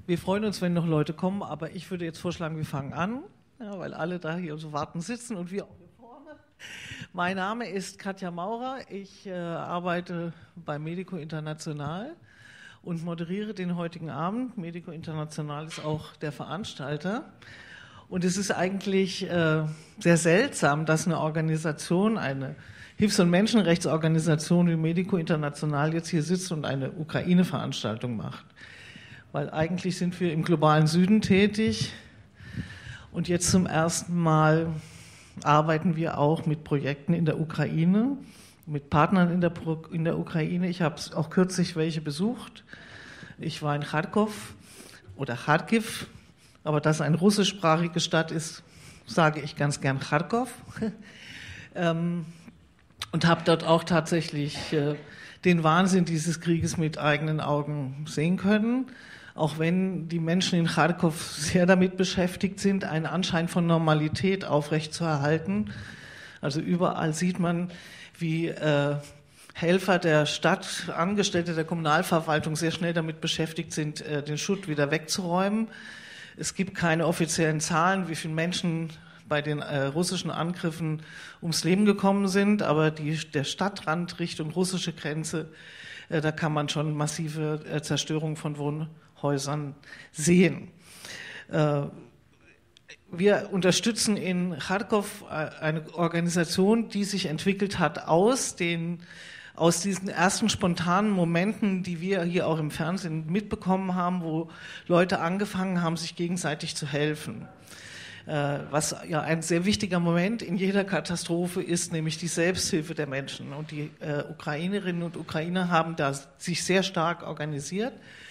Wir freuen uns, wenn noch Leute kommen, aber ich würde jetzt vorschlagen, wir fangen an, ja, weil alle da hier so warten sitzen und wir auch hier vorne. Mein Name ist Katja Maurer, ich arbeite bei Medico International und moderiere den heutigen Abend. Medico International ist auch der Veranstalter. Und es ist eigentlich sehr seltsam, dass eine Organisation, eine Hilfs- und Menschenrechtsorganisation wie Medico International jetzt hier sitzt und eine Ukraine-Veranstaltung macht. Weil eigentlich sind wir im globalen Süden tätig und jetzt zum ersten Mal arbeiten wir auch mit Projekten in der Ukraine, mit Partnern in der Ukraine. Ich habe auch kürzlich welche besucht. Ich war in Charkow oder Charkiw, aber dass eine russischsprachige Stadt ist, sage ich ganz gern Charkow. Und habe dort auch tatsächlich den Wahnsinn dieses Krieges mit eigenen Augen sehen können. Auch wenn die Menschen in Charkow sehr damit beschäftigt sind, einen Anschein von Normalität aufrechtzuerhalten. Also überall sieht man, wie Helfer der Stadt, Angestellte der Kommunalverwaltung sehr schnell damit beschäftigt sind, den Schutt wieder wegzuräumen. Es gibt keine offiziellen Zahlen, wie viele Menschen bei den russischen Angriffen ums Leben gekommen sind, aber der Stadtrand Richtung russische Grenze, da kann man schon massive Zerstörung von Wohnhäusern sehen. Wir unterstützen in Charkow eine Organisation, die sich entwickelt hat aus diesen ersten spontanen Momenten, die wir hier auch im Fernsehen mitbekommen haben, wo Leute angefangen haben, sich gegenseitig zu helfen. Was ja ein sehr wichtiger Moment in jeder Katastrophe ist, nämlich die Selbsthilfe der Menschen. Und die Ukrainerinnen und Ukrainer haben da sich sehr stark organisiert.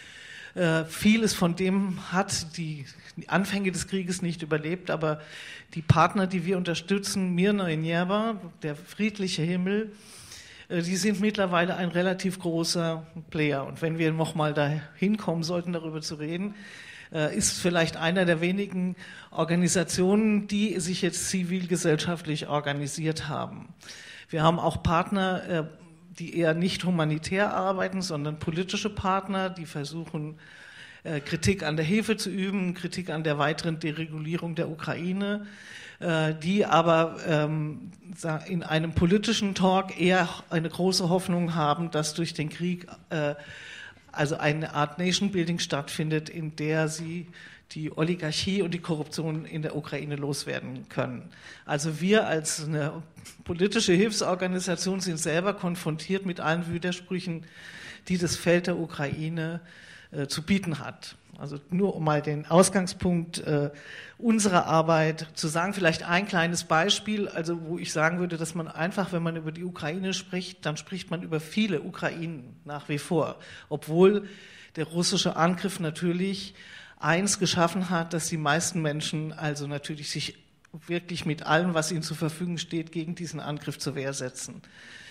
Vieles von dem hat die Anfänge des Krieges nicht überlebt, aber die Partner, die wir unterstützen, Mirna in Njerba, der friedliche Himmel, die sind mittlerweile ein relativ großer Player. Und wenn wir nochmal da hinkommen sollten, darüber zu reden, ist vielleicht einer der wenigen Organisationen, die sich jetzt zivilgesellschaftlich organisiert haben. Wir haben auch Partner, die eher nicht humanitär arbeiten, sondern politische Partner, die versuchen, Kritik an der Hilfe zu üben, Kritik an der weiteren Deregulierung der Ukraine, die aber in einem politischen Talk eher eine große Hoffnung haben, dass durch den Krieg also eine Art Nation-Building stattfindet, in der sie die Oligarchie und die Korruption in der Ukraine loswerden können. Also wir als eine politische Hilfsorganisation sind selber konfrontiert mit allen Widersprüchen, die das Feld der Ukraine zu bieten hat. Also nur um mal den Ausgangspunkt unserer Arbeit zu sagen, vielleicht ein kleines Beispiel, also wo ich sagen würde, dass man einfach, wenn man über die Ukraine spricht, dann spricht man über viele Ukrainen nach wie vor, obwohl der russische Angriff natürlich eins geschaffen hat, dass die meisten Menschen also natürlich sich wirklich mit allem, was ihnen zur Verfügung steht, gegen diesen Angriff zur Wehr setzen.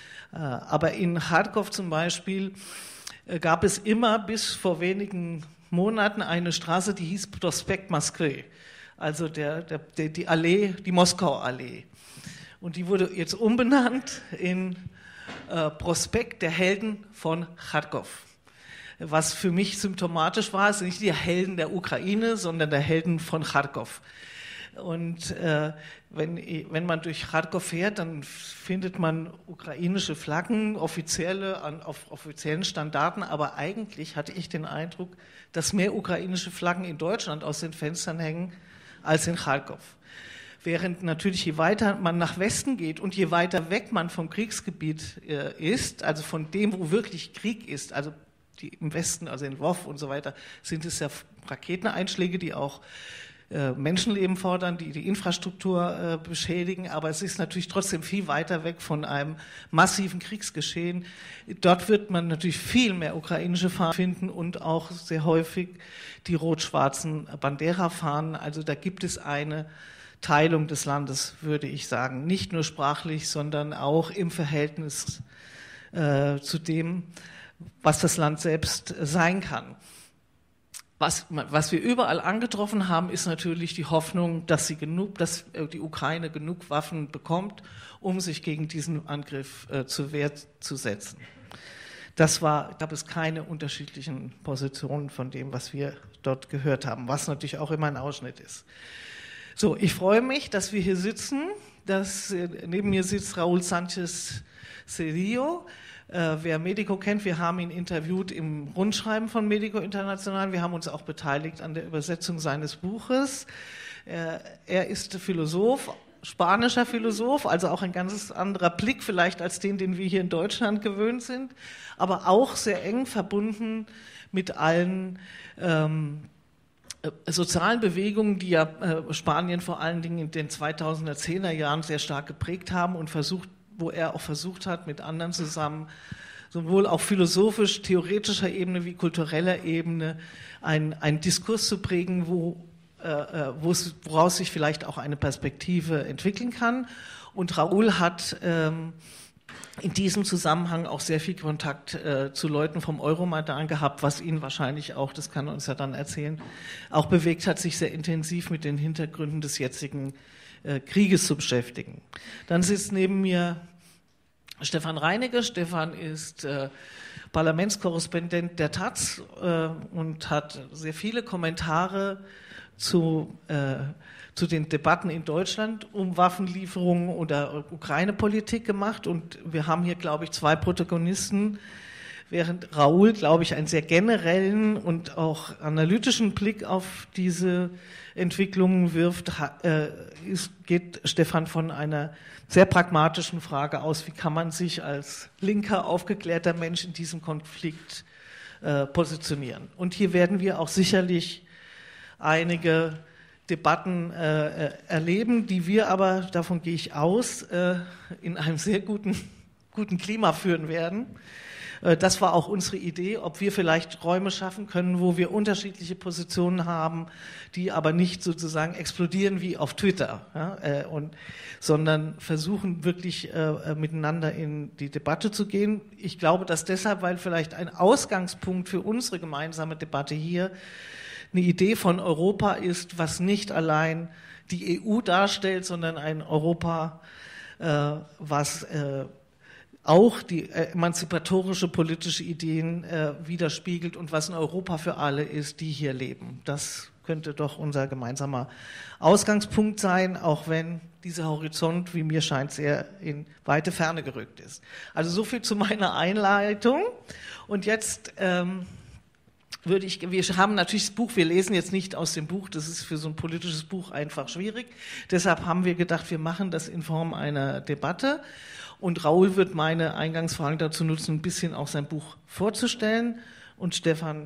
Aber in Charkow zum Beispiel gab es immer bis vor wenigen Monaten eine Straße, die hieß Prospekt Moskwy, also die Allee, die Moskau-Allee. Und die wurde jetzt umbenannt in Prospekt der Helden von Charkow. Was für mich symptomatisch war, sind nicht die Helden der Ukraine, sondern der Helden von Charkow. Und wenn man durch Charkow fährt, dann findet man ukrainische Flaggen, auf offiziellen Standarten, aber eigentlich hatte ich den Eindruck, dass mehr ukrainische Flaggen in Deutschland aus den Fenstern hängen als in Charkow. Während natürlich, je weiter man nach Westen geht und je weiter weg man vom Kriegsgebiet ist, also von dem, wo wirklich Krieg ist, also im Westen, also in Lwow und so weiter, sind es ja Raketeneinschläge, die auch Menschenleben fordern, die die Infrastruktur beschädigen, aber es ist natürlich trotzdem viel weiter weg von einem massiven Kriegsgeschehen. Dort wird man natürlich viel mehr ukrainische Fahnen finden und auch sehr häufig die rot-schwarzen Bandera-Fahnen. Also da gibt es eine Teilung des Landes, würde ich sagen, nicht nur sprachlich, sondern auch im Verhältnis zu dem, was das Land selbst sein kann. Was wir überall angetroffen haben, ist natürlich die Hoffnung, dass die Ukraine genug Waffen bekommt, um sich gegen diesen Angriff zur Wehr zu setzen. gab es keine unterschiedlichen Positionen von dem, was wir dort gehört haben, was natürlich auch immer ein Ausschnitt ist. So, ich freue mich, dass wir hier sitzen. Neben mir sitzt Raúl Sánchez Cerrillo. Wer Medico kennt, wir haben ihn interviewt im Rundschreiben von Medico International. Wir haben uns auch beteiligt an der Übersetzung seines Buches. Er ist Philosoph, spanischer Philosoph, also auch ein ganz anderer Blick vielleicht als den wir hier in Deutschland gewöhnt sind, aber auch sehr eng verbunden mit allen sozialen Bewegungen, die ja Spanien vor allen Dingen in den 2010er Jahren sehr stark geprägt haben und wo er auch versucht hat, mit anderen zusammen, sowohl auf philosophisch-theoretischer Ebene wie kultureller Ebene, einen Diskurs zu prägen, woraus sich vielleicht auch eine Perspektive entwickeln kann. Und Raúl hat in diesem Zusammenhang auch sehr viel Kontakt zu Leuten vom Euromaidan gehabt, was ihn wahrscheinlich auch, das kann er uns ja dann erzählen, auch bewegt hat, sich sehr intensiv mit den Hintergründen des jetzigen Krieges zu beschäftigen. Dann sitzt neben mir Stefan Reinecke. Stefan ist Parlamentskorrespondent der taz und hat sehr viele Kommentare zu den Debatten in Deutschland um Waffenlieferungen oder Ukraine-Politik gemacht. Und wir haben hier, glaube ich, zwei Protagonisten, während Raúl, glaube ich, einen sehr generellen und auch analytischen Blick auf diese Entwicklungen wirft, geht Stefan von einer sehr pragmatischen Frage aus, wie kann man sich als linker, aufgeklärter Mensch in diesem Konflikt positionieren. Und hier werden wir auch sicherlich einige Debatten erleben, die wir aber, davon gehe ich aus, in einem sehr guten Klima führen werden. Das war auch unsere Idee, ob wir vielleicht Räume schaffen können, wo wir unterschiedliche Positionen haben, die aber nicht sozusagen explodieren wie auf Twitter, ja, sondern versuchen wirklich miteinander in die Debatte zu gehen. Ich glaube, dass deshalb, weil vielleicht ein Ausgangspunkt für unsere gemeinsame Debatte hier eine Idee von Europa ist, was nicht allein die EU darstellt, sondern ein Europa, was auch die emanzipatorische politische Ideen widerspiegelt und was ein Europa für alle ist, die hier leben. Das könnte doch unser gemeinsamer Ausgangspunkt sein, auch wenn dieser Horizont, wie mir scheint, sehr in weite Ferne gerückt ist. Also so viel zu meiner Einleitung. Und jetzt wir haben natürlich das Buch, wir lesen jetzt nicht aus dem Buch, das ist für so ein politisches Buch einfach schwierig. Deshalb haben wir gedacht, wir machen das in Form einer Debatte. Und Raúl wird meine Eingangsfragen dazu nutzen, ein bisschen auch sein Buch vorzustellen. Und Stefan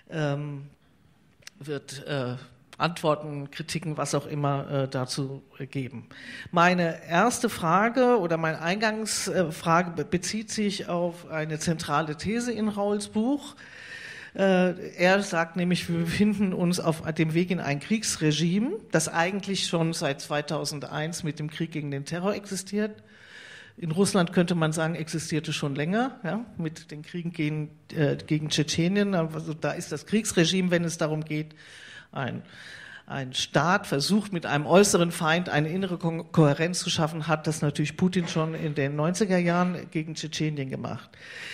wird Antworten, Kritiken, was auch immer dazu geben. Meine erste Frage oder meine Eingangsfrage bezieht sich auf eine zentrale These in Raúls Buch. Er sagt nämlich, wir befinden uns auf dem Weg in ein Kriegsregime, das eigentlich schon seit 2001 mit dem Krieg gegen den Terror existiert. In Russland könnte man sagen, existierte schon länger, ja, mit den Kriegen gegen Tschetschenien. Also da ist das Kriegsregime, wenn es darum geht, ein Staat versucht, mit einem äußeren Feind eine innere Kohärenz zu schaffen, hat das natürlich Putin schon in den 90er Jahren gegen Tschetschenien gemacht.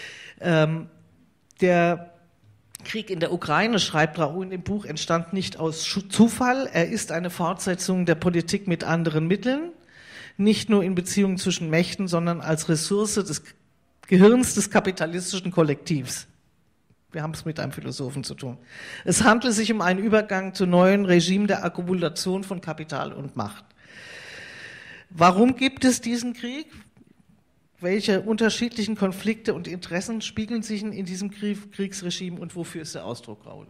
Der Krieg in der Ukraine, schreibt Raúl in dem Buch, entstand nicht aus Zufall. Er ist eine Fortsetzung der Politik mit anderen Mitteln. Nicht nur in Beziehungen zwischen Mächten, sondern als Ressource des Gehirns des kapitalistischen Kollektivs. Wir haben es mit einem Philosophen zu tun. Es handelt sich um einen Übergang zu neuen Regimen der Akkumulation von Kapital und Macht. Warum gibt es diesen Krieg? Welche unterschiedlichen Konflikte und Interessen spiegeln sich in diesem Kriegsregime und wofür ist der Ausdruck, Raúl?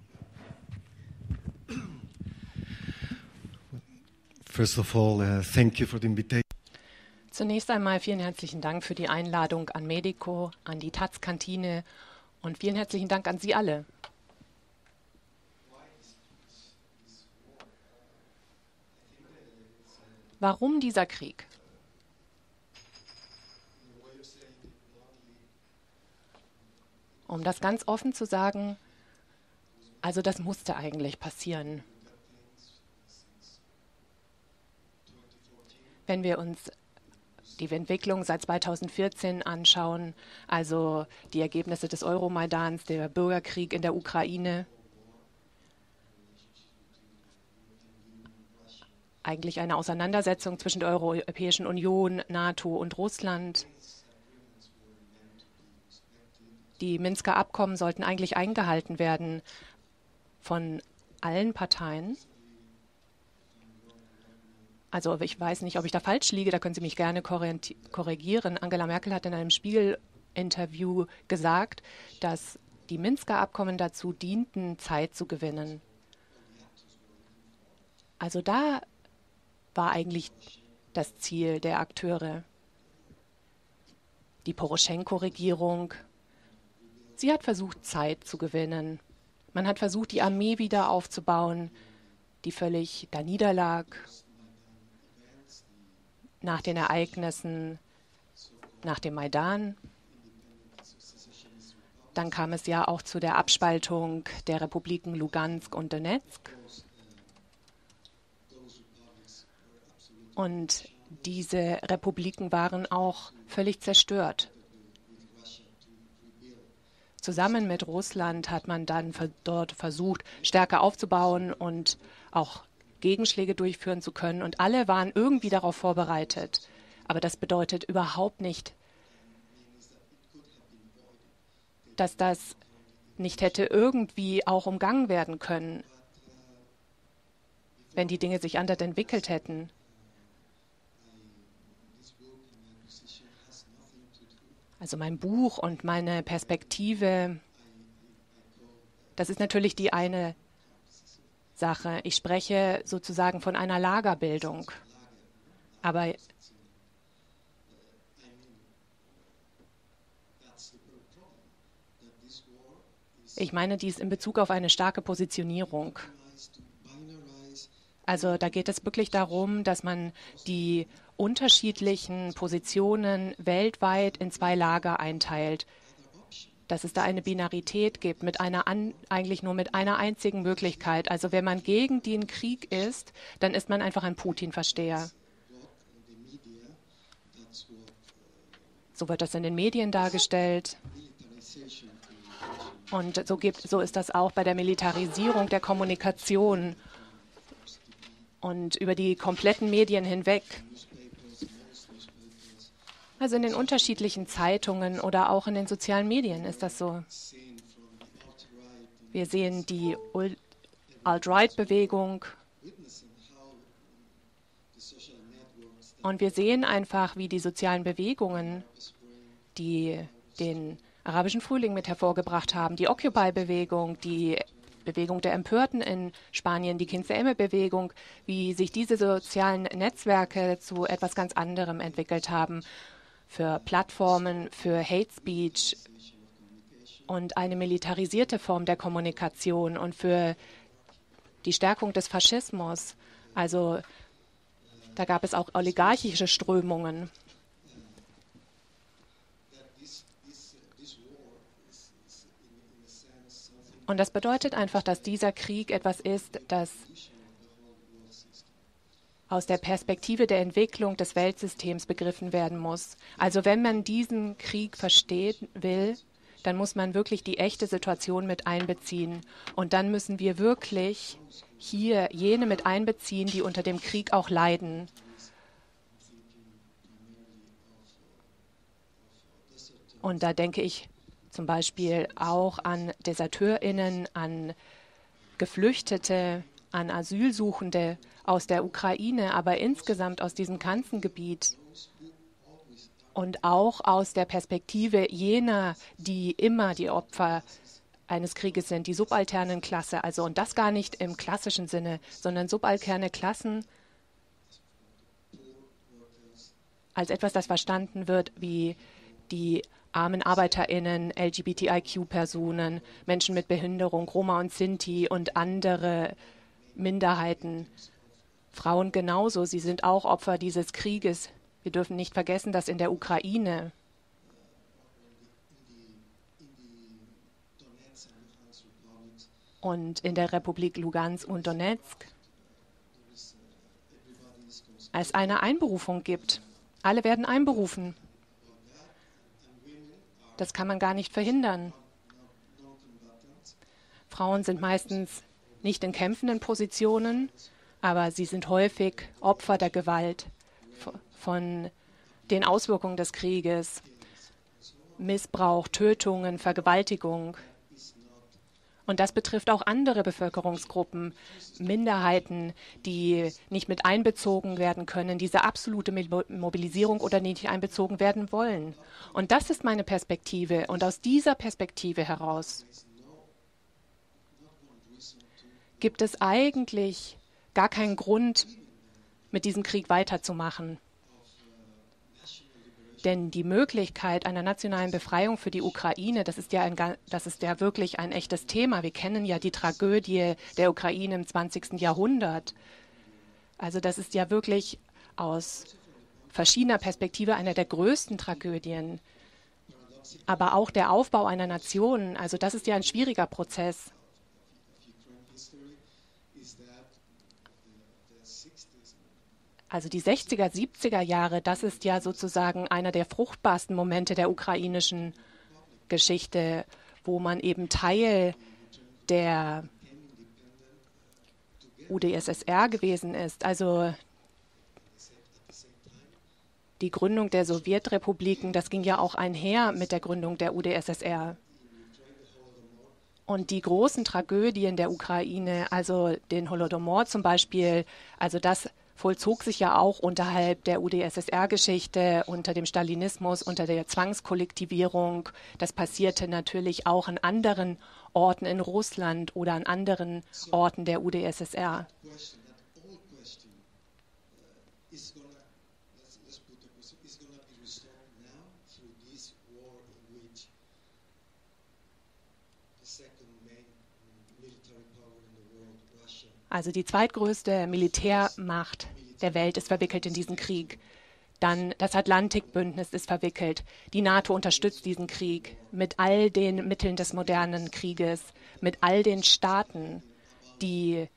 First of all, thank you for the invitation. Zunächst einmal vielen herzlichen Dank für die Einladung an Medico, an die taz-Kantine und vielen herzlichen Dank an Sie alle. Warum dieser Krieg? Um das ganz offen zu sagen, also das musste eigentlich passieren. Wenn wir uns die Entwicklung seit 2014 anschauen, also die Ergebnisse des Euromaidans, der Bürgerkrieg in der Ukraine, eigentlich eine Auseinandersetzung zwischen der Europäischen Union, NATO und Russland. Die Minsker Abkommen sollten eigentlich eingehalten werden von allen Parteien. Also ich weiß nicht, ob ich da falsch liege, da können Sie mich gerne korrigieren. Angela Merkel hat in einem Spiegel-Interview gesagt, dass die Minsker Abkommen dazu dienten, Zeit zu gewinnen. Also da war eigentlich das Ziel der Akteure. Die Poroschenko-Regierung, sie hat versucht, Zeit zu gewinnen. Man hat versucht, die Armee wieder aufzubauen, die völlig da niederlag nach den Ereignissen, nach dem Maidan. Dann kam es ja auch zu der Abspaltung der Republiken Lugansk und Donetsk. Und diese Republiken waren auch völlig zerstört. Zusammen mit Russland hat man dann dort versucht, stärker aufzubauen und auch Gegenschläge durchführen zu können. Und alle waren irgendwie darauf vorbereitet. Aber das bedeutet überhaupt nicht, dass das nicht hätte irgendwie auch umgangen werden können, wenn die Dinge sich anders entwickelt hätten. Also mein Buch und meine Perspektive, das ist natürlich die eine Sache. Ich spreche sozusagen von einer Lagerbildung. Aber ich meine dies in Bezug auf eine starke Positionierung. Also da geht es wirklich darum, dass man die unterschiedlichen Positionen weltweit in zwei Lager einteilt, dass es da eine Binarität gibt, eigentlich nur mit einer einzigen Möglichkeit. Also wenn man gegen den Krieg ist, dann ist man einfach ein Putin-Versteher. So wird das in den Medien dargestellt. Und so ist das auch bei der Militarisierung der Kommunikation und über die kompletten Medien hinweg. Also in den unterschiedlichen Zeitungen oder auch in den sozialen Medien ist das so. Wir sehen die Alt-Right-Bewegung und wir sehen einfach, wie die sozialen Bewegungen, die den arabischen Frühling mit hervorgebracht haben, die Occupy-Bewegung, die Bewegung der Empörten in Spanien, die Quince-M-Bewegung, wie sich diese sozialen Netzwerke zu etwas ganz anderem entwickelt haben, für Plattformen, für Hate Speech und eine militarisierte Form der Kommunikation und für die Stärkung des Faschismus. Also da gab es auch oligarchische Strömungen. Und das bedeutet einfach, dass dieser Krieg etwas ist, das aus der Perspektive der Entwicklung des Weltsystems begriffen werden muss. Also wenn man diesen Krieg verstehen will, dann muss man wirklich die echte Situation mit einbeziehen. Und dann müssen wir wirklich hier jene mit einbeziehen, die unter dem Krieg auch leiden. Und da denke ich zum Beispiel auch an DeserteurInnen, an Geflüchtete, an Asylsuchende aus der Ukraine, aber insgesamt aus diesem ganzen Gebiet und auch aus der Perspektive jener, die immer die Opfer eines Krieges sind, die subalternen Klasse, also und das gar nicht im klassischen Sinne, sondern subalterne Klassen als etwas, das verstanden wird wie die armen ArbeiterInnen, LGBTIQ-Personen, Menschen mit Behinderung, Roma und Sinti und andere Minderheiten. Frauen genauso, sie sind auch Opfer dieses Krieges. Wir dürfen nicht vergessen, dass in der Ukraine und in der Republik Lugansk und Donetsk es eine Einberufung gibt Alle werden einberufen. Das kann man gar nicht verhindern. Frauen sind meistens nicht in kämpfenden Positionen, aber sie sind häufig Opfer der Gewalt, von den Auswirkungen des Krieges, Missbrauch, Tötungen, Vergewaltigung. Und das betrifft auch andere Bevölkerungsgruppen, Minderheiten, die nicht mit einbezogen werden können, diese absolute Mobilisierung oder nicht einbezogen werden wollen. Und das ist meine Perspektive. Und aus dieser Perspektive heraus gibt es eigentlich gar keinen Grund, mit diesem Krieg weiterzumachen. Denn die Möglichkeit einer nationalen Befreiung für die Ukraine, das ist ja wirklich ein echtes Thema. Wir kennen ja die Tragödie der Ukraine im 20. Jahrhundert. Also das ist ja wirklich aus verschiedener Perspektive eine der größten Tragödien. Aber auch der Aufbau einer Nation, also das ist ja ein schwieriger Prozess. Also die 60er, 70er Jahre, das ist ja sozusagen einer der fruchtbarsten Momente der ukrainischen Geschichte, wo man eben Teil der UdSSR gewesen ist. Also die Gründung der Sowjetrepubliken, das ging ja auch einher mit der Gründung der UdSSR. Und die großen Tragödien der Ukraine, also den Holodomor zum Beispiel, also das vollzog sich ja auch unterhalb der UdSSR-Geschichte, unter dem Stalinismus, unter der Zwangskollektivierung. Das passierte natürlich auch an anderen Orten in Russland oder an anderen Orten der UdSSR. Also die zweitgrößte Militärmacht der Welt ist verwickelt in diesen Krieg. Dann das Atlantikbündnis ist verwickelt. Die NATO unterstützt diesen Krieg mit all den Mitteln des modernen Krieges, mit all den Staaten, die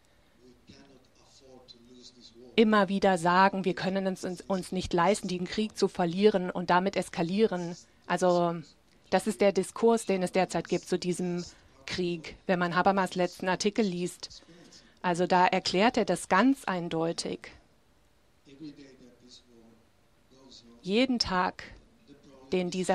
immer wieder sagen, wir können es uns nicht leisten, den Krieg zu verlieren und damit eskalieren. Also das ist der Diskurs, den es derzeit gibt zu diesem Krieg. Wenn man Habermas letzten Artikel liest, also da erklärt er das ganz eindeutig. Jeden Tag, wo dieser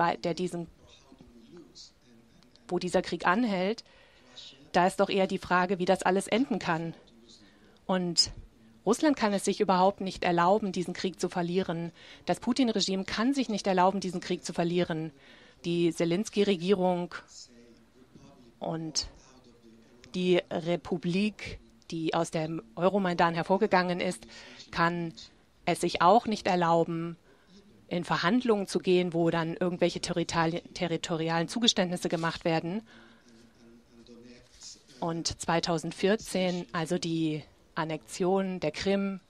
Krieg anhält, da ist doch eher die Frage, wie das alles enden kann. Und Russland kann es sich überhaupt nicht erlauben, diesen Krieg zu verlieren. Das Putin-Regime kann sich nicht erlauben, diesen Krieg zu verlieren. Die Zelensky-Regierung und die Republik, die aus dem Euromaidan hervorgegangen ist, kann es sich auch nicht erlauben, in Verhandlungen zu gehen, wo dann irgendwelche territorialen Zugeständnisse gemacht werden. Und 2014, also die Annexion der Krim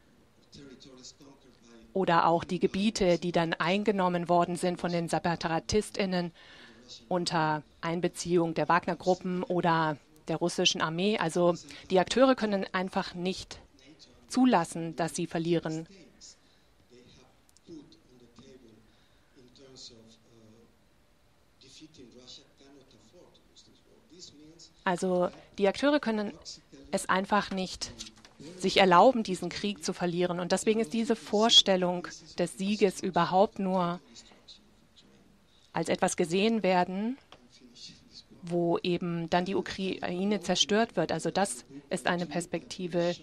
oder auch die Gebiete, die dann eingenommen worden sind von den SeparatistInnen unter Einbeziehung der Wagner-Gruppen oder der russischen Armee. Also die Akteure können einfach nicht zulassen, dass sie verlieren. Also die Akteure können es einfach nicht sich erlauben, diesen Krieg zu verlieren. Und deswegen ist diese Vorstellung des Sieges überhaupt nur als etwas gesehen werden, wo eben dann die Ukraine zerstört wird. Also das ist eine Perspektive.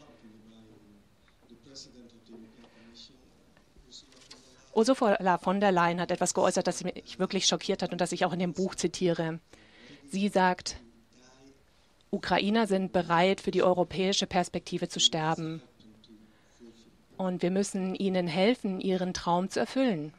Ursula von der Leyen hat etwas geäußert, das mich wirklich schockiert hat und das ich auch in dem Buch zitiere. Sie sagt, Ukrainer sind bereit, für die europäische Perspektive zu sterben. Und wir müssen ihnen helfen, ihren Traum zu erfüllen.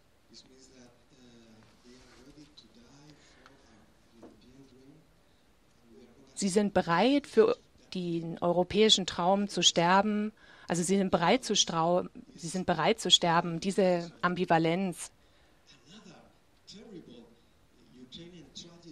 Sie sind bereit, für den europäischen Traum zu sterben. Also sie sind bereit zu sterben. Diese Ambivalenz.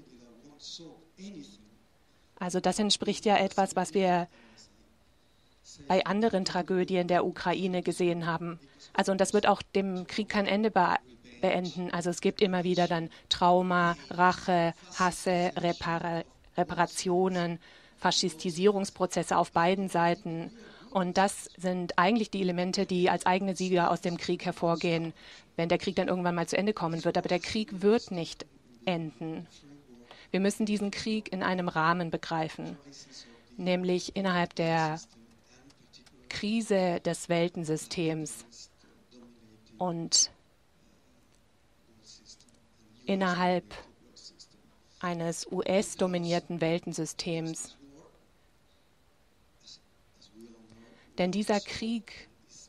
Also das entspricht ja etwas, was wir bei anderen Tragödien der Ukraine gesehen haben. Also und das wird auch dem Krieg kein Ende beenden. Also es gibt immer wieder dann Trauma, Rache, Hasse, Reparationen, Faschistisierungsprozesse auf beiden Seiten. Und das sind eigentlich die Elemente, die als eigene Sieger aus dem Krieg hervorgehen, wenn der Krieg dann irgendwann mal zu Ende kommen wird. Aber der Krieg wird nicht enden. Wir müssen diesen Krieg in einem Rahmen begreifen, nämlich innerhalb der Krise des Weltensystems und innerhalb eines US-dominierten Weltensystems. Denn dieser Krieg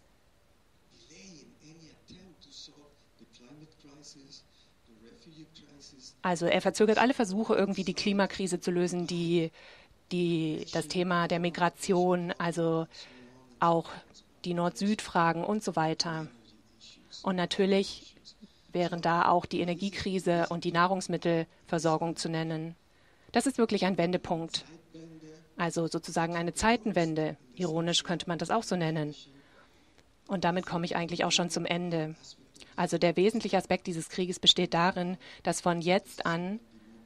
er verzögert alle Versuche, irgendwie die Klimakrise zu lösen, das Thema der Migration, also auch die Nord-Süd-Fragen und so weiter. Und natürlich wären da auch die Energiekrise und die Nahrungsmittelversorgung zu nennen. Das ist wirklich ein Wendepunkt. Also sozusagen eine Zeitenwende. Ironisch könnte man das auch so nennen. Und damit komme ich eigentlich auch schon zum Ende. Also der wesentliche Aspekt dieses Krieges besteht darin, dass von jetzt an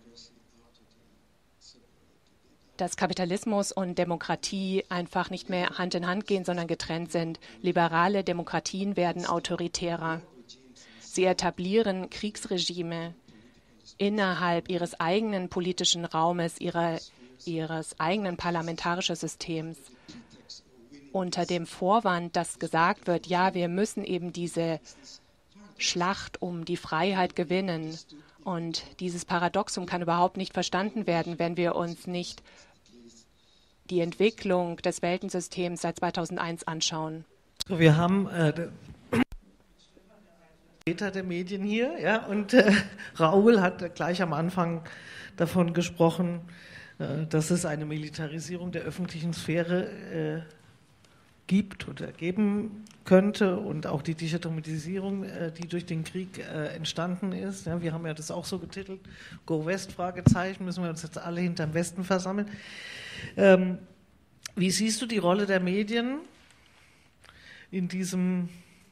dass Kapitalismus und Demokratie einfach nicht mehr Hand in Hand gehen, sondern getrennt sind. Liberale Demokratien werden autoritärer. Sie etablieren Kriegsregime innerhalb ihres eigenen politischen Raumes, ihres eigenen parlamentarischen Systems, unter dem Vorwand, dass gesagt wird, ja, wir müssen eben diese Schlacht um die Freiheit gewinnen. Und dieses Paradoxum kann überhaupt nicht verstanden werden, wenn wir uns nicht die Entwicklung des Weltensystems seit 2001 anschauen. So, wir haben der Medien hier, ja, und Raoul hat gleich am Anfang davon gesprochen, dass es eine Militarisierung der öffentlichen Sphäre gibt oder geben könnte und auch die Dichotomisierung, die durch den Krieg entstanden ist. Ja, wir haben ja das auch so getitelt, Go West, Fragezeichen, müssen wir uns jetzt alle hinterm Westen versammeln. Wie siehst du die Rolle der Medien in diesem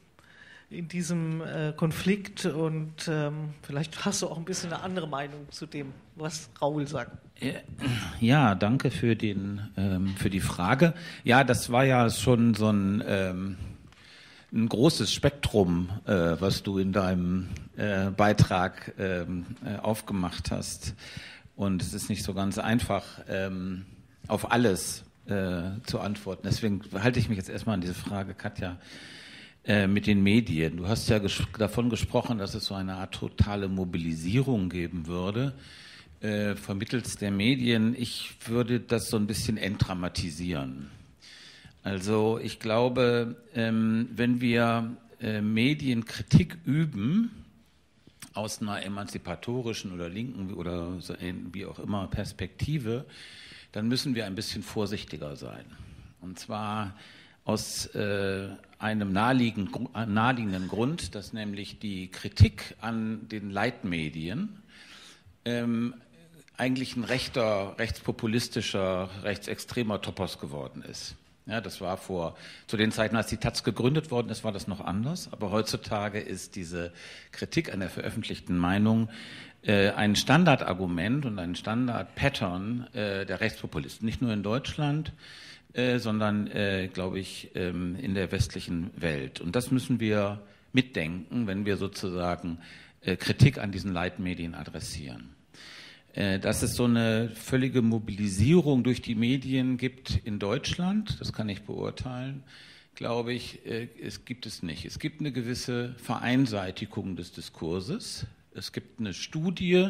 Konflikt und vielleicht hast du auch ein bisschen eine andere Meinung zu dem, was Raoul sagt. Ja, danke für die Frage. Ja, das war ja schon so ein großes Spektrum, was du in deinem Beitrag aufgemacht hast. Und es ist nicht so ganz einfach, auf alles zu antworten. Deswegen halte ich mich jetzt erstmal an diese Frage, Katja, mit den Medien. Du hast ja davon gesprochen, dass es so eine Art totale Mobilisierung geben würde, vermittels der Medien. Ich würde das so ein bisschen entdramatisieren. Also ich glaube, wenn wir Medienkritik üben, aus einer emanzipatorischen oder linken oder wie auch immer Perspektive, dann müssen wir ein bisschen vorsichtiger sein. Und zwar aus einem naheliegenden Grund, dass nämlich die Kritik an den Leitmedien eigentlich ein rechtspopulistischer, rechtsextremer Topos geworden ist. Ja, das war zu den Zeiten, als die taz gegründet worden ist, war das noch anders. Aber heutzutage ist diese Kritik an der veröffentlichten Meinung ein Standardargument und ein Standardpattern der Rechtspopulisten. Nicht nur in Deutschland, sondern, glaube ich, in der westlichen Welt. Und das müssen wir mitdenken, wenn wir sozusagen Kritik an diesen Leitmedien adressieren. Dass es so eine völlige Mobilisierung durch die Medien gibt in Deutschland, das kann ich beurteilen, glaube ich, es gibt es nicht. Es gibt eine gewisse Vereinseitigung des Diskurses. Es gibt eine Studie,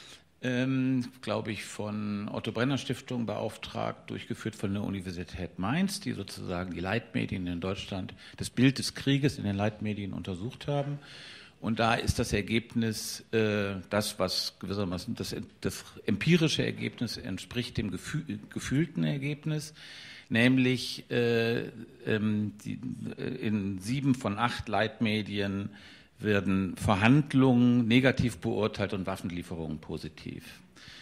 glaube ich, von Otto Brenner Stiftung beauftragt, durchgeführt von der Universität Mainz, die sozusagen die Leitmedien in Deutschland, das Bild des Krieges in den Leitmedien untersucht haben. Und da ist das Ergebnis, das, was gewissermaßen das empirische Ergebnis entspricht dem gefühlten Ergebnis, nämlich in 7 von 8 Leitmedien werden Verhandlungen negativ beurteilt und Waffenlieferungen positiv.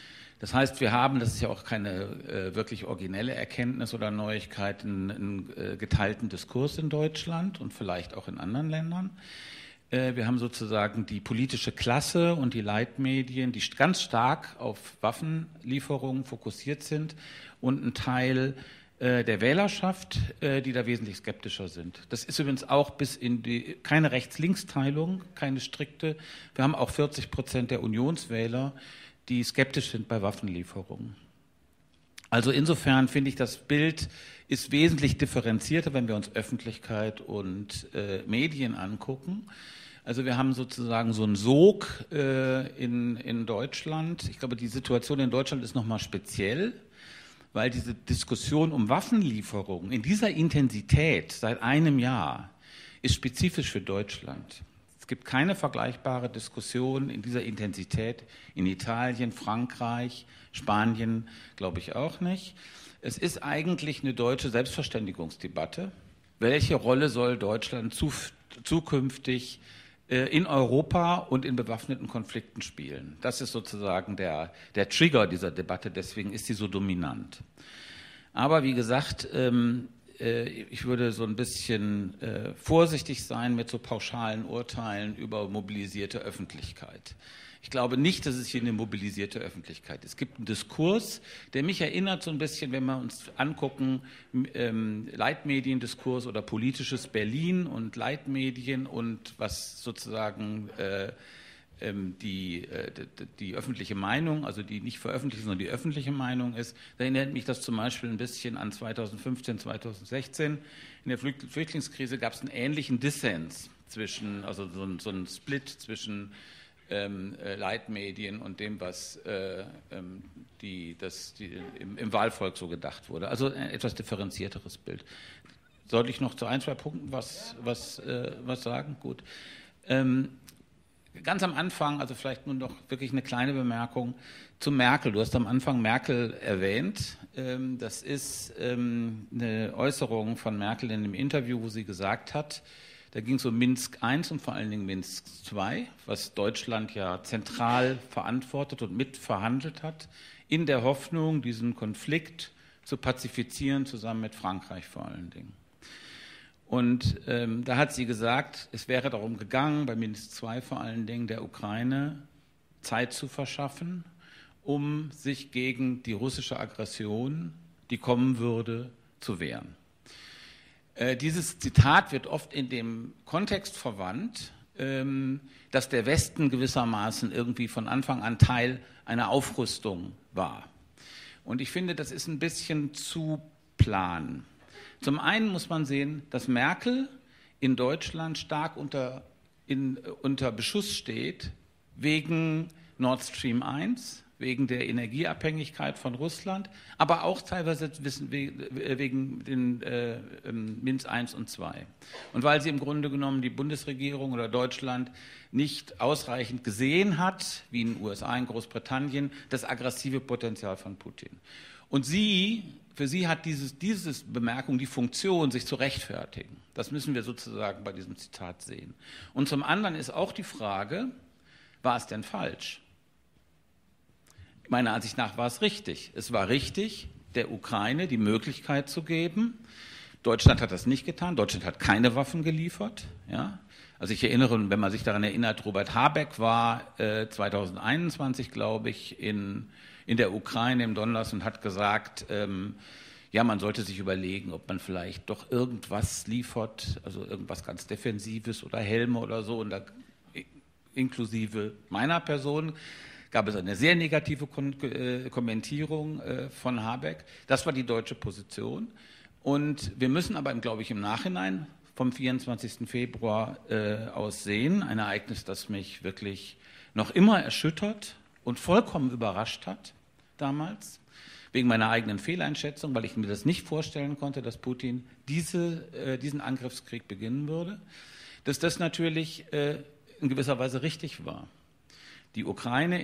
Das heißt, wir haben, das ist ja auch keine wirklich originelle Erkenntnis oder Neuigkeit, einen geteilten Diskurs in Deutschland und vielleicht auch in anderen Ländern. Wir haben sozusagen die politische Klasse und die Leitmedien, die ganz stark auf Waffenlieferungen fokussiert sind, und ein Teil der Wählerschaft, die da wesentlich skeptischer sind. Das ist übrigens auch bis in keine Rechts-Links-Teilung, keine strikte. Wir haben auch 40% der Unionswähler, die skeptisch sind bei Waffenlieferungen. Also insofern finde ich, das Bild ist wesentlich differenzierter, wenn wir uns Öffentlichkeit und Medien angucken. Also wir haben sozusagen so einen Sog in Deutschland. Ich glaube, die Situation in Deutschland ist nochmal speziell, weil diese Diskussion um Waffenlieferungen in dieser Intensität seit einem Jahr ist spezifisch für Deutschland. Es gibt keine vergleichbare Diskussion in dieser Intensität in Italien, Frankreich, Spanien, glaube ich auch nicht. Es ist eigentlich eine deutsche Selbstverständigungsdebatte. Welche Rolle soll Deutschland zukünftig in Europa und in bewaffneten Konflikten spielen? Das ist sozusagen der Trigger dieser Debatte, deswegen ist sie so dominant. Aber wie gesagt, ich würde so ein bisschen vorsichtig sein mit so pauschalen Urteilen über mobilisierte Öffentlichkeit. Ich glaube nicht, dass es hier eine mobilisierte Öffentlichkeit ist. Es gibt einen Diskurs, der mich erinnert so ein bisschen, wenn wir uns angucken, Leitmediendiskurs oder politisches Berlin und Leitmedien und was sozusagen die öffentliche Meinung, also die nicht veröffentlichte, sondern die öffentliche Meinung ist. Da erinnert mich das zum Beispiel ein bisschen an 2015, 2016. In der Flüchtlingskrise gab es einen ähnlichen Dissens zwischen, also so ein Split zwischen Leitmedien und dem, was im Wahlvolk so gedacht wurde. Also ein etwas differenzierteres Bild. Sollte ich noch zu ein, zwei Punkten was sagen? Gut. Ganz am Anfang, also vielleicht nur noch wirklich eine kleine Bemerkung zu Merkel. Du hast am Anfang Merkel erwähnt. Das ist eine Äußerung von Merkel in einem Interview, wo sie gesagt hat, da ging es um Minsk I und vor allen Dingen Minsk II, was Deutschland ja zentral verantwortet und mitverhandelt hat, in der Hoffnung, diesen Konflikt zu pazifizieren, zusammen mit Frankreich vor allen Dingen. Und da hat sie gesagt, es wäre darum gegangen, bei Minsk II vor allen Dingen der Ukraine Zeit zu verschaffen, um sich gegen die russische Aggression, die kommen würde, zu wehren. Dieses Zitat wird oft in dem Kontext verwandt, dass der Westen gewissermaßen irgendwie von Anfang an Teil einer Aufrüstung war. Und ich finde, das ist ein bisschen zu plan. Zum einen muss man sehen, dass Merkel in Deutschland stark unter Beschuss steht wegen Nord Stream 1, wegen der Energieabhängigkeit von Russland, aber auch teilweise wegen den Minsk I und II. Und weil sie im Grunde genommen die Bundesregierung oder Deutschland nicht ausreichend gesehen hat, wie in den USA, in Großbritannien, das aggressive Potenzial von Putin. Und für sie hat diese Bemerkung die Funktion, sich zu rechtfertigen. Das müssen wir sozusagen bei diesem Zitat sehen. Und zum anderen ist auch die Frage, war es denn falsch? Meiner Ansicht nach war es richtig. Es war richtig, der Ukraine die Möglichkeit zu geben. Deutschland hat das nicht getan. Deutschland hat keine Waffen geliefert. Ja? Also ich erinnere, wenn man sich daran erinnert, Robert Habeck war 2021, glaube ich, in der Ukraine, im Donbass, und hat gesagt, ja, man sollte sich überlegen, ob man vielleicht doch irgendwas liefert, also irgendwas ganz Defensives oder Helme oder so, und da, inklusive meiner Person, gab es eine sehr negative Kommentierung von Habeck. Das war die deutsche Position. Und wir müssen aber, glaube ich, im Nachhinein vom 24. Februar aus sehen, ein Ereignis, das mich wirklich noch immer erschüttert und vollkommen überrascht hat damals, wegen meiner eigenen Fehleinschätzung, weil ich mir das nicht vorstellen konnte, dass Putin diesen Angriffskrieg beginnen würde, dass das natürlich in gewisser Weise richtig war. Die Ukraine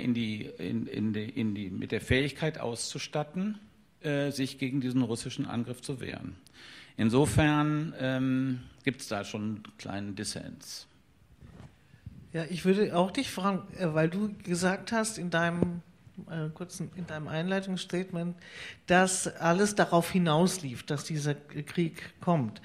mit der Fähigkeit auszustatten, sich gegen diesen russischen Angriff zu wehren. Insofern gibt es da schon einen kleinen Dissens. Ja, ich würde auch dich fragen, weil du gesagt hast in deinem kurz in deinem Einleitungsstatement, dass alles darauf hinauslief, dass dieser Krieg kommt.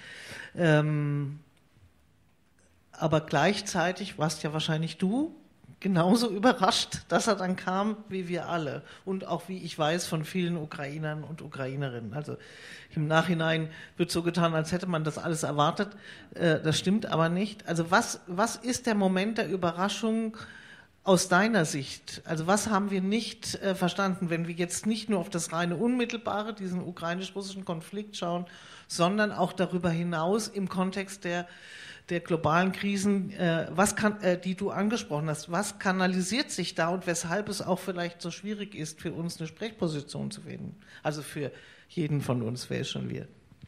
Aber gleichzeitig warst ja wahrscheinlich du genauso überrascht, dass er dann kam, wie wir alle. Und auch, wie ich weiß, von vielen Ukrainern und Ukrainerinnen. Also im Nachhinein wird so getan, als hätte man das alles erwartet. Das stimmt aber nicht. Also was ist der Moment der Überraschung aus deiner Sicht? Also was haben wir nicht verstanden, wenn wir jetzt nicht nur auf das reine Unmittelbare, diesen ukrainisch-russischen Konflikt schauen, sondern auch darüber hinaus im Kontext der globalen Krisen, die du angesprochen hast, was kanalisiert sich da und weshalb es auch vielleicht so schwierig ist, für uns eine Sprechposition zu finden? Also für jeden von uns, wer es schon wird.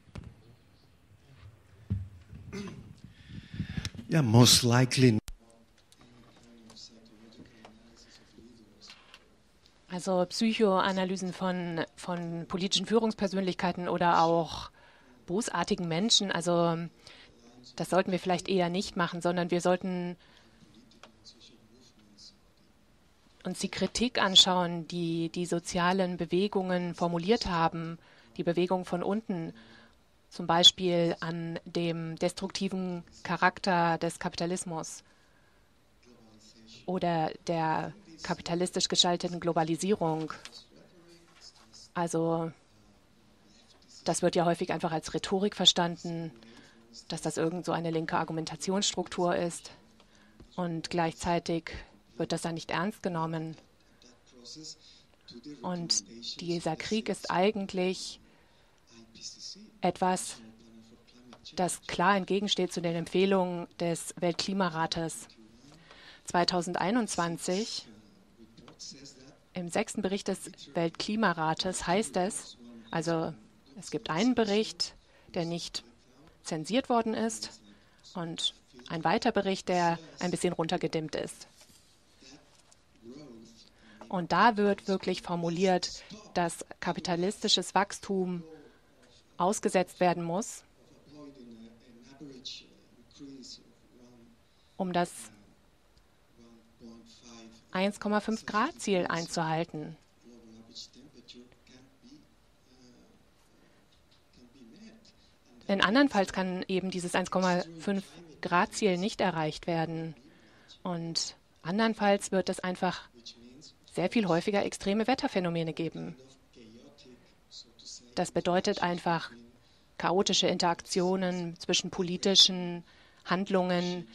Yeah, most likely. Also Psychoanalysen von politischen Führungspersönlichkeiten oder auch bösartigen Menschen, also das sollten wir vielleicht eher nicht machen, sondern wir sollten uns die Kritik anschauen, die die sozialen Bewegungen formuliert haben, die Bewegung von unten, zum Beispiel an dem destruktiven Charakter des Kapitalismus oder der kapitalistisch gestalteten Globalisierung. Also das wird ja häufig einfach als Rhetorik verstanden, dass das irgend so eine linke Argumentationsstruktur ist und gleichzeitig wird das dann nicht ernst genommen. Und dieser Krieg ist eigentlich etwas, das klar entgegensteht zu den Empfehlungen des Weltklimarates. 2021, im 6. Bericht des Weltklimarates heißt es, also es gibt einen Bericht, der nicht zensiert worden ist und ein weiterer Bericht, der ein bisschen runtergedimmt ist. Und da wird wirklich formuliert, dass kapitalistisches Wachstum ausgesetzt werden muss, um das 1,5 Grad Ziel einzuhalten. Denn andernfalls kann eben dieses 1,5 Grad Ziel nicht erreicht werden. Und andernfalls wird es einfach sehr viel häufiger extreme Wetterphänomene geben. Das bedeutet einfach chaotische Interaktionen zwischen politischen Handlungen,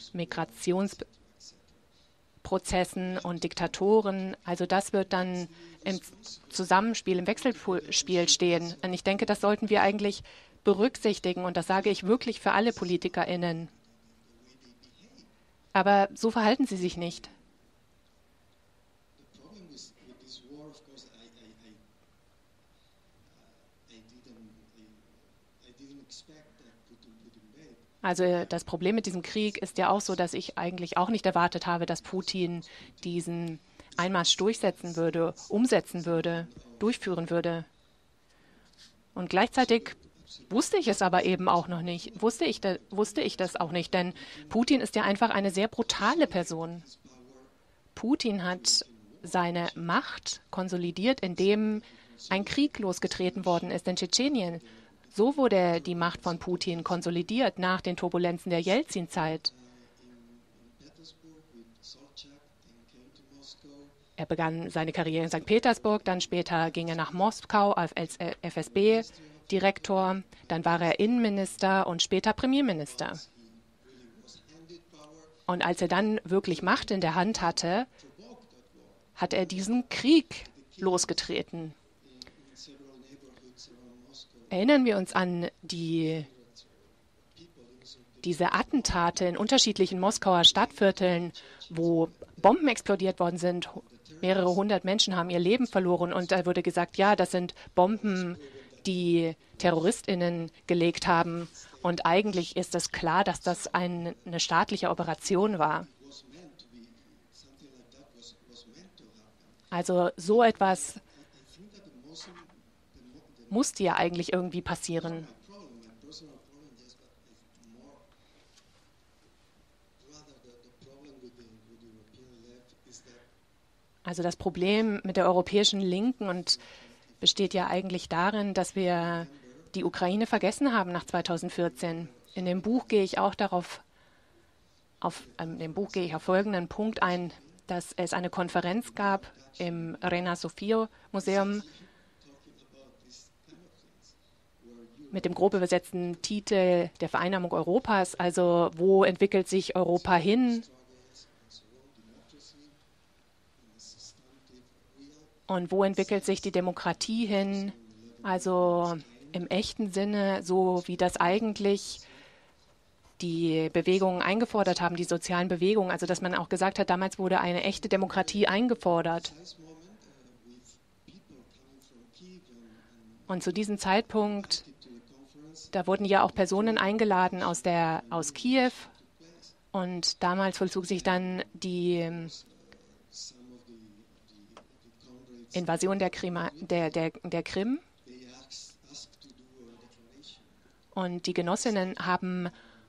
Migrationsprozessen und Diktatoren. Also das wird dann im Zusammenspiel, im Wechselspiel stehen. Und ich denke, das sollten wir eigentlich berücksichtigen. Und das sage ich wirklich für alle PolitikerInnen. Aber so verhalten sie sich nicht. Also das Problem mit diesem Krieg ist ja auch so, dass ich eigentlich auch nicht erwartet habe, dass Putin diesen Einmarsch durchsetzen würde, umsetzen würde, durchführen würde. Und gleichzeitig wusste ich es aber eben auch noch nicht. Wusste ich das auch nicht, denn Putin ist ja einfach eine sehr brutale Person. Putin hat seine Macht konsolidiert, indem ein Krieg losgetreten worden ist in Tschetschenien. So wurde die Macht von Putin konsolidiert nach den Turbulenzen der Jelzin-Zeit. Er begann seine Karriere in St. Petersburg, dann später ging er nach Moskau als FSB-Direktor, dann war er Innenminister und später Premierminister. Und als er dann wirklich Macht in der Hand hatte, hat er diesen Krieg losgetreten. Erinnern wir uns an diese Attentate in unterschiedlichen Moskauer Stadtvierteln, wo Bomben explodiert worden sind. Mehrere hundert Menschen haben ihr Leben verloren und da wurde gesagt, ja, das sind Bomben, die TerroristInnen gelegt haben. Und eigentlich ist es klar, dass das eine staatliche Operation war. Also so etwas musste ja eigentlich irgendwie passieren. Also das Problem mit der europäischen Linken und besteht ja eigentlich darin, dass wir die Ukraine vergessen haben nach 2014. In dem Buch gehe ich auch auf folgenden Punkt ein, dass es eine Konferenz gab im Rena Sofia Museum mit dem grob übersetzten Titel der Vereinnahmung Europas, also wo entwickelt sich Europa hin und wo entwickelt sich die Demokratie hin, also im echten Sinne, so wie das eigentlich die Bewegungen eingefordert haben, die sozialen Bewegungen, also dass man auch gesagt hat, damals wurde eine echte Demokratie eingefordert. Und zu diesem Zeitpunkt, da wurden ja auch Personen eingeladen aus Kiew und damals vollzog sich dann die Invasion der Krim. Und die Genossinnen haben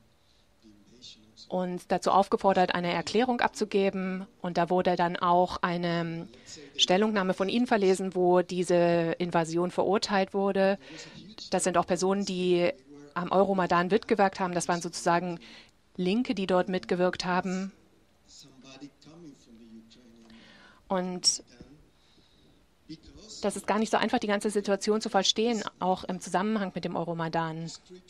uns dazu aufgefordert, eine Erklärung abzugeben. Und da wurde dann auch eine Stellungnahme von ihnen verlesen, wo diese Invasion verurteilt wurde. Das sind auch Personen, die am Euromaidan mitgewirkt haben. Das waren sozusagen Linke, die dort mitgewirkt haben. Und das ist gar nicht so einfach, die ganze Situation zu verstehen, auch im Zusammenhang mit dem Euromaidan.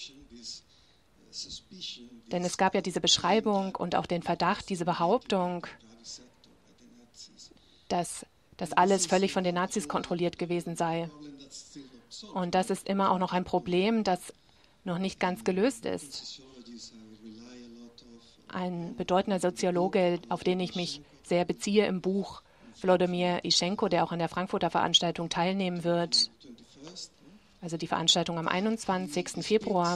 Denn es gab ja diese Beschreibung und auch den Verdacht, diese Behauptung, dass das alles völlig von den Nazis kontrolliert gewesen sei. Und das ist immer auch noch ein Problem, das noch nicht ganz gelöst ist. Ein bedeutender Soziologe, auf den ich mich sehr beziehe im Buch, Wladimir Ischenko, der auch an der Frankfurter Veranstaltung teilnehmen wird, also die Veranstaltung am 21. Februar.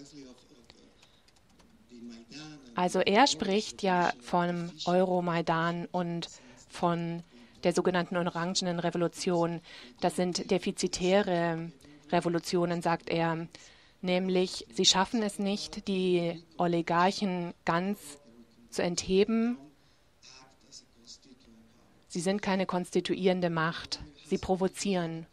Also er spricht ja vom Euromaidan und von der sogenannten Orangenen Revolution. Das sind defizitäre Revolutionen, sagt er. Nämlich, sie schaffen es nicht, die Oligarchen ganz zu entheben. Sie sind keine konstituierende Macht. Sie provozieren.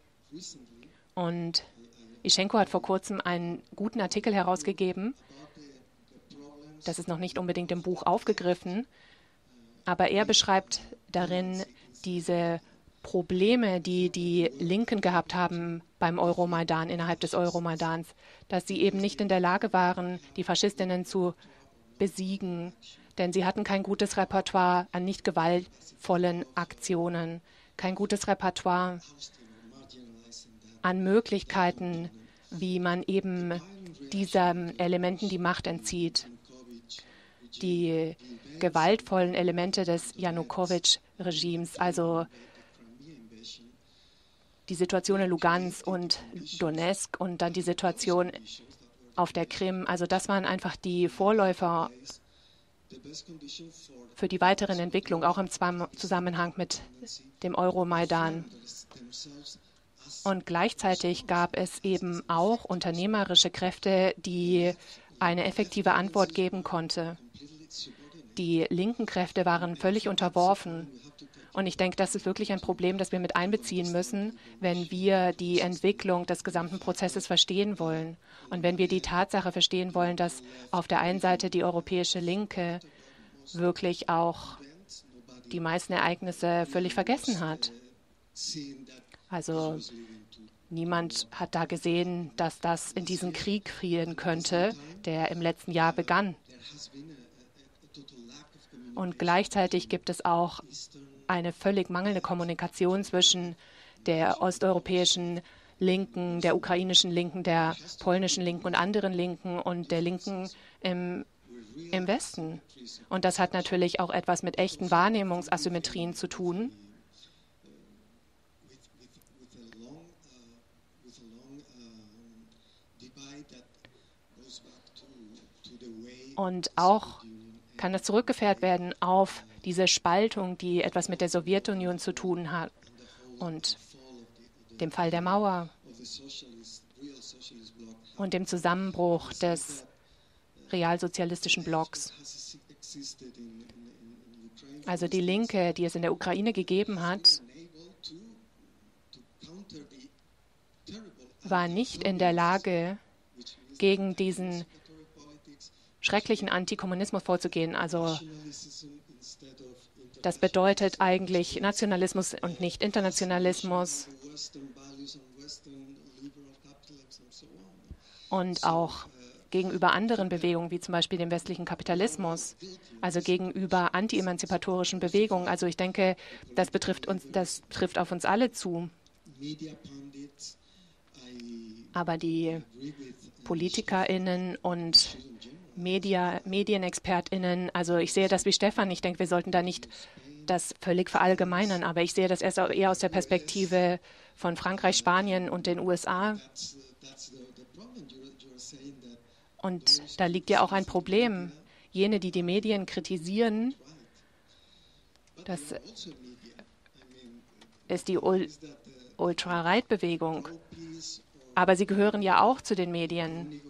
Und Ischenko hat vor kurzem einen guten Artikel herausgegeben. Das ist noch nicht unbedingt im Buch aufgegriffen, aber er beschreibt darin diese Probleme, die die Linken gehabt haben beim Euromaidan, innerhalb des Euromaidans, dass sie eben nicht in der Lage waren, die Faschistinnen zu besiegen, denn sie hatten kein gutes Repertoire an nicht gewaltvollen Aktionen, kein gutes Repertoire an Möglichkeiten, wie man eben diesen Elementen die Macht entzieht. Die gewaltvollen Elemente des Janukowitsch-Regimes, also die Situation in Lugansk und Donetsk und dann die Situation auf der Krim. Also das waren einfach die Vorläufer für die weiteren Entwicklung, auch im Zusammenhang mit dem Euromaidan. Und gleichzeitig gab es eben auch unternehmerische Kräfte, die eine effektive Antwort geben konnte. Die linken Kräfte waren völlig unterworfen. Und ich denke, das ist wirklich ein Problem, das wir mit einbeziehen müssen, wenn wir die Entwicklung des gesamten Prozesses verstehen wollen. Und wenn wir die Tatsache verstehen wollen, dass auf der einen Seite die europäische Linke wirklich auch die meisten Ereignisse völlig vergessen hat. Also niemand hat da gesehen, dass das in diesen Krieg führen könnte, der im letzten Jahr begann. Und gleichzeitig gibt es auch eine völlig mangelnde Kommunikation zwischen der osteuropäischen Linken, der ukrainischen Linken, der polnischen Linken und anderen Linken und der Linken im Westen. Und das hat natürlich auch etwas mit echten Wahrnehmungsasymmetrien zu tun. Und auch kann das zurückgeführt werden auf diese Spaltung, die etwas mit der Sowjetunion zu tun hat und dem Fall der Mauer und dem Zusammenbruch des realsozialistischen Blocks. Also die Linke, die es in der Ukraine gegeben hat, war nicht in der Lage, gegen diesen schrecklichen Antikommunismus vorzugehen. Also das bedeutet eigentlich Nationalismus und nicht Internationalismus und auch gegenüber anderen Bewegungen, wie zum Beispiel dem westlichen Kapitalismus, also gegenüber anti-emanzipatorischen Bewegungen. Also ich denke, das trifft auf uns alle zu. Aber die PolitikerInnen und MedienexpertInnen, also ich sehe das wie Stefan, ich denke, wir sollten da nicht das völlig verallgemeinern, aber ich sehe das erst eher aus der Perspektive von Frankreich, Spanien und den USA. Und da liegt ja auch ein Problem. Jene, die die Medien kritisieren, das ist die Ultra-Right-Bewegung. Aber sie gehören ja auch zu den Medien.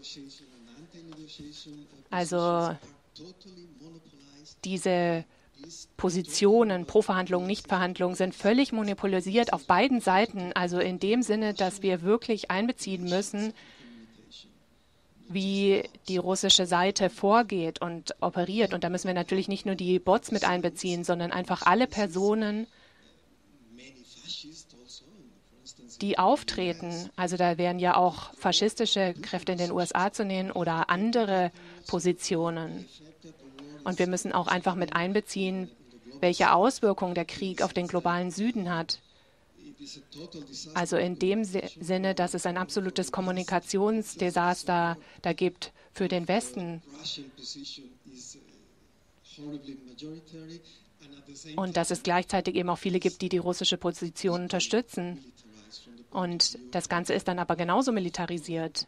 Also diese Positionen pro Verhandlung, Nichtverhandlung sind völlig monopolisiert auf beiden Seiten. Also in dem Sinne, dass wir wirklich einbeziehen müssen, wie die russische Seite vorgeht und operiert. Und da müssen wir natürlich nicht nur die Bots mit einbeziehen, sondern einfach alle Personen, die auftreten. Also da wären ja auch faschistische Kräfte in den USA zu nennen oder andere Positionen. Und wir müssen auch einfach mit einbeziehen, welche Auswirkungen der Krieg auf den globalen Süden hat. Also in dem Sinne, dass es ein absolutes Kommunikationsdesaster da gibt für den Westen. Und dass es gleichzeitig eben auch viele gibt, die die russische Position unterstützen. Und das Ganze ist dann aber genauso militarisiert.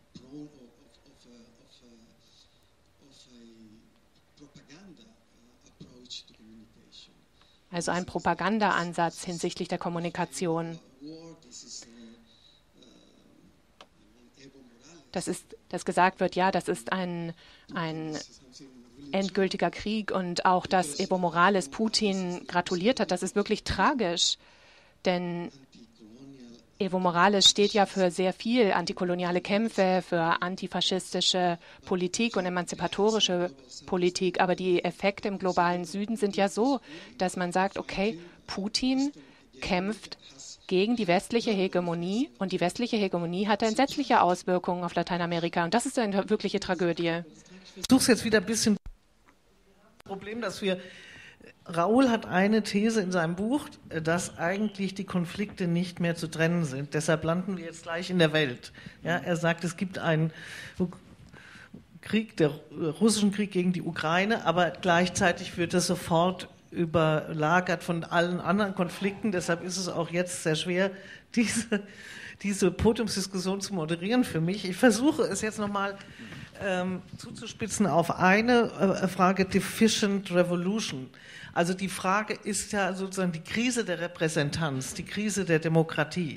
Also ein Propaganda-Ansatz hinsichtlich der Kommunikation. Dass gesagt wird, ja, das ist ein endgültiger Krieg und auch, dass Evo Morales Putin gratuliert hat, das ist wirklich tragisch. Denn Evo Morales steht ja für sehr viel antikoloniale Kämpfe, für antifaschistische Politik und emanzipatorische Politik. Aber die Effekte im globalen Süden sind ja so, dass man sagt, okay, Putin kämpft gegen die westliche Hegemonie und die westliche Hegemonie hat entsetzliche Auswirkungen auf Lateinamerika. Und das ist eine wirkliche Tragödie. Ich versuche es jetzt wieder ein bisschen. Das Problem, dass Raoul hat eine These in seinem Buch, dass eigentlich die Konflikte nicht mehr zu trennen sind. Deshalb landen wir jetzt gleich in der Welt. Ja, er sagt, es gibt einen Krieg, der russischen Krieg gegen die Ukraine, aber gleichzeitig wird es sofort überlagert von allen anderen Konflikten. Deshalb ist es auch jetzt sehr schwer, diese Podiumsdiskussion zu moderieren für mich. Ich versuche es jetzt nochmal zuzuspitzen auf eine Frage, Deficient Revolution. Also die Frage ist ja sozusagen die Krise der Repräsentanz, die Krise der Demokratie.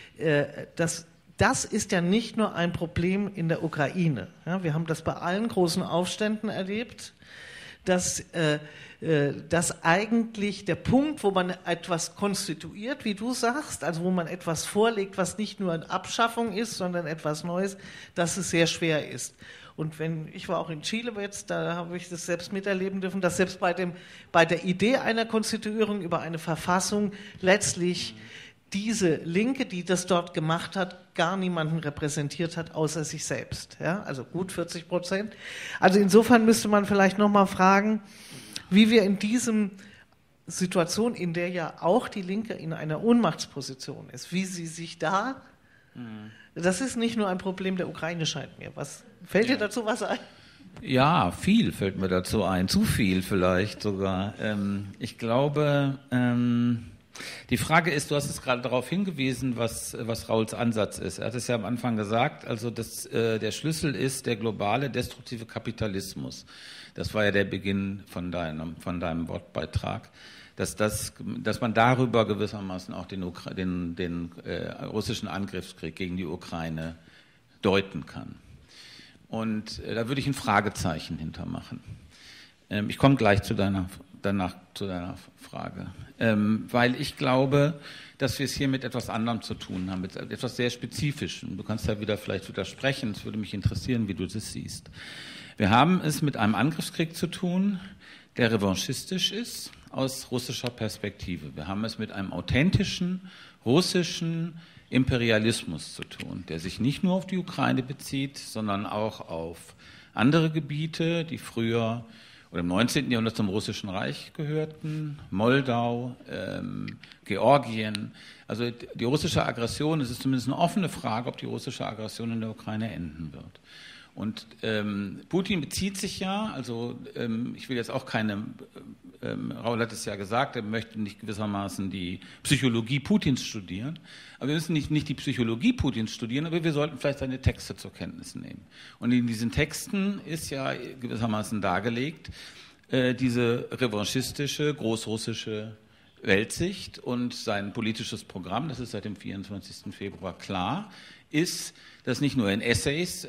Das ist ja nicht nur ein Problem in der Ukraine. Ja, wir haben das bei allen großen Aufständen erlebt, dass eigentlich der Punkt, wo man etwas konstituiert, wie du sagst, also wo man etwas vorlegt, was nicht nur eine Abschaffung ist, sondern etwas Neues, dass es sehr schwer ist. Und ich war auch in Chile jetzt, da habe ich das selbst miterleben dürfen, dass selbst bei der Idee einer Konstituierung über eine Verfassung letztlich diese Linke, die das dort gemacht hat, gar niemanden repräsentiert hat, außer sich selbst. Ja? Also gut 40%. Also insofern müsste man vielleicht nochmal fragen, wie wir in diesem Situation, in der ja auch die Linke in einer Ohnmachtsposition ist, wie sie sich da... Das ist nicht nur ein Problem der Ukraine, scheint mir. Was fällt dir dazu was ein? Ja, viel fällt mir dazu ein. Zu viel vielleicht sogar. Ich glaube, die Frage ist, du hast es gerade darauf hingewiesen, was Raouls Ansatz ist. Er hat es ja am Anfang gesagt, also der Schlüssel ist der globale destruktive Kapitalismus. Das war ja der Beginn von deinem Wortbeitrag. Dass man darüber gewissermaßen auch den russischen Angriffskrieg gegen die Ukraine deuten kann. Und da würde ich ein Fragezeichen hintermachen. Ich komme gleich zu deiner danach zu deiner Frage. Weil ich glaube, dass wir es hier mit etwas anderem zu tun haben, mit etwas sehr Spezifischem. Du kannst ja wieder vielleicht widersprechen, es würde mich interessieren, wie du das siehst. Wir haben es mit einem Angriffskrieg zu tun, der revanchistisch ist, aus russischer Perspektive. Wir haben es mit einem authentischen russischen Imperialismus zu tun, der sich nicht nur auf die Ukraine bezieht, sondern auch auf andere Gebiete, die früher oder im 19. Jahrhundert zum Russischen Reich gehörten, Moldau, Georgien. Also die russische Aggression, es ist zumindest eine offene Frage, ob die russische Aggression in der Ukraine enden wird. Und Putin bezieht sich ja, also ich will jetzt auch keine, Raul hat es ja gesagt, er möchte nicht gewissermaßen die Psychologie Putins studieren, aber wir müssen nicht die Psychologie Putins studieren, aber wir sollten vielleicht seine Texte zur Kenntnis nehmen. Und in diesen Texten ist ja gewissermaßen dargelegt, diese revanchistische, großrussische Weltsicht und sein politisches Programm, das ist seit dem 24. Februar klar, ist, das nicht nur in Essays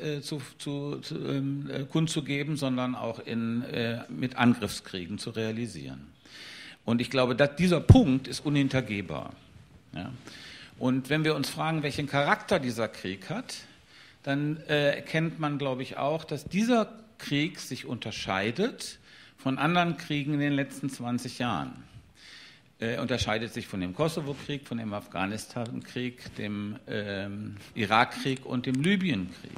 kundzugeben, sondern auch mit Angriffskriegen zu realisieren. Und ich glaube, dieser Punkt ist unhintergehbar. Ja? Und wenn wir uns fragen, welchen Charakter dieser Krieg hat, dann erkennt man, glaube ich, auch, dass dieser Krieg sich unterscheidet von anderen Kriegen in den letzten 20 Jahren. Unterscheidet sich von dem Kosovo-Krieg, von dem Afghanistan-Krieg, dem Irak-Krieg und dem Libyen-Krieg.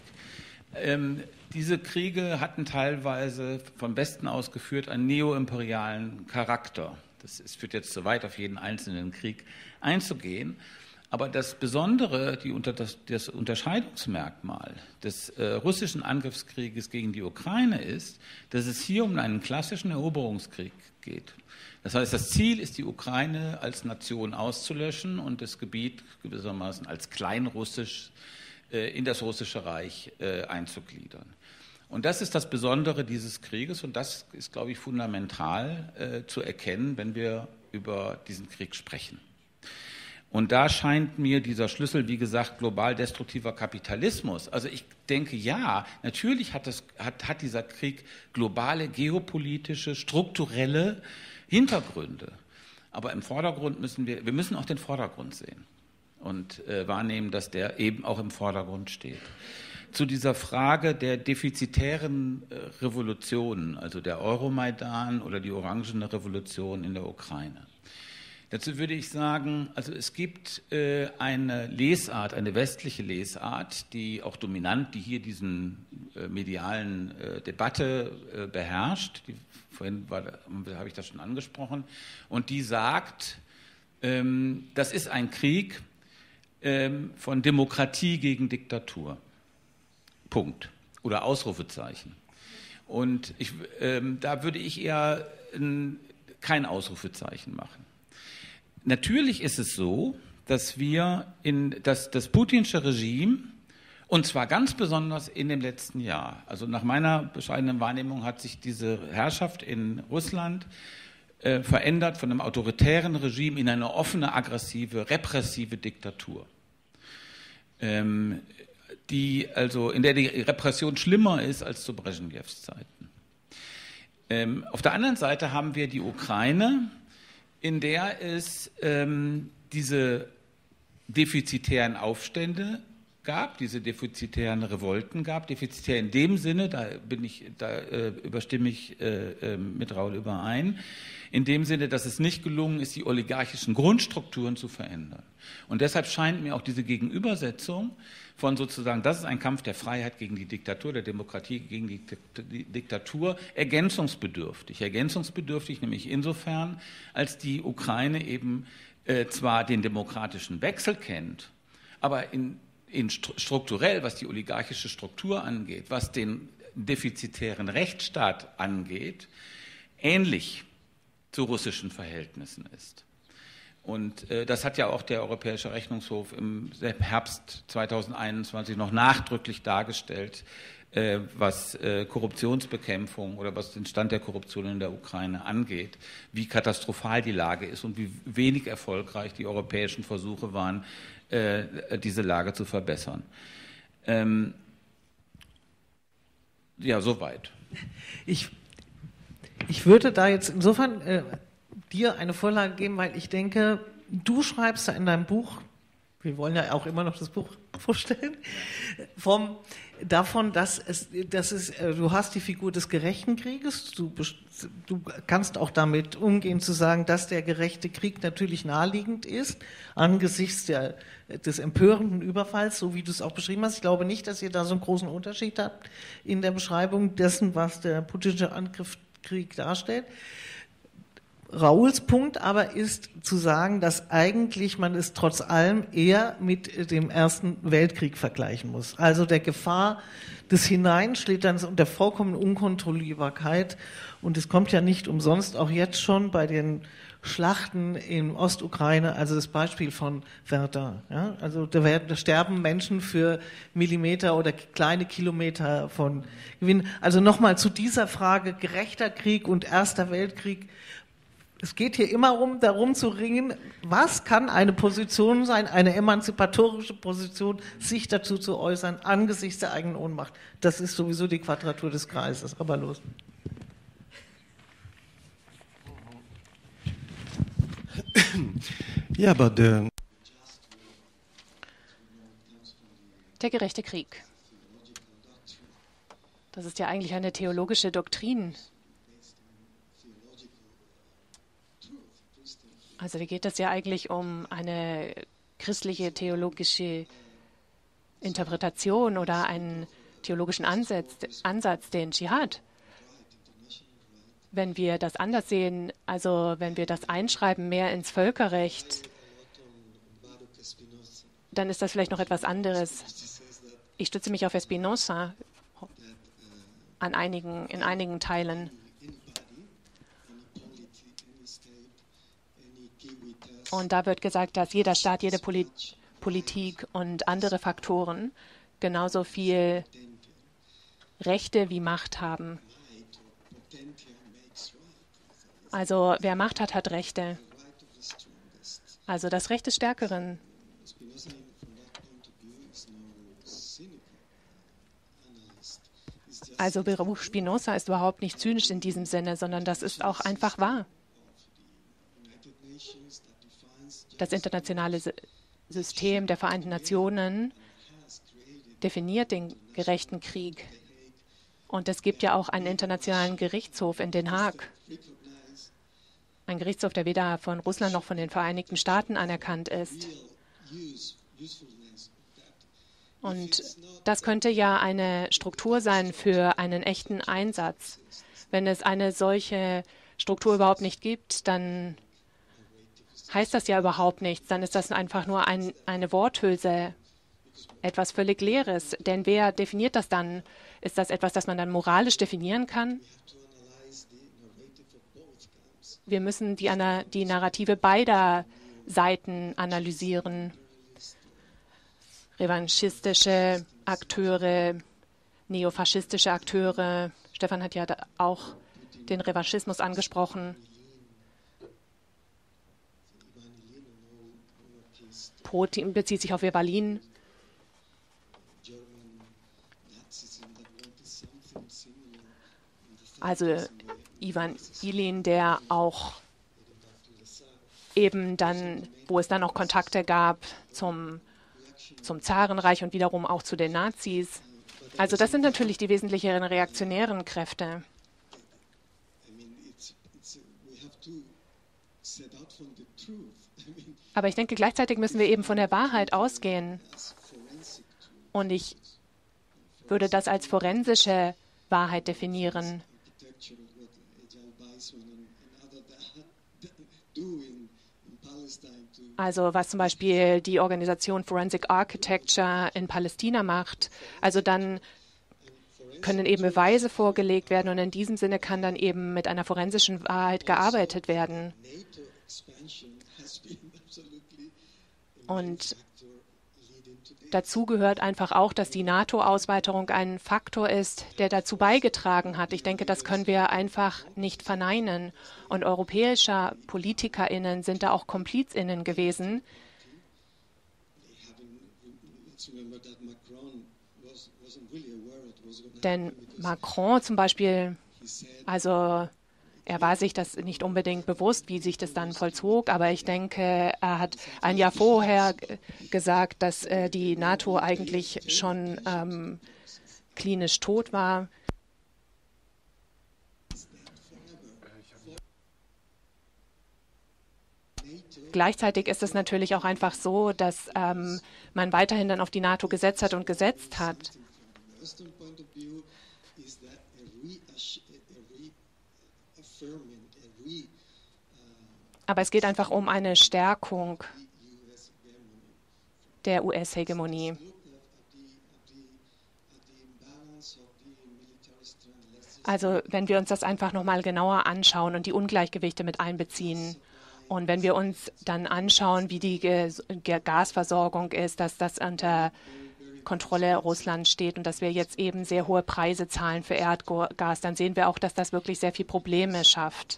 Diese Kriege hatten teilweise vom Besten aus geführt einen neoimperialen Charakter. Es führt jetzt zu weit, auf jeden einzelnen Krieg einzugehen. Aber das Besondere, das Unterscheidungsmerkmal des russischen Angriffskrieges gegen die Ukraine ist, dass es hier um einen klassischen Eroberungskrieg geht. Das heißt, das Ziel ist, die Ukraine als Nation auszulöschen und das Gebiet gewissermaßen als kleinrussisch in das russische Reich einzugliedern. Und das ist das Besondere dieses Krieges und das ist, glaube ich, fundamental zu erkennen, wenn wir über diesen Krieg sprechen. Und da scheint mir dieser Schlüssel, wie gesagt, global destruktiver Kapitalismus. Also ich denke, ja, natürlich hat dieser Krieg globale, geopolitische, strukturelle Hintergründe. Aber im Vordergrund müssen wir müssen auch den Vordergrund sehen und wahrnehmen, dass der eben auch im Vordergrund steht. Zu dieser Frage der defizitären Revolutionen, also der Euromaidan oder die Orangene Revolution in der Ukraine. Dazu würde ich sagen, also es gibt eine Lesart, eine westliche Lesart, die auch dominant, die hier diesen medialen Debatte beherrscht. Vorhin habe ich das schon angesprochen. Und die sagt, das ist ein Krieg von Demokratie gegen Diktatur. Punkt. Oder Ausrufezeichen. Und da würde ich eher kein Ausrufezeichen machen. Natürlich ist es so, dass das putinsche Regime, und zwar ganz besonders in dem letzten Jahr, also nach meiner bescheidenen Wahrnehmung hat sich diese Herrschaft in Russland verändert von einem autoritären Regime in eine offene, aggressive, repressive Diktatur, in der die Repression schlimmer ist als zu Breschnews Zeiten. Auf der anderen Seite haben wir die Ukraine, in der es diese defizitären Aufstände gab, diese defizitären Revolten gab, defizitär in dem Sinne, da überstimme ich mit Raul überein, in dem Sinne, dass es nicht gelungen ist, die oligarchischen Grundstrukturen zu verändern. Und deshalb scheint mir auch diese Gegenübersetzung von sozusagen, das ist ein Kampf der Freiheit gegen die Diktatur, der Demokratie gegen die Diktatur, ergänzungsbedürftig. Ergänzungsbedürftig nämlich insofern, als die Ukraine eben zwar den demokratischen Wechsel kennt, aber strukturell, was die oligarchische Struktur angeht, was den defizitären Rechtsstaat angeht, ähnlich zu russischen Verhältnissen ist. Und das hat ja auch der Europäische Rechnungshof im Herbst 2021 noch nachdrücklich dargestellt, was Korruptionsbekämpfung oder was den Stand der Korruption in der Ukraine angeht, wie katastrophal die Lage ist und wie wenig erfolgreich die europäischen Versuche waren, diese Lage zu verbessern. Ja, soweit. Ich Ich würde da jetzt insofern dir eine Vorlage geben, weil ich denke, du schreibst da in deinem Buch, wir wollen ja auch immer noch das Buch vorstellen, davon, du hast die Figur des gerechten Krieges, du kannst auch damit umgehen zu sagen, dass der gerechte Krieg natürlich naheliegend ist, angesichts des empörenden Überfalls, so wie du es auch beschrieben hast. Ich glaube nicht, dass ihr da so einen großen Unterschied habt in der Beschreibung dessen, was der putinsche Angriffskrieg darstellt. Rauls Punkt aber ist zu sagen, dass eigentlich man es trotz allem eher mit dem Ersten Weltkrieg vergleichen muss. Also der Gefahr des Hineinschlitterns und der vollkommenen Unkontrollierbarkeit. Und es kommt ja nicht umsonst auch jetzt schon bei den Schlachten in Ostukraine, also das Beispiel von Verdun. Ja? Also da sterben Menschen für Millimeter oder kleine Kilometer von Gewinn. Also nochmal zu dieser Frage gerechter Krieg und Erster Weltkrieg. Es geht hier immer darum zu ringen, was kann eine Position sein, eine emanzipatorische Position, sich dazu zu äußern, angesichts der eigenen Ohnmacht. Das ist sowieso die Quadratur des Kreises. Aber los. Yeah, but Der gerechte Krieg. Das ist ja eigentlich eine theologische Doktrin. Also da geht es ja eigentlich um eine christliche theologische Interpretation oder einen theologischen Ansatz, den Dschihad. Wenn wir das anders sehen, also wenn wir das einschreiben mehr ins Völkerrecht, dann ist das vielleicht noch etwas anderes. Ich stütze mich auf Spinoza in einigen Teilen. Und da wird gesagt, dass jeder Staat, jede Politik und andere Faktoren genauso viel Rechte wie Macht haben. Also wer Macht hat, hat Rechte. Also das Recht des Stärkeren. Also Beruf Spinoza ist überhaupt nicht zynisch in diesem Sinne, sondern das ist auch einfach wahr. Das internationale System der Vereinten Nationen definiert den gerechten Krieg. Und es gibt ja auch einen internationalen Gerichtshof in Den Haag. Ein Gerichtshof, der weder von Russland noch von den Vereinigten Staaten anerkannt ist. Und das könnte ja eine Struktur sein für einen echten Einsatz. Wenn es eine solche Struktur überhaupt nicht gibt, dann heißt das ja überhaupt nichts. Dann ist das einfach nur eine Worthülse, etwas völlig Leeres. Denn wer definiert das dann? Ist das etwas, das man dann moralisch definieren kann? Wir müssen die Narrative beider Seiten analysieren. Revanchistische Akteure, neofaschistische Akteure. Stefan hat ja auch den Revanchismus angesprochen. Putin bezieht sich auf Evalin. Also Ivan Ilin, der auch eben dann, wo es dann auch Kontakte gab zum Zarenreich und wiederum auch zu den Nazis. Also das sind natürlich die wesentlichen reaktionären Kräfte. Aber ich denke, gleichzeitig müssen wir eben von der Wahrheit ausgehen. Und ich würde das als forensische Wahrheit definieren. Also was zum Beispiel die Organisation Forensic Architecture in Palästina macht. Also dann können eben Beweise vorgelegt werden und in diesem Sinne kann dann eben mit einer forensischen Wahrheit gearbeitet werden. Und dazu gehört einfach auch, dass die NATO-Ausweiterung ein Faktor ist, der dazu beigetragen hat. Ich denke, das können wir einfach nicht verneinen. Und europäische PolitikerInnen sind da auch KomplizInnen gewesen. Denn Macron zum Beispiel, also Er war sich das nicht unbedingt bewusst, wie sich das dann vollzog, aber ich denke, er hat ein Jahr vorher gesagt, dass die NATO eigentlich schon klinisch tot war. Gleichzeitig ist es natürlich auch einfach so, dass man weiterhin dann auf die NATO gesetzt hat und gesetzt hat. Aber es geht einfach um eine Stärkung der US-Hegemonie. Also wenn wir uns das einfach nochmal genauer anschauen und die Ungleichgewichte mit einbeziehen und wenn wir uns dann anschauen, wie die Gasversorgung ist, dass das unter Kontrolle Russlands steht und dass wir jetzt eben sehr hohe Preise zahlen für Erdgas, dann sehen wir auch, dass das wirklich sehr viele Probleme schafft.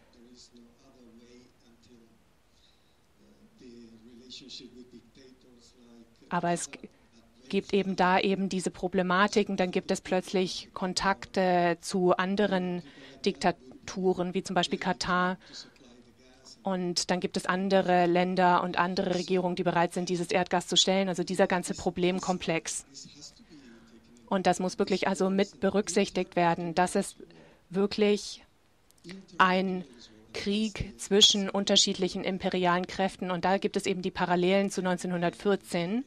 Aber es gibt eben da eben diese Problematiken, dann gibt es plötzlich Kontakte zu anderen Diktaturen, wie zum Beispiel Katar. Und dann gibt es andere Länder und andere Regierungen, die bereit sind, dieses Erdgas zu stellen. Also dieser ganze Problemkomplex. Und das muss wirklich also mit berücksichtigt werden. Das ist wirklich ein Krieg zwischen unterschiedlichen imperialen Kräften. Und da gibt es eben die Parallelen zu 1914.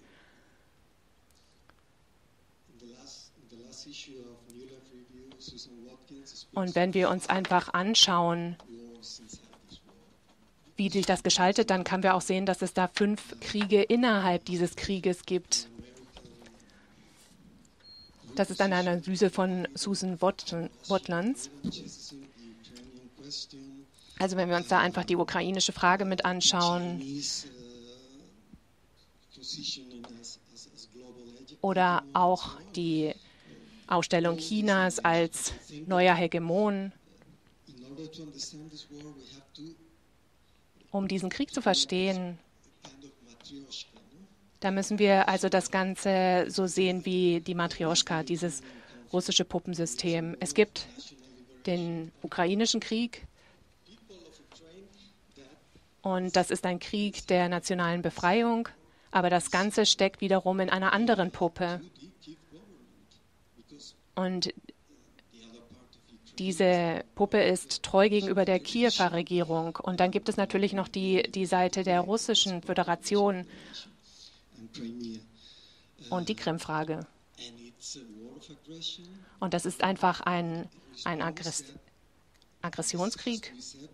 Und wenn wir uns einfach anschauen, wie sich das gestaltet, dann können wir auch sehen, dass es da 5 Kriege innerhalb dieses Krieges gibt. Das ist eine Analyse von Susan Wotlands. Also wenn wir uns da einfach die ukrainische Frage mit anschauen oder auch die Ausstellung Chinas als neuer Hegemon. Um diesen Krieg zu verstehen, da müssen wir also das Ganze so sehen wie die Matrioschka, dieses russische Puppensystem. Es gibt den ukrainischen Krieg und das ist ein Krieg der nationalen Befreiung, aber das Ganze steckt wiederum in einer anderen Puppe. Und diese Puppe ist treu gegenüber der Kiewer Regierung. Und dann gibt es natürlich noch die Seite der russischen Föderation und die Krim-Frage. Und das ist einfach ein Aggressionskrieg.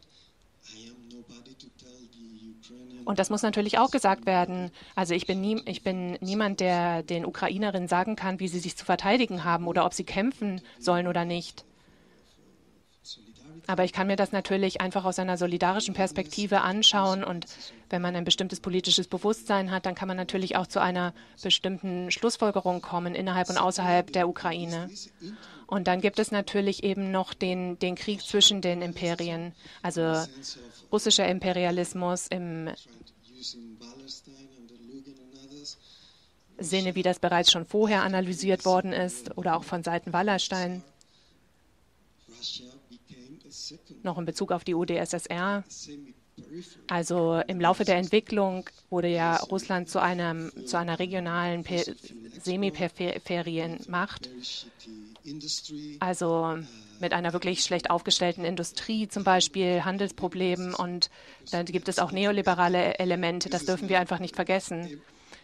Und das muss natürlich auch gesagt werden. Also ich bin niemand, der den Ukrainerinnen sagen kann, wie sie sich zu verteidigen haben oder ob sie kämpfen sollen oder nicht. Aber ich kann mir das natürlich einfach aus einer solidarischen Perspektive anschauen. Und wenn man ein bestimmtes politisches Bewusstsein hat, dann kann man natürlich auch zu einer bestimmten Schlussfolgerung kommen, innerhalb und außerhalb der Ukraine. Und dann gibt es natürlich eben noch den Krieg zwischen den Imperien, also russischer Imperialismus im Sinne, wie das bereits schon vorher analysiert worden ist, oder auch von Seiten Wallerstein. Noch in Bezug auf die UdSSR. Also im Laufe der Entwicklung wurde ja Russland zu einer regionalen semi-peripheren Macht. Also mit einer wirklich schlecht aufgestellten Industrie, zum Beispiel Handelsproblemen, und dann gibt es auch neoliberale Elemente, das dürfen wir einfach nicht vergessen.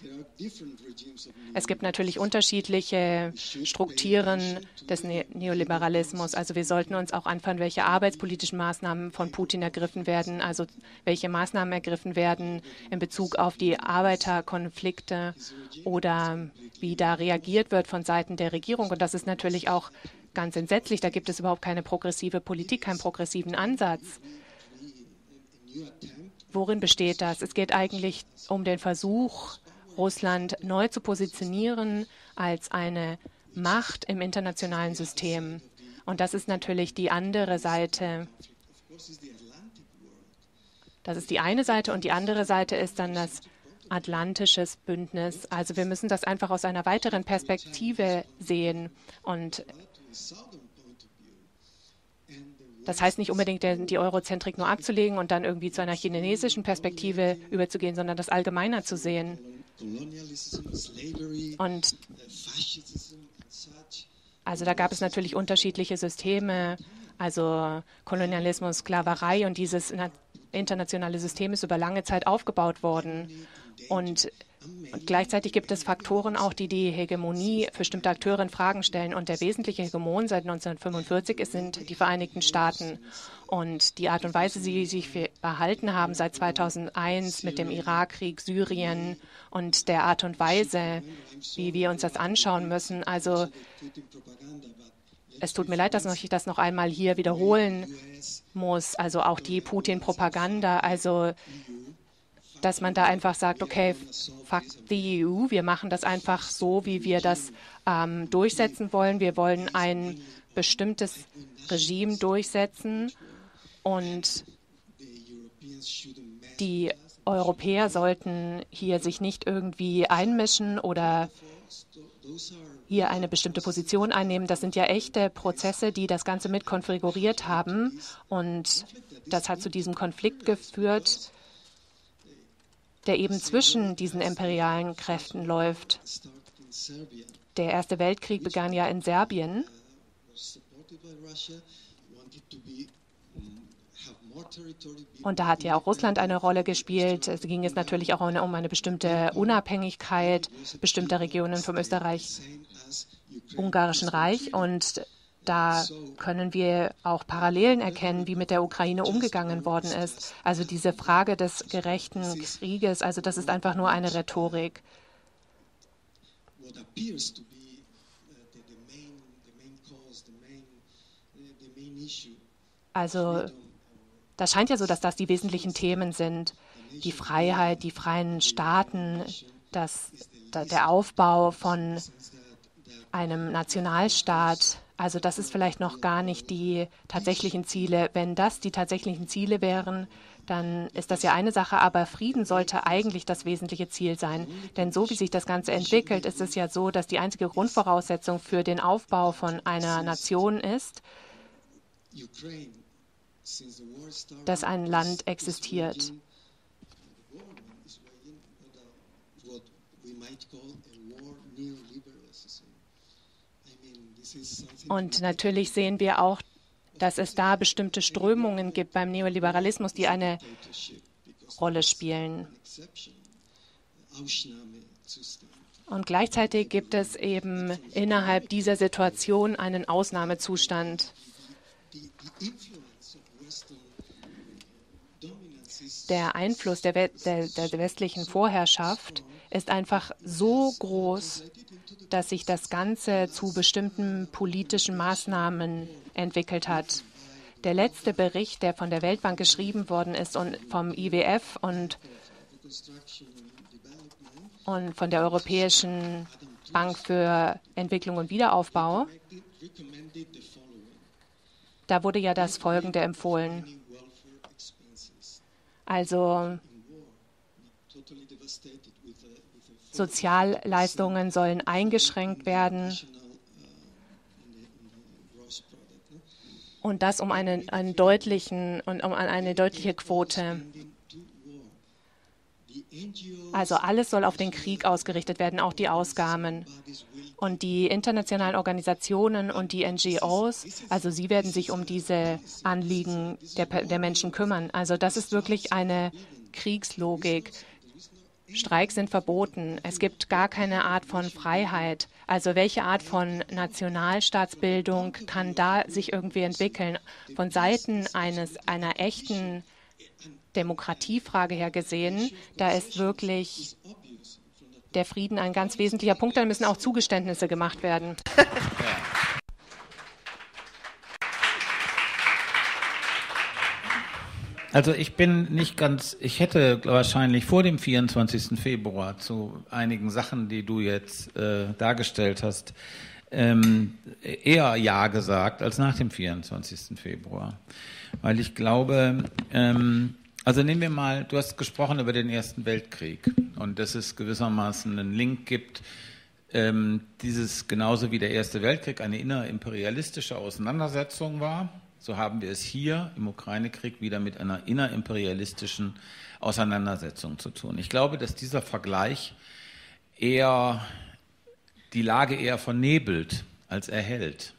Es gibt natürlich unterschiedliche Strukturen des Neoliberalismus. Also wir sollten uns auch anschauen, welche arbeitspolitischen Maßnahmen von Putin ergriffen werden, also welche Maßnahmen ergriffen werden in Bezug auf die Arbeiterkonflikte oder wie da reagiert wird von Seiten der Regierung. Und das ist natürlich auch ganz entsetzlich. Da gibt es überhaupt keine progressive Politik, keinen progressiven Ansatz. Worin besteht das? Es geht eigentlich um den Versuch, Russland neu zu positionieren als eine Macht im internationalen System. Und das ist natürlich die andere Seite. Das ist die eine Seite, und die andere Seite ist dann das atlantische Bündnis. Also wir müssen das einfach aus einer weiteren Perspektive sehen. Und Das heißt nicht unbedingt, die Eurozentrik nur abzulegen und dann irgendwie zu einer chinesischen Perspektive überzugehen, sondern das allgemeiner zu sehen. Und also da gab es natürlich unterschiedliche Systeme, also Kolonialismus, Sklaverei, und dieses internationale System ist über lange Zeit aufgebaut worden. Und gleichzeitig gibt es Faktoren auch, die die Hegemonie bestimmter Akteure in Fragen stellen. Und der wesentliche Hegemon seit 1945 sind die Vereinigten Staaten. Und die Art und Weise, wie sie sich verhalten haben seit 2001 mit dem Irakkrieg, Syrien und der Art und Weise, wie wir uns das anschauen müssen. Also es tut mir leid, dass ich das noch einmal hier wiederholen muss. Also auch die Putin-Propaganda, also dass man da einfach sagt, okay, fuck the EU, wir machen das einfach so, wie wir das durchsetzen wollen. Wir wollen ein bestimmtes Regime durchsetzen und die Europäer sollten hier sich nicht irgendwie einmischen oder hier eine bestimmte Position einnehmen. Das sind ja echte Prozesse, die das Ganze mit konfiguriert haben, und das hat zu diesem Konflikt geführt, der eben zwischen diesen imperialen Kräften läuft. Der Erste Weltkrieg begann ja in Serbien. Und da hat ja auch Russland eine Rolle gespielt. Es ging es natürlich auch um eine bestimmte Unabhängigkeit bestimmter Regionen vom Österreich-Ungarischen Reich. Und da können wir auch Parallelen erkennen, wie mit der Ukraine umgegangen worden ist. Also diese Frage des gerechten Krieges, also das ist einfach nur eine Rhetorik. Also das scheint ja so, dass das die wesentlichen Themen sind. Die Freiheit, die freien Staaten, der Aufbau von einem Nationalstaat. Also das ist vielleicht noch gar nicht die tatsächlichen Ziele. Wenn das die tatsächlichen Ziele wären, dann ist das ja eine Sache, aber Frieden sollte eigentlich das wesentliche Ziel sein. Denn so wie sich das Ganze entwickelt, ist es ja so, dass die einzige Grundvoraussetzung für den Aufbau von einer Nation ist, dass ein Land existiert. Und natürlich sehen wir auch, dass es da bestimmte Strömungen gibt beim Neoliberalismus, die eine Rolle spielen. Und gleichzeitig gibt es eben innerhalb dieser Situation einen Ausnahmezustand. Der Einfluss der westlichen Vorherrschaft ist einfach so groß, dass sich das Ganze zu bestimmten politischen Maßnahmen entwickelt hat. Der letzte Bericht, der von der Weltbank geschrieben worden ist und vom IWF und von der Europäischen Bank für Entwicklung und Wiederaufbau, da wurde ja das Folgende empfohlen. Also Sozialleistungen sollen eingeschränkt werden, und das um eine deutliche Quote. Also alles soll auf den Krieg ausgerichtet werden, auch die Ausgaben. Und die internationalen Organisationen und die NGOs, also sie werden sich um diese Anliegen der Menschen kümmern. Also das ist wirklich eine Kriegslogik. Streiks sind verboten. Es gibt gar keine Art von Freiheit. Also welche Art von Nationalstaatsbildung kann da sich irgendwie entwickeln? Von Seiten einer echten Demokratiefrage her gesehen, da ist wirklich der Frieden ein ganz wesentlicher Punkt. Da müssen auch Zugeständnisse gemacht werden. Also ich hätte wahrscheinlich vor dem 24. Februar zu einigen Sachen, die du jetzt dargestellt hast, eher Ja gesagt als nach dem 24. Februar. Weil ich glaube, also nehmen wir mal, du hast gesprochen über den Ersten Weltkrieg und dass es gewissermaßen einen Link gibt, dieses genauso wie der Erste Weltkrieg eine innerimperialistische Auseinandersetzung war, so haben wir es hier im Ukraine-Krieg wieder mit einer innerimperialistischen Auseinandersetzung zu tun. Ich glaube, dass dieser Vergleich eher die Lage eher vernebelt als erhellt.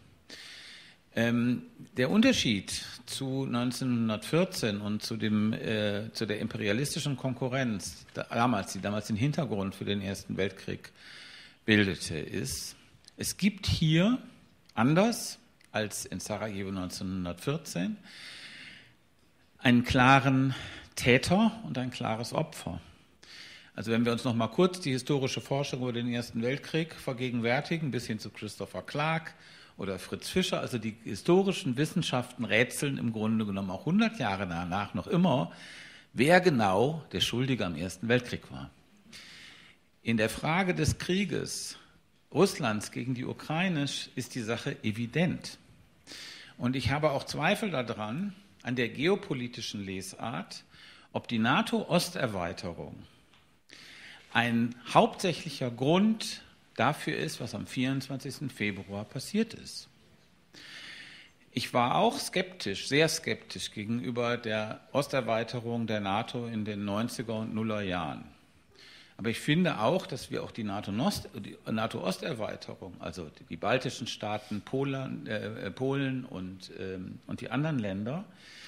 Der Unterschied zu 1914 und zu der imperialistischen Konkurrenz, die damals den Hintergrund für den Ersten Weltkrieg bildete, ist, es gibt hier, anders als in Sarajevo 1914, einen klaren Täter und ein klares Opfer. Also wenn wir uns noch mal kurz die historische Forschung über den Ersten Weltkrieg vergegenwärtigen, bis hin zu Christopher Clark oder Fritz Fischer, also die historischen Wissenschaften rätseln im Grunde genommen auch 100 Jahre danach noch immer, wer genau der Schuldige am Ersten Weltkrieg war. In der Frage des Krieges Russlands gegen die Ukraine ist die Sache evident. Und ich habe auch Zweifel daran, an der geopolitischen Lesart, ob die NATO-Osterweiterung ein hauptsächlicher Grund dafür ist, was am 24. Februar passiert ist. Ich war auch skeptisch, sehr skeptisch gegenüber der Osterweiterung der NATO in den 90er und Nuller Jahren. Aber ich finde auch, dass wir auch die NATO-Osterweiterung, also die baltischen Staaten, Polen und die anderen Länder,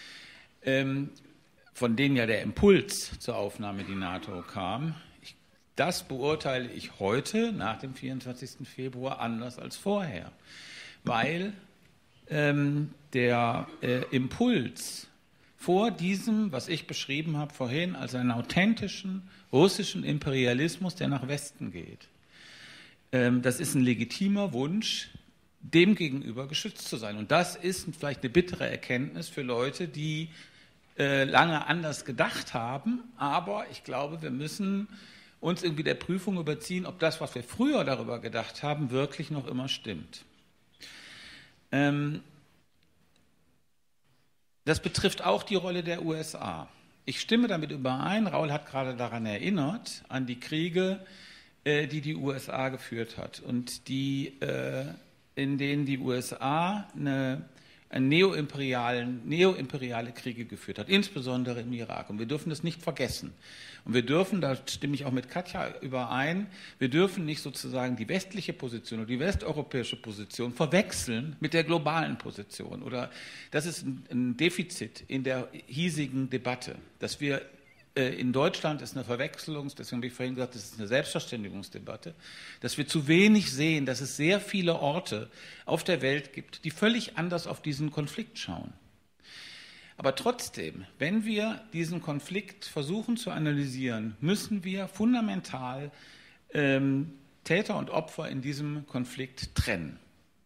von denen ja der Impuls zur Aufnahme in die NATO kam, das beurteile ich heute, nach dem 24. Februar, anders als vorher. Weil der Impuls vor diesem, was ich beschrieben habe vorhin, als einen authentischen russischen Imperialismus, der nach Westen geht, das ist ein legitimer Wunsch, dem gegenüber geschützt zu sein. Und das ist vielleicht eine bittere Erkenntnis für Leute, die lange anders gedacht haben. Aber ich glaube, wir müssen uns irgendwie der Prüfung überziehen, ob das, was wir früher darüber gedacht haben, wirklich noch immer stimmt. Das betrifft auch die Rolle der USA. Ich stimme damit überein, Raul hat gerade daran erinnert, an die Kriege, die die USA geführt hat und in denen die USA neoimperiale Kriege geführt hat, insbesondere im Irak. Und wir dürfen das nicht vergessen. Und wir dürfen, da stimme ich auch mit Katja überein, wir dürfen nicht sozusagen die westliche Position oder die westeuropäische Position verwechseln mit der globalen Position. Oder das ist ein Defizit in der hiesigen Debatte, dass wir in Deutschland ist eine Verwechslung, deswegen habe ich vorhin gesagt, das ist eine Selbstverständigungsdebatte, dass wir zu wenig sehen, dass es sehr viele Orte auf der Welt gibt, die völlig anders auf diesen Konflikt schauen. Aber trotzdem, wenn wir diesen Konflikt versuchen zu analysieren, müssen wir fundamental Täter und Opfer in diesem Konflikt trennen.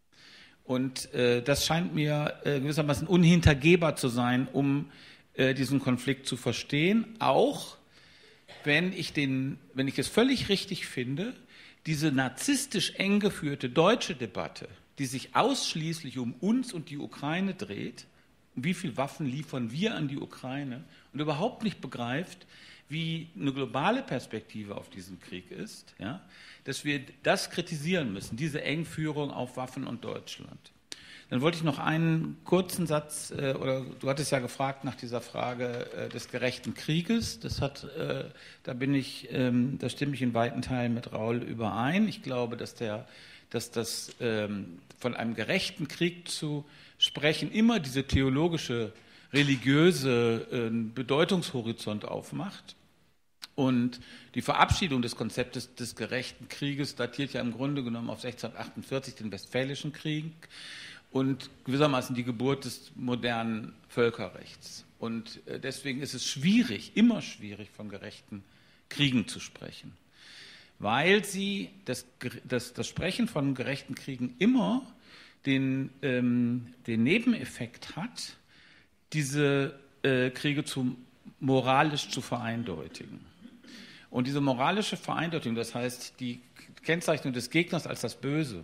Und das scheint mir gewissermaßen unhintergehbar zu sein, um diesen Konflikt zu verstehen, auch wenn ich es völlig richtig finde, diese narzisstisch eng geführte deutsche Debatte, die sich ausschließlich um uns und die Ukraine dreht, um wie viele Waffen liefern wir an die Ukraine und überhaupt nicht begreift, wie eine globale Perspektive auf diesen Krieg ist, ja, dass wir das kritisieren müssen, diese Engführung auf Waffen und Deutschland. Dann wollte ich noch einen kurzen Satz, oder du hattest ja gefragt nach dieser Frage des gerechten Krieges. Da stimme ich in weiten Teilen mit Raul überein. Ich glaube, dass das von einem gerechten Krieg zu sprechen immer diese theologische, religiöse Bedeutungshorizont aufmacht. Und die Verabschiedung des Konzeptes des gerechten Krieges datiert ja im Grunde genommen auf 1648, den Westfälischen Krieg, und gewissermaßen die Geburt des modernen Völkerrechts. Und deswegen ist es schwierig, immer schwierig, von gerechten Kriegen zu sprechen, weil sie das Sprechen von gerechten Kriegen immer den Nebeneffekt hat, diese Kriege moralisch zu vereindeutigen. Und diese moralische Vereindeutigung, das heißt die Kennzeichnung des Gegners als das Böse,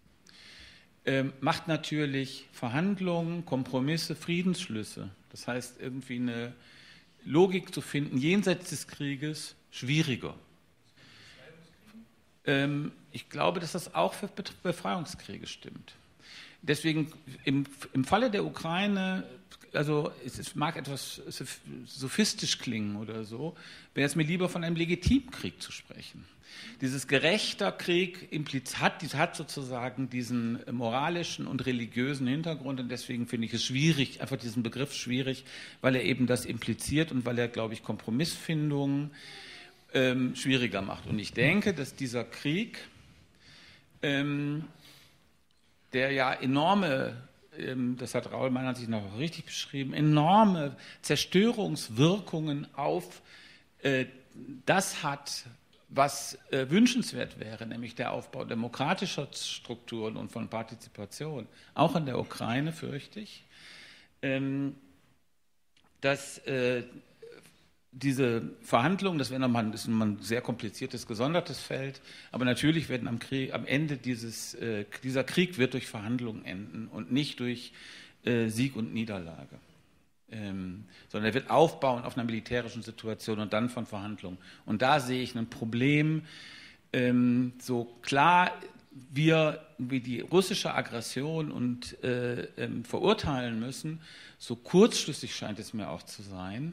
macht natürlich Verhandlungen, Kompromisse, Friedensschlüsse, das heißt irgendwie eine Logik zu finden, jenseits des Krieges, schwieriger. Ich glaube, dass das auch für Befreiungskriege stimmt. deswegen im Falle der Ukraine, also es mag etwas sophistisch klingen oder so, wäre es mir lieber von einem Legitimkrieg zu sprechen. Dieses gerechter Krieg hat sozusagen diesen moralischen und religiösen Hintergrund und deswegen finde ich es schwierig, einfach diesen Begriff schwierig, weil er eben das impliziert und weil er, glaube ich, Kompromissfindungen schwieriger macht. Und ich denke, dass dieser Krieg, der ja enorme, das hat Raoul meiner Ansicht nach auch richtig beschrieben, enorme Zerstörungswirkungen auf das hat, was wünschenswert wäre, nämlich der Aufbau demokratischer Strukturen und von Partizipation, auch in der Ukraine, fürchte ich, dass diese Verhandlungen, das wäre nochmal ein sehr kompliziertes, gesondertes Feld, aber natürlich werden am Ende dieser Krieg wird durch Verhandlungen enden und nicht durch Sieg und Niederlage. Sondern er wird aufbauen auf einer militärischen Situation und dann von Verhandlungen. Und da sehe ich ein Problem, so klar wir wie die russische Aggression und verurteilen müssen, so kurzschlüssig scheint es mir auch zu sein,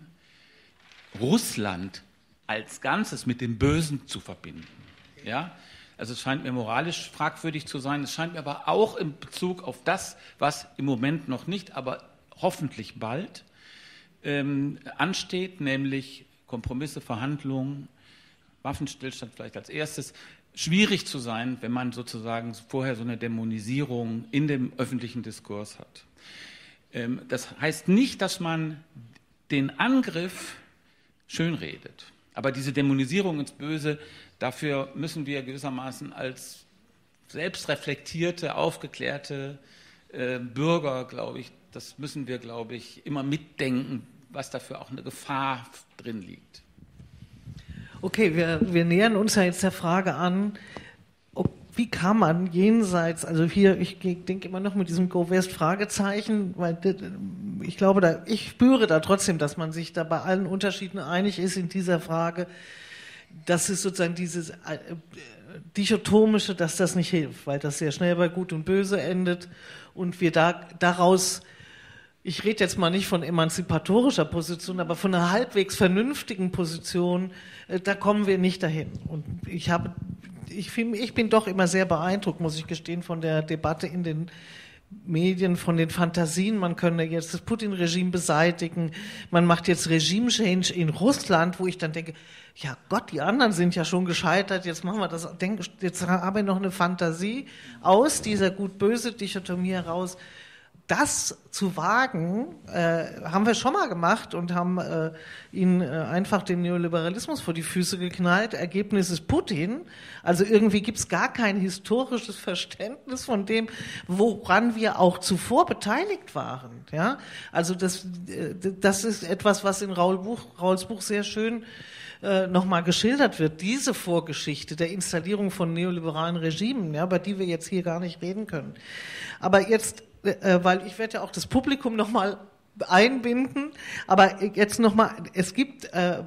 Russland als Ganzes mit dem Bösen zu verbinden. Ja? Also es scheint mir moralisch fragwürdig zu sein, es scheint mir aber auch in Bezug auf das, was im Moment noch nicht, aber hoffentlich bald ansteht, nämlich Kompromisse, Verhandlungen, Waffenstillstand vielleicht als erstes, schwierig zu sein, wenn man sozusagen vorher so eine Dämonisierung in dem öffentlichen Diskurs hat. Das heißt nicht, dass man den Angriff schönredet, aber diese Dämonisierung ins Böse, dafür müssen wir gewissermaßen als selbstreflektierte, aufgeklärte Bürger, glaube ich, das müssen wir, glaube ich, immer mitdenken, was dafür auch eine Gefahr drin liegt. Okay, wir nähern uns ja jetzt der Frage an, wie kann man jenseits, also hier, ich denke immer noch mit diesem Go-West-Fragezeichen, weil ich glaube, ich spüre da trotzdem, dass man sich da bei allen Unterschieden einig ist in dieser Frage, dass es sozusagen dieses Dichotomische, dass das nicht hilft, weil das sehr schnell bei Gut und Böse endet und wir daraus, ich rede jetzt mal nicht von emanzipatorischer Position, aber von einer halbwegs vernünftigen Position, da kommen wir nicht dahin. Und ich bin doch immer sehr beeindruckt, muss ich gestehen, von der Debatte in den Medien, von den Fantasien. Man könne jetzt das Putin-Regime beseitigen. Man macht jetzt Regime-Change in Russland, wo ich dann denke, ja Gott, die anderen sind ja schon gescheitert. Jetzt machen wir das. Jetzt haben wir noch eine Fantasie aus dieser Gut-Böse-Dichotomie heraus. Das zu wagen, haben wir schon mal gemacht und haben ihnen einfach den Neoliberalismus vor die Füße geknallt. Ergebnis ist Putin. Also irgendwie gibt es gar kein historisches Verständnis von dem, woran wir auch zuvor beteiligt waren. Ja? Also das ist etwas, was in Rauls Buch sehr schön nochmal geschildert wird. Diese Vorgeschichte der Installierung von neoliberalen Regimen, ja, über die wir jetzt hier gar nicht reden können. Aber jetzt weil ich werde ja auch das Publikum nochmal einbinden, aber jetzt nochmal, es gibt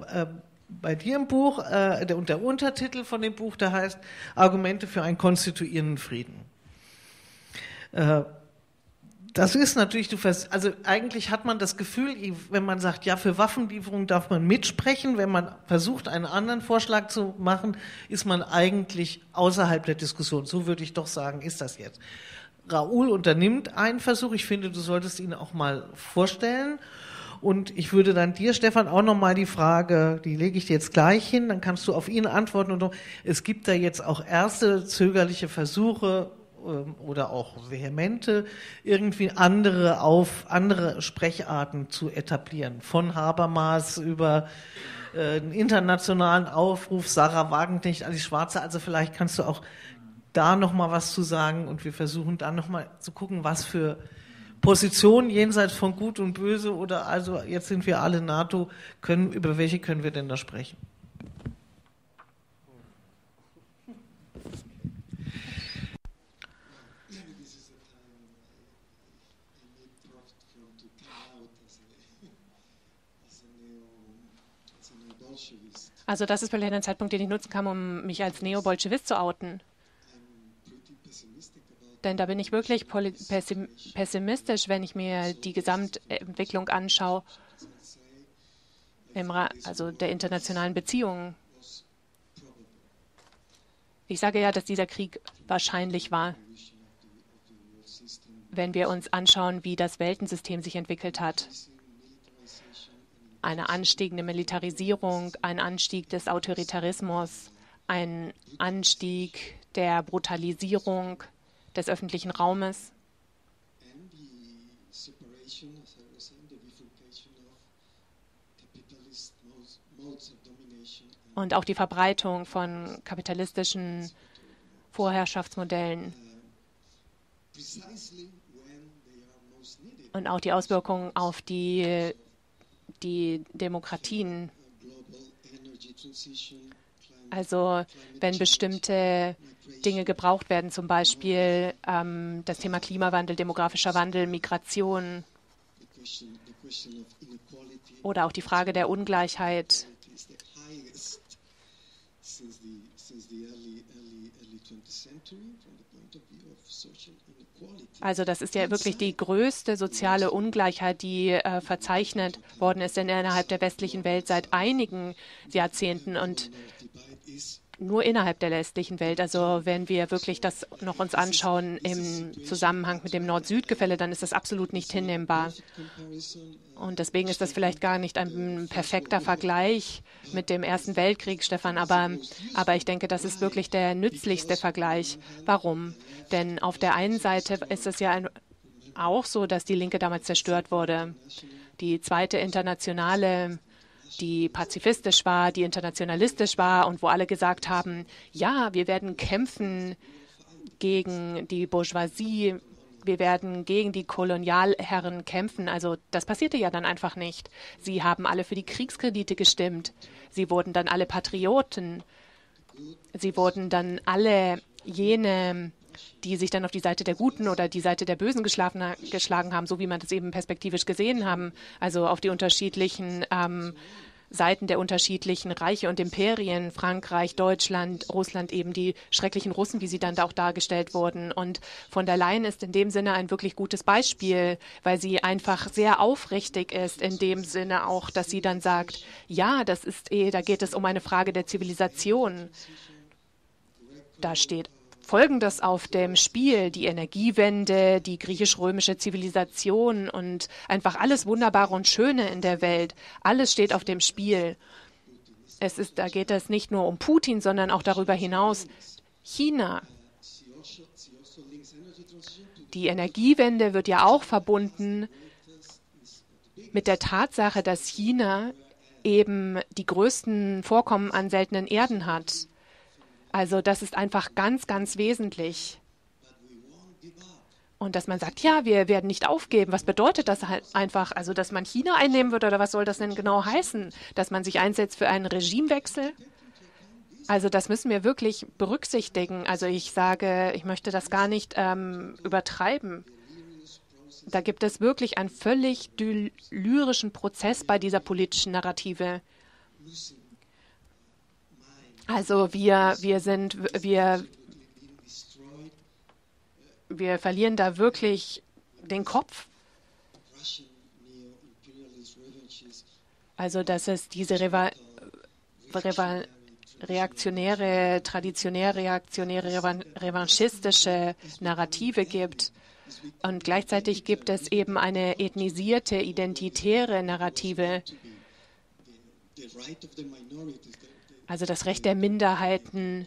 bei dir im Buch, der Untertitel von dem Buch, der heißt Argumente für einen konstituierenden Frieden. Das ist natürlich, also eigentlich hat man das Gefühl, wenn man sagt, ja, für Waffenlieferungen darf man mitsprechen, wenn man versucht, einen anderen Vorschlag zu machen, ist man eigentlich außerhalb der Diskussion. So würde ich doch sagen, ist das jetzt. Raoul unternimmt einen Versuch. Ich finde, du solltest ihn auch mal vorstellen. Und ich würde dann dir, Stefan, auch nochmal die Frage, die lege ich dir jetzt gleich hin, dann kannst du auf ihn antworten. Und es gibt da jetzt auch erste zögerliche Versuche oder auch vehemente, irgendwie andere Sprecharten zu etablieren. Von Habermas über einen internationalen Aufruf, Sarah Wagenknecht, Alice Schwarzer. Also vielleicht kannst du auch da nochmal was zu sagen und wir versuchen dann nochmal zu gucken, was für Positionen jenseits von Gut und Böse oder also jetzt sind wir alle NATO, über welche können wir denn da sprechen? Also das ist vielleicht ein Zeitpunkt, den ich nutzen kann, um mich als Neobolschewist zu outen. Denn da bin ich wirklich pessimistisch, wenn ich mir die Gesamtentwicklung anschaue, also der internationalen Beziehungen. Ich sage ja, dass dieser Krieg wahrscheinlich war, wenn wir uns anschauen, wie das Weltensystem sich entwickelt hat. Eine ansteigende Militarisierung, ein Anstieg des Autoritarismus, ein Anstieg der Brutalisierung des öffentlichen Raumes und auch die Verbreitung von kapitalistischen Vorherrschaftsmodellen und auch die Auswirkungen auf die Demokratien. Also wenn bestimmte Dinge gebraucht werden, zum Beispiel das Thema Klimawandel, demografischer Wandel, Migration oder auch die Frage der Ungleichheit. Also das ist ja wirklich die größte soziale Ungleichheit, die verzeichnet worden ist innerhalb der westlichen Welt seit einigen Jahrzehnten und nur innerhalb der westlichen Welt. Also wenn wir wirklich das noch uns anschauen im Zusammenhang mit dem Nord-Süd-Gefälle, dann ist das absolut nicht hinnehmbar. Und deswegen ist das vielleicht gar nicht ein perfekter Vergleich mit dem Ersten Weltkrieg, Stefan, aber ich denke, das ist wirklich der nützlichste Vergleich. Warum? Denn auf der einen Seite ist es ja auch so, dass die Linke damals zerstört wurde. Die zweite Internationale, die pazifistisch war, die internationalistisch war und wo alle gesagt haben, ja, wir werden kämpfen gegen die Bourgeoisie, wir werden gegen die Kolonialherren kämpfen. Also das passierte ja dann einfach nicht. Sie haben alle für die Kriegskredite gestimmt. Sie wurden dann alle Patrioten. Sie wurden dann alle jene, die sich dann auf die Seite der Guten oder die Seite der Bösen geschlagen haben, so wie man das eben perspektivisch gesehen haben, also auf die unterschiedlichen Seiten der unterschiedlichen Reiche und Imperien, Frankreich, Deutschland, Russland, eben die schrecklichen Russen, wie sie dann da auch dargestellt wurden. Und von der Leyen ist in dem Sinne ein wirklich gutes Beispiel, weil sie einfach sehr aufrichtig ist, in dem Sinne auch, dass sie dann sagt, ja, da geht es um eine Frage der Zivilisation. Da steht Folgendes auf dem Spiel: die Energiewende, die griechisch-römische Zivilisation und einfach alles Wunderbare und Schöne in der Welt. Alles steht auf dem Spiel. Da geht es nicht nur um Putin, sondern auch darüber hinaus China. Die Energiewende wird ja auch verbunden mit der Tatsache, dass China eben die größten Vorkommen an seltenen Erden hat. Also das ist einfach ganz, ganz wesentlich. Und dass man sagt, ja, wir werden nicht aufgeben. Was bedeutet das halt einfach? Also, dass man China einnehmen wird oder was soll das denn genau heißen? Dass man sich einsetzt für einen Regimewechsel? Also das müssen wir wirklich berücksichtigen. Also ich sage, ich möchte das gar nicht übertreiben. Da gibt es wirklich einen völlig lyrischen Prozess bei dieser politischen Narrative. Also wir verlieren da wirklich den Kopf. Also dass es diese revanchistische Narrative gibt. Und gleichzeitig gibt es eben eine ethnisierte, identitäre Narrative. Also das Recht der Minderheiten,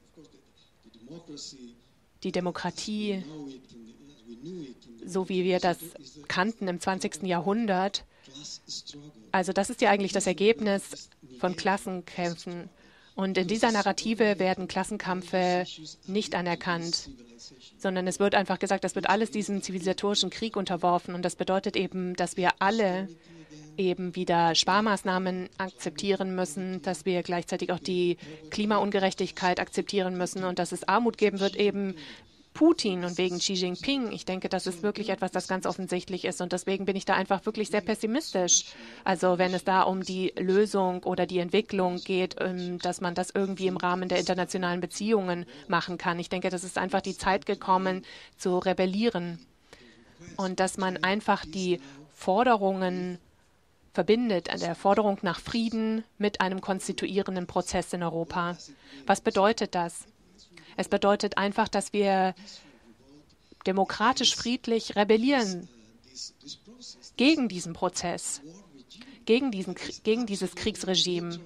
die Demokratie, so wie wir das kannten im 20. Jahrhundert. Also das ist ja eigentlich das Ergebnis von Klassenkämpfen. Und in dieser Narrative werden Klassenkämpfe nicht anerkannt, sondern es wird einfach gesagt, das wird alles diesem zivilisatorischen Krieg unterworfen. Und das bedeutet eben, dass wir alle eben wieder Sparmaßnahmen akzeptieren müssen, dass wir gleichzeitig auch die Klimaungerechtigkeit akzeptieren müssen und dass es Armut geben wird, eben Putin und wegen Xi Jinping. Ich denke, das ist wirklich etwas, das ganz offensichtlich ist. Und deswegen bin ich da einfach wirklich sehr pessimistisch. Also wenn es da um die Lösung oder die Entwicklung geht, dass man das irgendwie im Rahmen der internationalen Beziehungen machen kann. Ich denke, das ist einfach die Zeit gekommen, zu rebellieren. Und dass man einfach die Forderungen verbindet, an der Forderung nach Frieden mit einem konstituierenden Prozess in Europa. Was bedeutet das? Es bedeutet einfach, dass wir demokratisch friedlich rebellieren gegen diesen Prozess, gegen dieses Kriegsregime.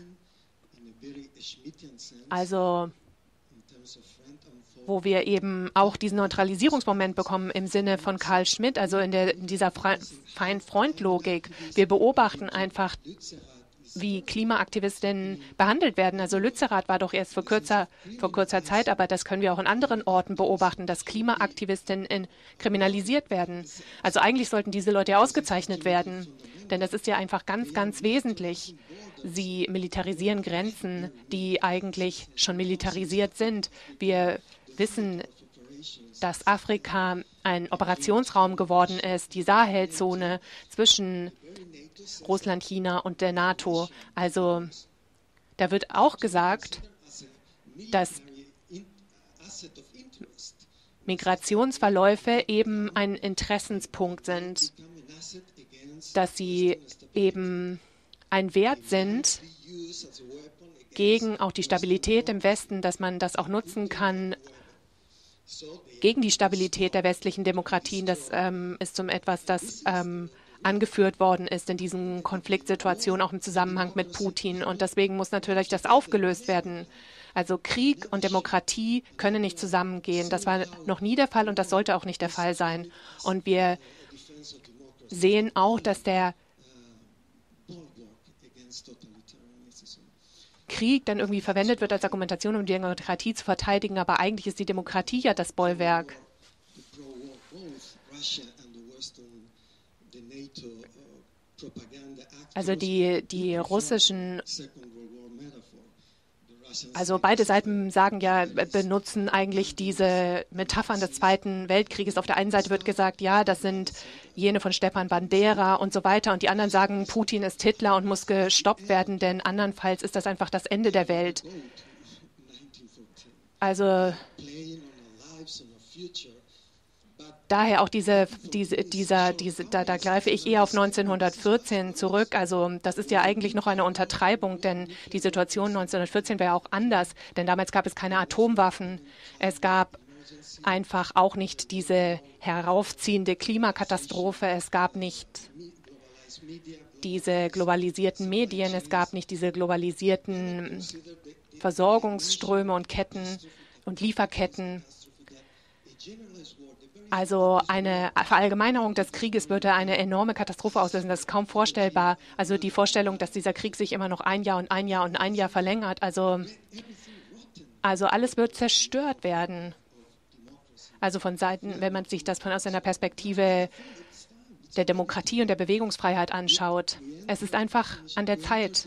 Also wo wir eben auch diesen Neutralisierungsmoment bekommen im Sinne von Carl Schmitt, also in dieser Feind-Freund-Logik. Wir beobachten einfach, wie Klimaaktivistinnen behandelt werden. Also Lützerath war doch erst vor kurzer Zeit, aber das können wir auch in anderen Orten beobachten, dass Klimaaktivistinnen kriminalisiert werden. Also eigentlich sollten diese Leute ausgezeichnet werden, denn das ist ja einfach ganz, ganz wesentlich. Sie militarisieren Grenzen, die eigentlich schon militarisiert sind. Wir wissen, dass Afrika ein Operationsraum geworden ist, die Sahelzone zwischen Russland, China und der NATO. Also da wird auch gesagt, dass Migrationsverläufe eben ein Interessenspunkt sind, dass sie eben ein Wert sind gegen auch die Stabilität im Westen, dass man das auch nutzen kann gegen die Stabilität der westlichen Demokratien. Das ist etwas, das angeführt worden ist in diesen Konfliktsituationen, auch im Zusammenhang mit Putin. Und deswegen muss natürlich das aufgelöst werden. Also Krieg und Demokratie können nicht zusammengehen. Das war noch nie der Fall und das sollte auch nicht der Fall sein. Und wir sehen auch, dass der Krieg dann irgendwie verwendet wird als Argumentation, um die Demokratie zu verteidigen, aber eigentlich ist die Demokratie ja das Bollwerk. Also die russischen, also beide Seiten sagen ja, benutzen eigentlich diese Metaphern des Zweiten Weltkrieges. Auf der einen Seite wird gesagt, ja, das sind jene von Stepan Bandera und so weiter. Und die anderen sagen, Putin ist Hitler und muss gestoppt werden, denn andernfalls ist das einfach das Ende der Welt. Also daher auch da greife ich eher auf 1914 zurück. Also das ist ja eigentlich noch eine Untertreibung, denn die Situation 1914 wäre auch anders, denn damals gab es keine Atomwaffen. Es gab einfach auch nicht diese heraufziehende Klimakatastrophe. Es gab nicht diese globalisierten Medien. Es gab nicht diese globalisierten Versorgungsströme und Ketten und Lieferketten. Also eine Verallgemeinerung des Krieges würde eine enorme Katastrophe auslösen. Das ist kaum vorstellbar. Also die Vorstellung, dass dieser Krieg sich immer noch ein Jahr und ein Jahr und ein Jahr verlängert. Also alles wird zerstört werden. Also von Seiten, wenn man sich das aus einer Perspektive der Demokratie und der Bewegungsfreiheit anschaut. Es ist einfach an der Zeit.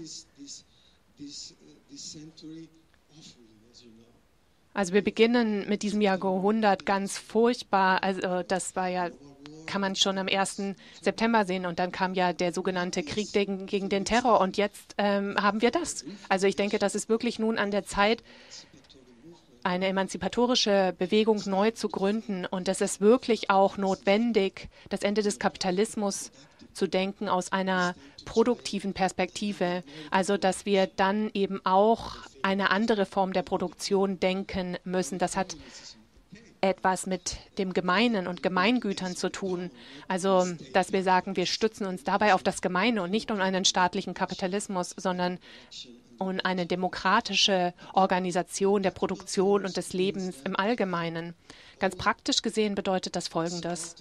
Also wir beginnen mit diesem Jahrhundert ganz furchtbar. Also das war ja, kann man schon am 1. September sehen. Und dann kam ja der sogenannte Krieg gegen den Terror. Und jetzt haben wir das. Also ich denke, das ist wirklich nun an der Zeit, eine emanzipatorische Bewegung neu zu gründen. Und es ist wirklich auch notwendig, das Ende des Kapitalismus zu denken aus einer produktiven Perspektive. Also dass wir dann eben auch eine andere Form der Produktion denken müssen. Das hat etwas mit dem Gemeinen und Gemeingütern zu tun. Also dass wir sagen, wir stützen uns dabei auf das Gemeine und nicht um einen staatlichen Kapitalismus, sondern um eine demokratische Organisation der Produktion und des Lebens im Allgemeinen. Ganz praktisch gesehen bedeutet das Folgendes.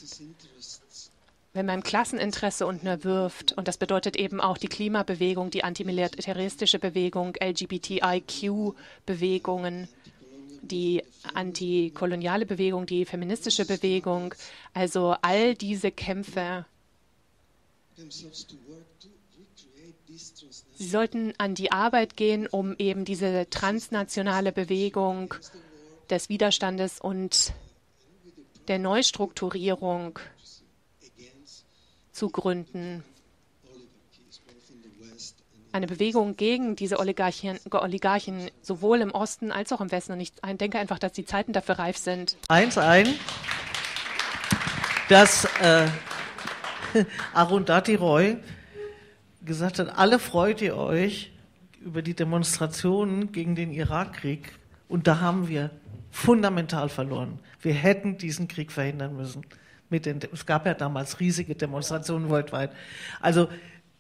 Wenn man Klasseninteresse unterwirft, und das bedeutet eben auch die Klimabewegung, die antimilitaristische Bewegung, LGBTIQ-Bewegungen, die antikoloniale Bewegung, die feministische Bewegung, also all diese Kämpfe, sie sollten an die Arbeit gehen, um eben diese transnationale Bewegung des Widerstandes und der Neustrukturierung zu gründen. Eine Bewegung gegen diese Oligarchen sowohl im Osten als auch im Westen. Und ich denke einfach, dass die Zeiten dafür reif sind. Dass Arundhati Roy gesagt hat, alle freut ihr euch über die Demonstrationen gegen den Irakkrieg. Und da haben wir fundamental verloren. Wir hätten diesen Krieg verhindern müssen. Es gab ja damals riesige Demonstrationen weltweit. Also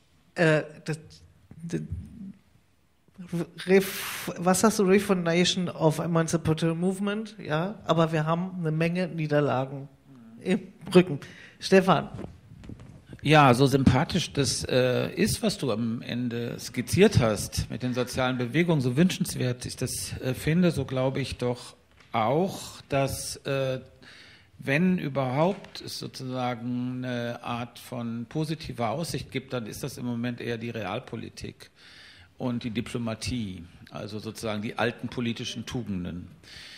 was hast du, Refundation of Emancipatory Movement? Ja, aber wir haben eine Menge Niederlagen im Rücken. Stefan. Ja, so sympathisch das ist, was du am Ende skizziert hast mit den sozialen Bewegungen, so wünschenswert ich das finde, so glaube ich doch auch, dass wenn überhaupt es sozusagen eine Art von positiver Aussicht gibt, dann ist das im Moment eher die Realpolitik und die Diplomatie, also sozusagen die alten politischen Tugenden.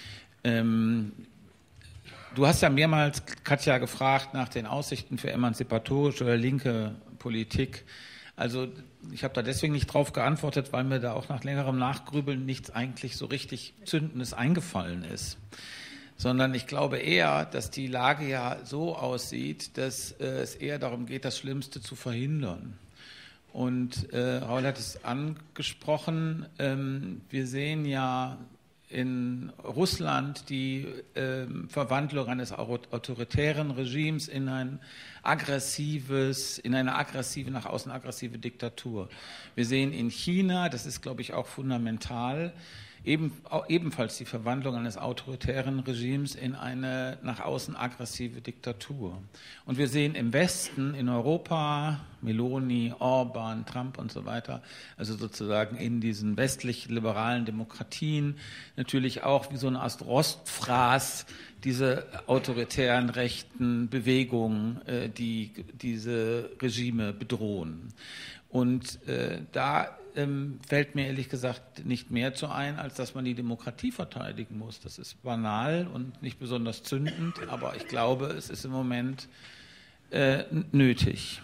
Du hast ja mehrmals, Katja, gefragt nach den Aussichten für emanzipatorische oder linke Politik. Also ich habe da deswegen nicht drauf geantwortet, weil mir da auch nach längerem Nachgrübeln nichts eigentlich so richtig Zündendes eingefallen ist. Sondern ich glaube eher, dass die Lage ja so aussieht, dass es eher darum geht, das Schlimmste zu verhindern. Und Raul hat es angesprochen, wir sehen ja in Russland die Verwandlung eines autoritären Regimes in eine aggressive, nach außen aggressive Diktatur. Wir sehen in China, das ist, glaube ich, auch fundamental, ebenfalls die Verwandlung eines autoritären Regimes in eine nach außen aggressive Diktatur. Und wir sehen im Westen, in Europa, Meloni, Orban, Trump und so weiter, also sozusagen in diesen westlich-liberalen Demokratien natürlich auch wie so eine Art Rostfraß diese autoritären rechten Bewegungen, die diese Regime bedrohen. Und da fällt mir ehrlich gesagt nicht mehr zu ein, als dass man die Demokratie verteidigen muss. Das ist banal und nicht besonders zündend, aber ich glaube, es ist im Moment nötig.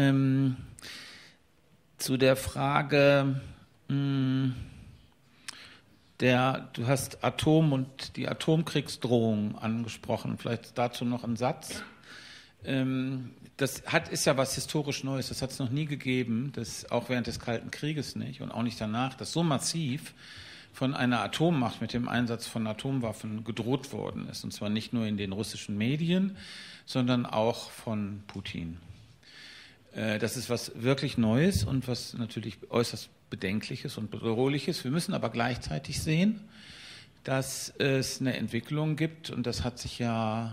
Zu der Frage, du hast Atom und die Atomkriegsdrohung angesprochen, vielleicht dazu noch ein Satz. Das ist ja was historisch Neues, das hat es noch nie gegeben, das auch während des Kalten Krieges nicht und auch nicht danach, dass so massiv von einer Atommacht mit dem Einsatz von Atomwaffen gedroht worden ist. Und zwar nicht nur in den russischen Medien, sondern auch von Putin. Das ist was wirklich Neues und was natürlich äußerst Bedenkliches und Bedrohliches. Wir müssen aber gleichzeitig sehen, dass es eine Entwicklung gibt und das hat sich ja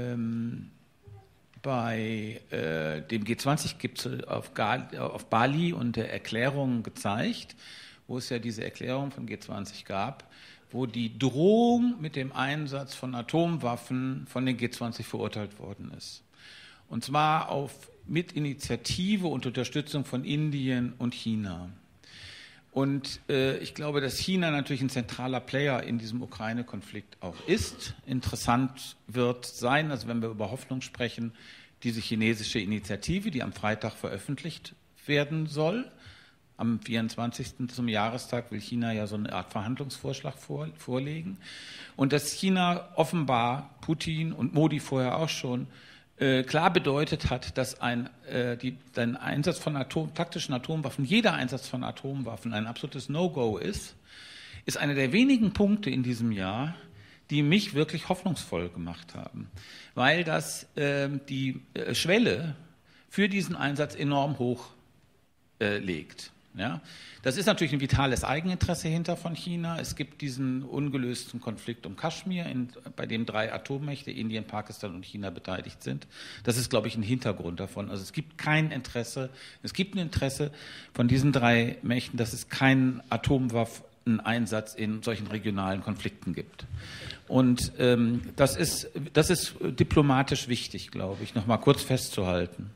bei dem G20-Gipfel auf Bali und der Erklärung gezeigt, wo es ja diese Erklärung von G20 gab, wo die Drohung mit dem Einsatz von Atomwaffen von den G20 verurteilt worden ist. Und zwar mit Initiative und Unterstützung von Indien und China. Und ich glaube, dass China natürlich ein zentraler Player in diesem Ukraine-Konflikt auch ist. Interessant wird sein, also wenn wir über Hoffnung sprechen, diese chinesische Initiative, die am Freitag veröffentlicht werden soll. Am 24. zum Jahrestag will China ja so eine Art Verhandlungsvorschlag vorlegen. Und dass China offenbar, Putin und Modi vorher auch schon, klar bedeutet hat, dass ein Einsatz von taktischen Atomwaffen, jeder Einsatz von Atomwaffen ein absolutes No-Go ist einer der wenigen Punkte in diesem Jahr, die mich wirklich hoffnungsvoll gemacht haben, weil das die Schwelle für diesen Einsatz enorm hoch legt. Ja? Das ist natürlich ein vitales Eigeninteresse hinter von China. Es gibt diesen ungelösten Konflikt um Kaschmir, bei dem 3 Atommächte, Indien, Pakistan und China, beteiligt sind. Das ist, glaube ich, ein Hintergrund davon. Also es gibt kein Interesse, es gibt ein Interesse von diesen 3 Mächten, dass es keinen Atomwaffeneinsatz in solchen regionalen Konflikten gibt. Und das ist diplomatisch wichtig, glaube ich, noch mal kurz festzuhalten.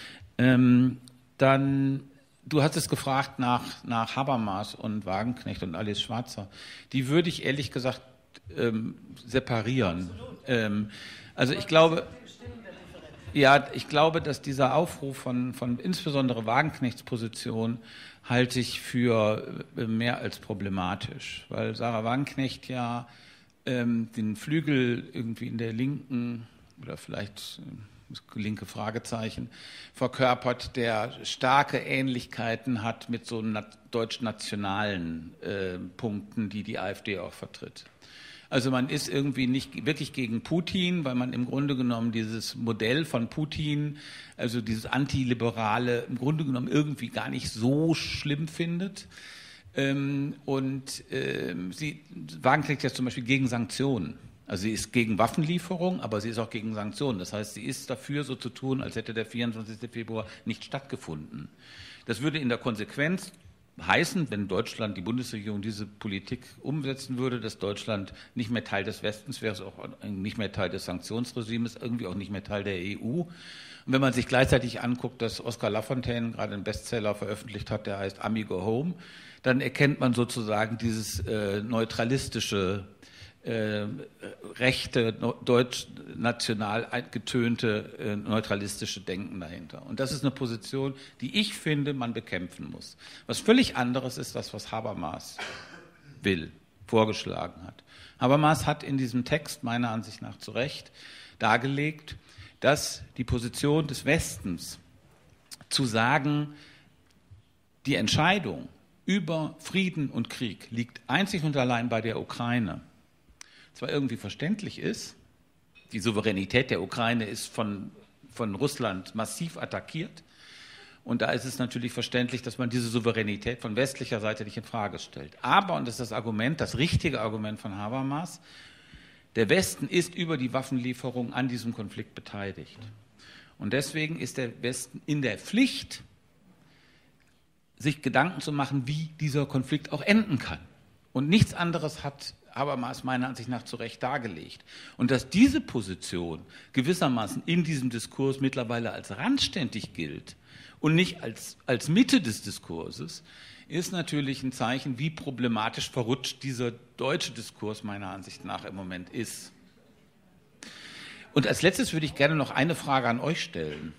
Dann du hast es gefragt nach Habermas und Wagenknecht und Alice Schwarzer. Die würde ich ehrlich gesagt separieren. Also ich glaube, dass dieser Aufruf von insbesondere Wagenknechts Position halte ich für mehr als problematisch, weil Sarah Wagenknecht ja den Flügel irgendwie in der Linken oder vielleicht das linke Fragezeichen verkörpert, der starke Ähnlichkeiten hat mit so deutsch-nationalen Punkten, die die AfD auch vertritt. Also man ist irgendwie nicht wirklich gegen Putin, weil man im Grunde genommen dieses Modell von Putin, also dieses Antiliberale, im Grunde genommen irgendwie gar nicht so schlimm findet. Wagenknecht ist zum Beispiel gegen Sanktionen. Also sie ist gegen Waffenlieferung, aber sie ist auch gegen Sanktionen. Das heißt, sie ist dafür, so zu tun, als hätte der 24. Februar nicht stattgefunden. Das würde in der Konsequenz heißen, wenn Deutschland, die Bundesregierung diese Politik umsetzen würde, dass Deutschland nicht mehr Teil des Westens wäre, es auch nicht mehr Teil des Sanktionsregimes, irgendwie auch nicht mehr Teil der EU. Und wenn man sich gleichzeitig anguckt, dass Oskar Lafontaine gerade einen Bestseller veröffentlicht hat, der heißt Ami Go Home, dann erkennt man sozusagen dieses neutralistische, rechte, deutsch-national getönte, neutralistische Denken dahinter. Und das ist eine Position, die ich finde, man bekämpfen muss. Was völlig anderes ist das, was Habermas vorgeschlagen hat. Habermas hat in diesem Text meiner Ansicht nach zu Recht dargelegt, dass die Position des Westens zu sagen, die Entscheidung über Frieden und Krieg liegt einzig und allein bei der Ukraine, zwar irgendwie verständlich ist, die Souveränität der Ukraine ist von Russland massiv attackiert und da ist es natürlich verständlich, dass man diese Souveränität von westlicher Seite nicht in Frage stellt. Aber, und das ist das Argument, das richtige Argument von Habermas, der Westen ist über die Waffenlieferung an diesem Konflikt beteiligt. Und deswegen ist der Westen in der Pflicht, sich Gedanken zu machen, wie dieser Konflikt auch enden kann. Und nichts anderes hat Habermas meiner Ansicht nach zu Recht dargelegt. Und dass diese Position gewissermaßen in diesem Diskurs mittlerweile als randständig gilt und nicht als Mitte des Diskurses, ist natürlich ein Zeichen, wie problematisch verrutscht dieser deutsche Diskurs meiner Ansicht nach im Moment ist. Und als letztes würde ich gerne noch eine Frage an euch stellen,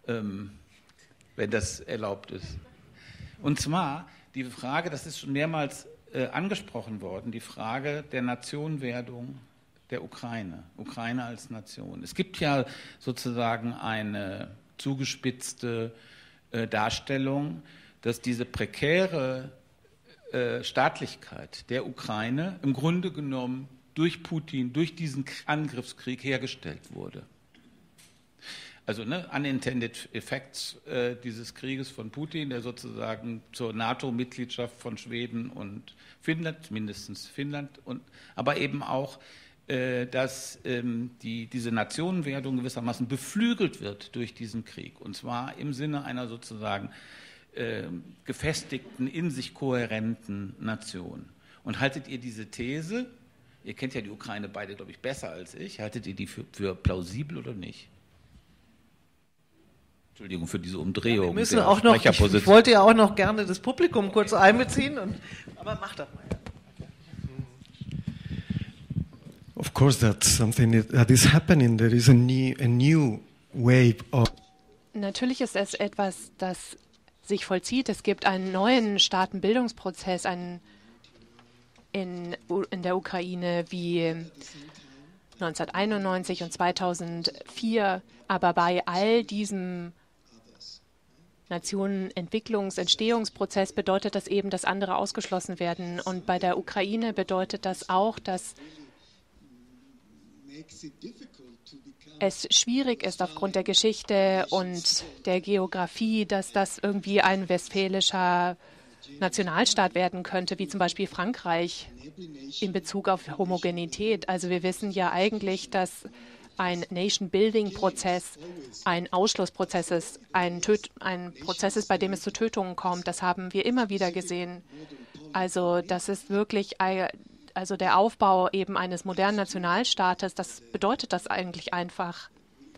wenn das erlaubt ist. Und zwar die Frage, das ist schon mehrmals angesprochen worden, die Frage der Nationwerdung der Ukraine, Ukraine als Nation. Es gibt ja sozusagen eine zugespitzte Darstellung, dass diese prekäre Staatlichkeit der Ukraine im Grunde genommen durch Putin, durch diesen Angriffskrieg hergestellt wurde. Also unintended effects dieses Krieges von Putin, der sozusagen zur NATO-Mitgliedschaft von Schweden und Finnland, mindestens Finnland, aber eben auch, dass diese Nationenwerdung gewissermaßen beflügelt wird durch diesen Krieg. Und zwar im Sinne einer sozusagen gefestigten, in sich kohärenten Nation. Und haltet ihr diese These, ihr kennt ja die Ukraine beide, glaube ich, besser als ich, haltet ihr die für plausibel oder nicht? Entschuldigung für diese Umdrehung. Ja, wir müssen auch noch, ich wollte ja auch noch gerne das Publikum kurz einbeziehen, aber mach das mal. Of course, that's something that is happening. There is a new wave of. Natürlich ist es etwas, das sich vollzieht. Es gibt einen neuen Staatenbildungsprozess in der Ukraine wie 1991 und 2004. Aber bei all diesem Nationenentwicklungs-Entstehungsprozess bedeutet das eben, dass andere ausgeschlossen werden. Und bei der Ukraine bedeutet das auch, dass es schwierig ist aufgrund der Geschichte und der Geografie, dass das irgendwie ein westfälischer Nationalstaat werden könnte, wie zum Beispiel Frankreich in Bezug auf Homogenität. Also wir wissen ja eigentlich, dass ein Nation-Building-Prozess ein Ausschlussprozess ist, ein Prozess ist, bei dem es zu Tötungen kommt. Das haben wir immer wieder gesehen. Also das ist wirklich, also der Aufbau eben eines modernen Nationalstaates, das bedeutet das eigentlich einfach.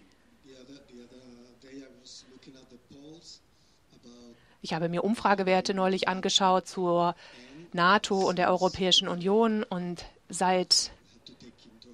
Ich habe mir Umfragewerte neulich angeschaut zur NATO und der Europäischen Union und seit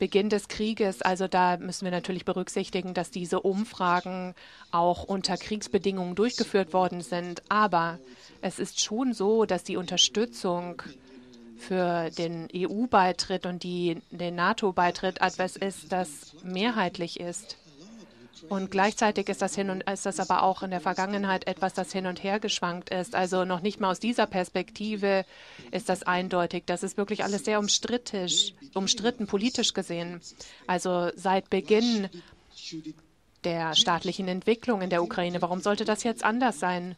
Beginn des Krieges, also da müssen wir natürlich berücksichtigen, dass diese Umfragen auch unter Kriegsbedingungen durchgeführt worden sind. Aber es ist schon so, dass die Unterstützung für den EU-Beitritt und den NATO-Beitritt etwas ist, das mehrheitlich ist. Und gleichzeitig ist das aber auch in der Vergangenheit etwas, das hin und her geschwankt ist. Also noch nicht mal aus dieser Perspektive ist das eindeutig. Das ist wirklich alles sehr umstritten politisch gesehen. Also seit Beginn der staatlichen Entwicklung in der Ukraine. Warum sollte das jetzt anders sein?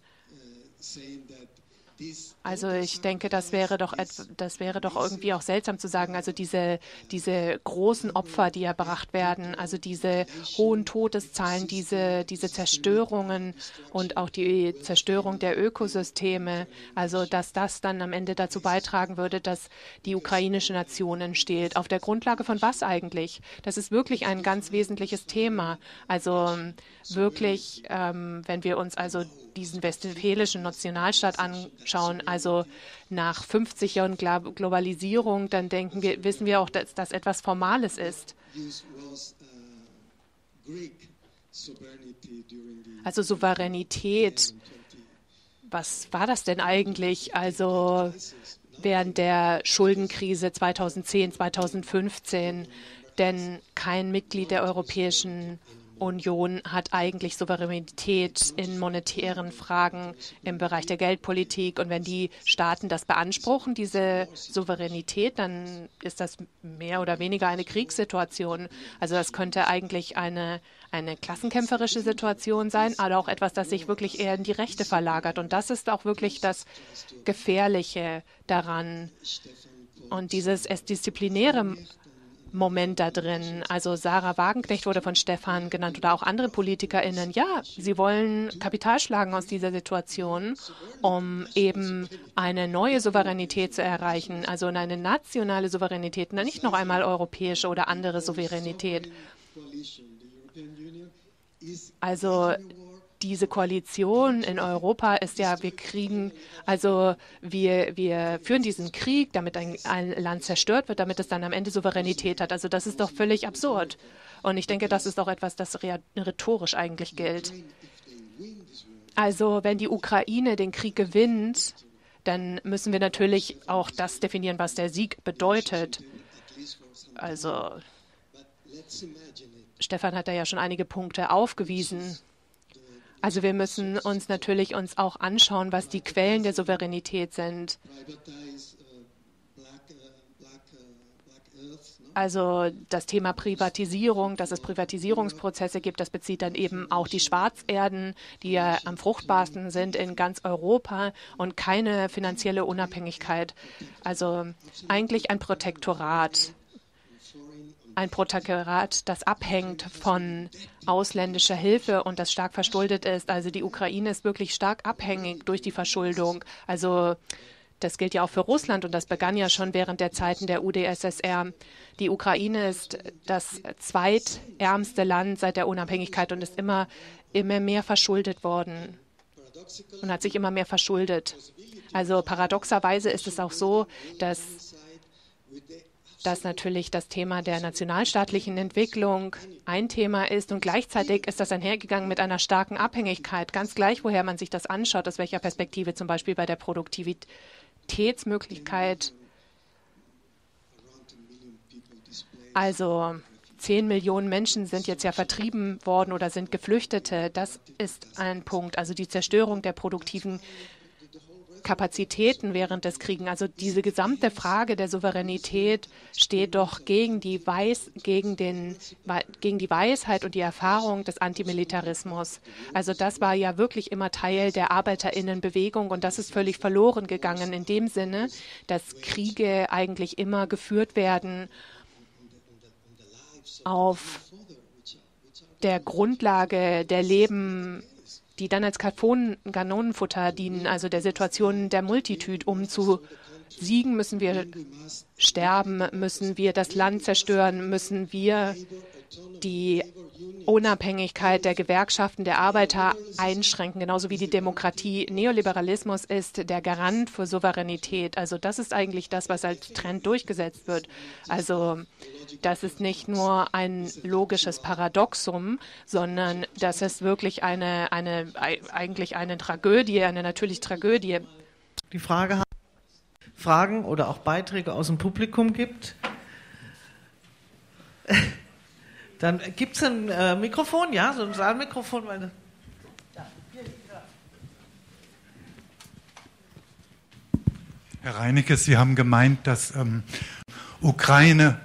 Also ich denke, das wäre doch irgendwie auch seltsam zu sagen, also diese großen Opfer, die erbracht werden, also diese hohen Todeszahlen, diese Zerstörungen und auch die Zerstörung der Ökosysteme, also dass das dann am Ende dazu beitragen würde, dass die ukrainische Nation entsteht. Auf der Grundlage von was eigentlich? Das ist wirklich ein ganz wesentliches Thema. Also wirklich, wenn wir uns also diesen westfälischen Nationalstaat anschauen, also nach 50 Jahren Globalisierung, dann wissen wir auch, dass das etwas Formales ist. Also Souveränität, was war das denn eigentlich? Also während der Schuldenkrise 2010, 2015, denn kein Mitglied der Europäischen Union hat eigentlich Souveränität in monetären Fragen im Bereich der Geldpolitik. Und wenn die Staaten das beanspruchen, diese Souveränität, dann ist das mehr oder weniger eine Kriegssituation. Also das könnte eigentlich eine klassenkämpferische Situation sein, aber auch etwas, das sich wirklich eher in die Rechte verlagert. Und das ist auch wirklich das Gefährliche daran. Und dieses disziplinäre Moment da drin. Also Sarah Wagenknecht wurde von Stefan genannt oder auch andere PolitikerInnen. Ja, sie wollen Kapital schlagen aus dieser Situation, um eben eine neue Souveränität zu erreichen, also eine nationale Souveränität, nicht noch einmal europäische oder andere Souveränität. Also diese Koalition in Europa ist ja, wir führen diesen Krieg, damit ein Land zerstört wird, damit es dann am Ende Souveränität hat. Also das ist doch völlig absurd. Und ich denke, das ist auch etwas, das rhetorisch eigentlich gilt. Also wenn die Ukraine den Krieg gewinnt, dann müssen wir natürlich auch das definieren, was der Sieg bedeutet. Also Stefan hat da ja schon einige Punkte aufgewiesen. Also wir müssen uns natürlich auch anschauen, was die Quellen der Souveränität sind. Also das Thema Privatisierung, dass es Privatisierungsprozesse gibt, das bezieht dann eben auch die Schwarzerden, die ja am fruchtbarsten sind in ganz Europa und keine finanzielle Unabhängigkeit. Also eigentlich ein Protektorat. Ein Protektorat, das abhängt von ausländischer Hilfe und das stark verschuldet ist. Also die Ukraine ist wirklich stark abhängig durch die Verschuldung. Also das gilt ja auch für Russland und das begann ja schon während der Zeiten der UdSSR. Die Ukraine ist das zweitärmste Land seit der Unabhängigkeit und ist immer mehr verschuldet worden und hat sich immer mehr verschuldet. Also paradoxerweise ist es auch so, dass natürlich das Thema der nationalstaatlichen Entwicklung ein Thema ist und gleichzeitig ist das einhergegangen mit einer starken Abhängigkeit, ganz gleich, woher man sich das anschaut, aus welcher Perspektive, zum Beispiel bei der Produktivitätsmöglichkeit. Also 10 Millionen Menschen sind jetzt ja vertrieben worden oder sind Geflüchtete. Das ist ein Punkt, also die Zerstörung der produktiven Kapazitäten während des Krieges. Also diese gesamte Frage der Souveränität steht doch gegen die Weisheit und die Erfahrung des Antimilitarismus. Also das war ja wirklich immer Teil der ArbeiterInnenbewegung und das ist völlig verloren gegangen in dem Sinne, dass Kriege eigentlich immer geführt werden auf der Grundlage der Leben, die dann als Kanonenfutter dienen, also der Situation der Multitude. Um zu siegen, müssen wir sterben, müssen wir das Land zerstören, müssen wir die Unabhängigkeit der Gewerkschaften, der Arbeiter einschränken, genauso wie die Demokratie. Neoliberalismus ist der Garant für Souveränität. Also das ist eigentlich das, was als Trend durchgesetzt wird. Also das ist nicht nur ein logisches Paradoxum, sondern das ist wirklich eigentlich eine Tragödie, eine natürliche Tragödie. Die Fragen oder auch Beiträge aus dem Publikum gibt. Dann gibt es ein Mikrofon, ja, so ein Saalmikrofon. Herr Reinecke, Sie haben gemeint, dass Ukraine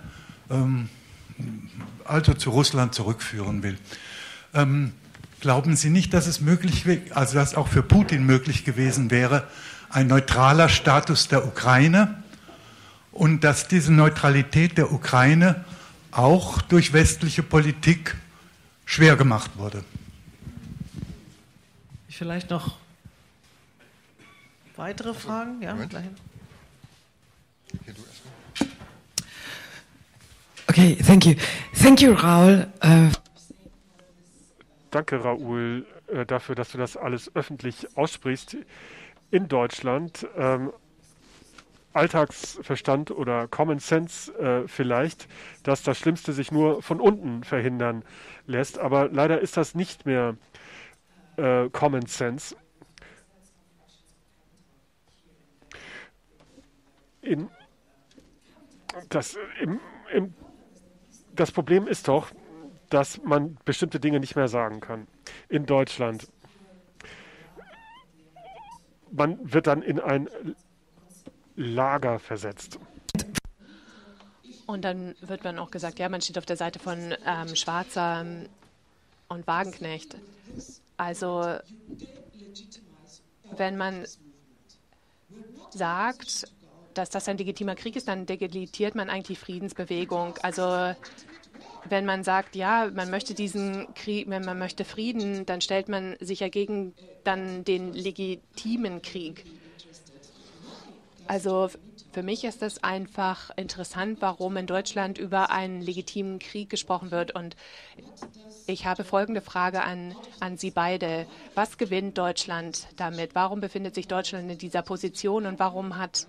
also zu Russland zurückführen will. Glauben Sie nicht, dass es möglich wäre, also dass auch für Putin möglich gewesen wäre, ein neutraler Status der Ukraine und dass diese Neutralität der Ukraine auch durch westliche Politik schwer gemacht wurde? Vielleicht noch weitere Fragen? Ja, dahin. Okay, thank you. Thank you, Raoul. Danke, Raoul, dafür, dass du das alles öffentlich aussprichst. In Deutschland Alltagsverstand oder Common Sense vielleicht, dass das Schlimmste sich nur von unten verhindern lässt. Aber leider ist das nicht mehr Common Sense. Das Problem ist doch, dass man bestimmte Dinge nicht mehr sagen kann. In Deutschland. Man wird dann in ein Lager versetzt. Und dann wird man auch gesagt, ja, man steht auf der Seite von Schwarzer und Wagenknecht. Also wenn man sagt, dass das ein legitimer Krieg ist, dann delegitimiert man eigentlich die Friedensbewegung. Also wenn man sagt, ja, man möchte diesen Krieg, wenn man möchte Frieden, dann stellt man sich ja gegen dann den legitimen Krieg. Also für mich ist es einfach interessant, warum in Deutschland über einen legitimen Krieg gesprochen wird. Und ich habe folgende Frage an Sie beide. Was gewinnt Deutschland damit? Warum befindet sich Deutschland in dieser Position und warum hat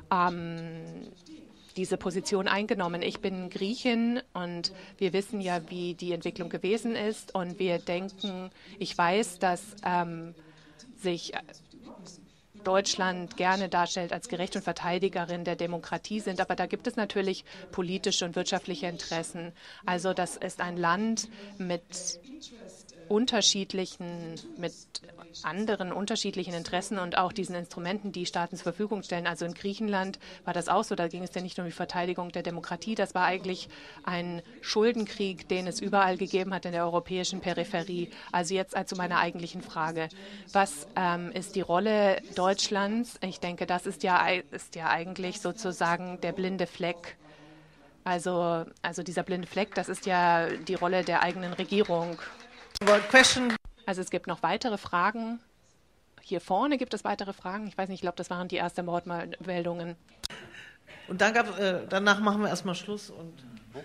diese Position eingenommen? Ich bin Griechin und wir wissen ja, wie die Entwicklung gewesen ist. Und wir denken, ich weiß, dass sich Deutschland gerne darstellt als Gerecht und Verteidigerin der Demokratie sind. Aber da gibt es natürlich politische und wirtschaftliche Interessen. Also das ist ein Land mit anderen unterschiedlichen Interessen und auch diesen Instrumenten, die Staaten zur Verfügung stellen. Also in Griechenland war das auch so, da ging es ja nicht nur um die Verteidigung der Demokratie, das war eigentlich ein Schuldenkrieg, den es überall gegeben hat in der europäischen Peripherie. Also jetzt zu meiner eigentlichen Frage. Was ist die Rolle Deutschlands? Ich denke, das ist ja eigentlich sozusagen der blinde Fleck. Also dieser blinde Fleck, das ist ja die Rolle der eigenen Regierung. Also es gibt noch weitere Fragen. Hier vorne gibt es weitere Fragen. Ich weiß nicht, ich glaube, das waren die ersten Wortmeldungen. Und danach machen wir erstmal Schluss. Und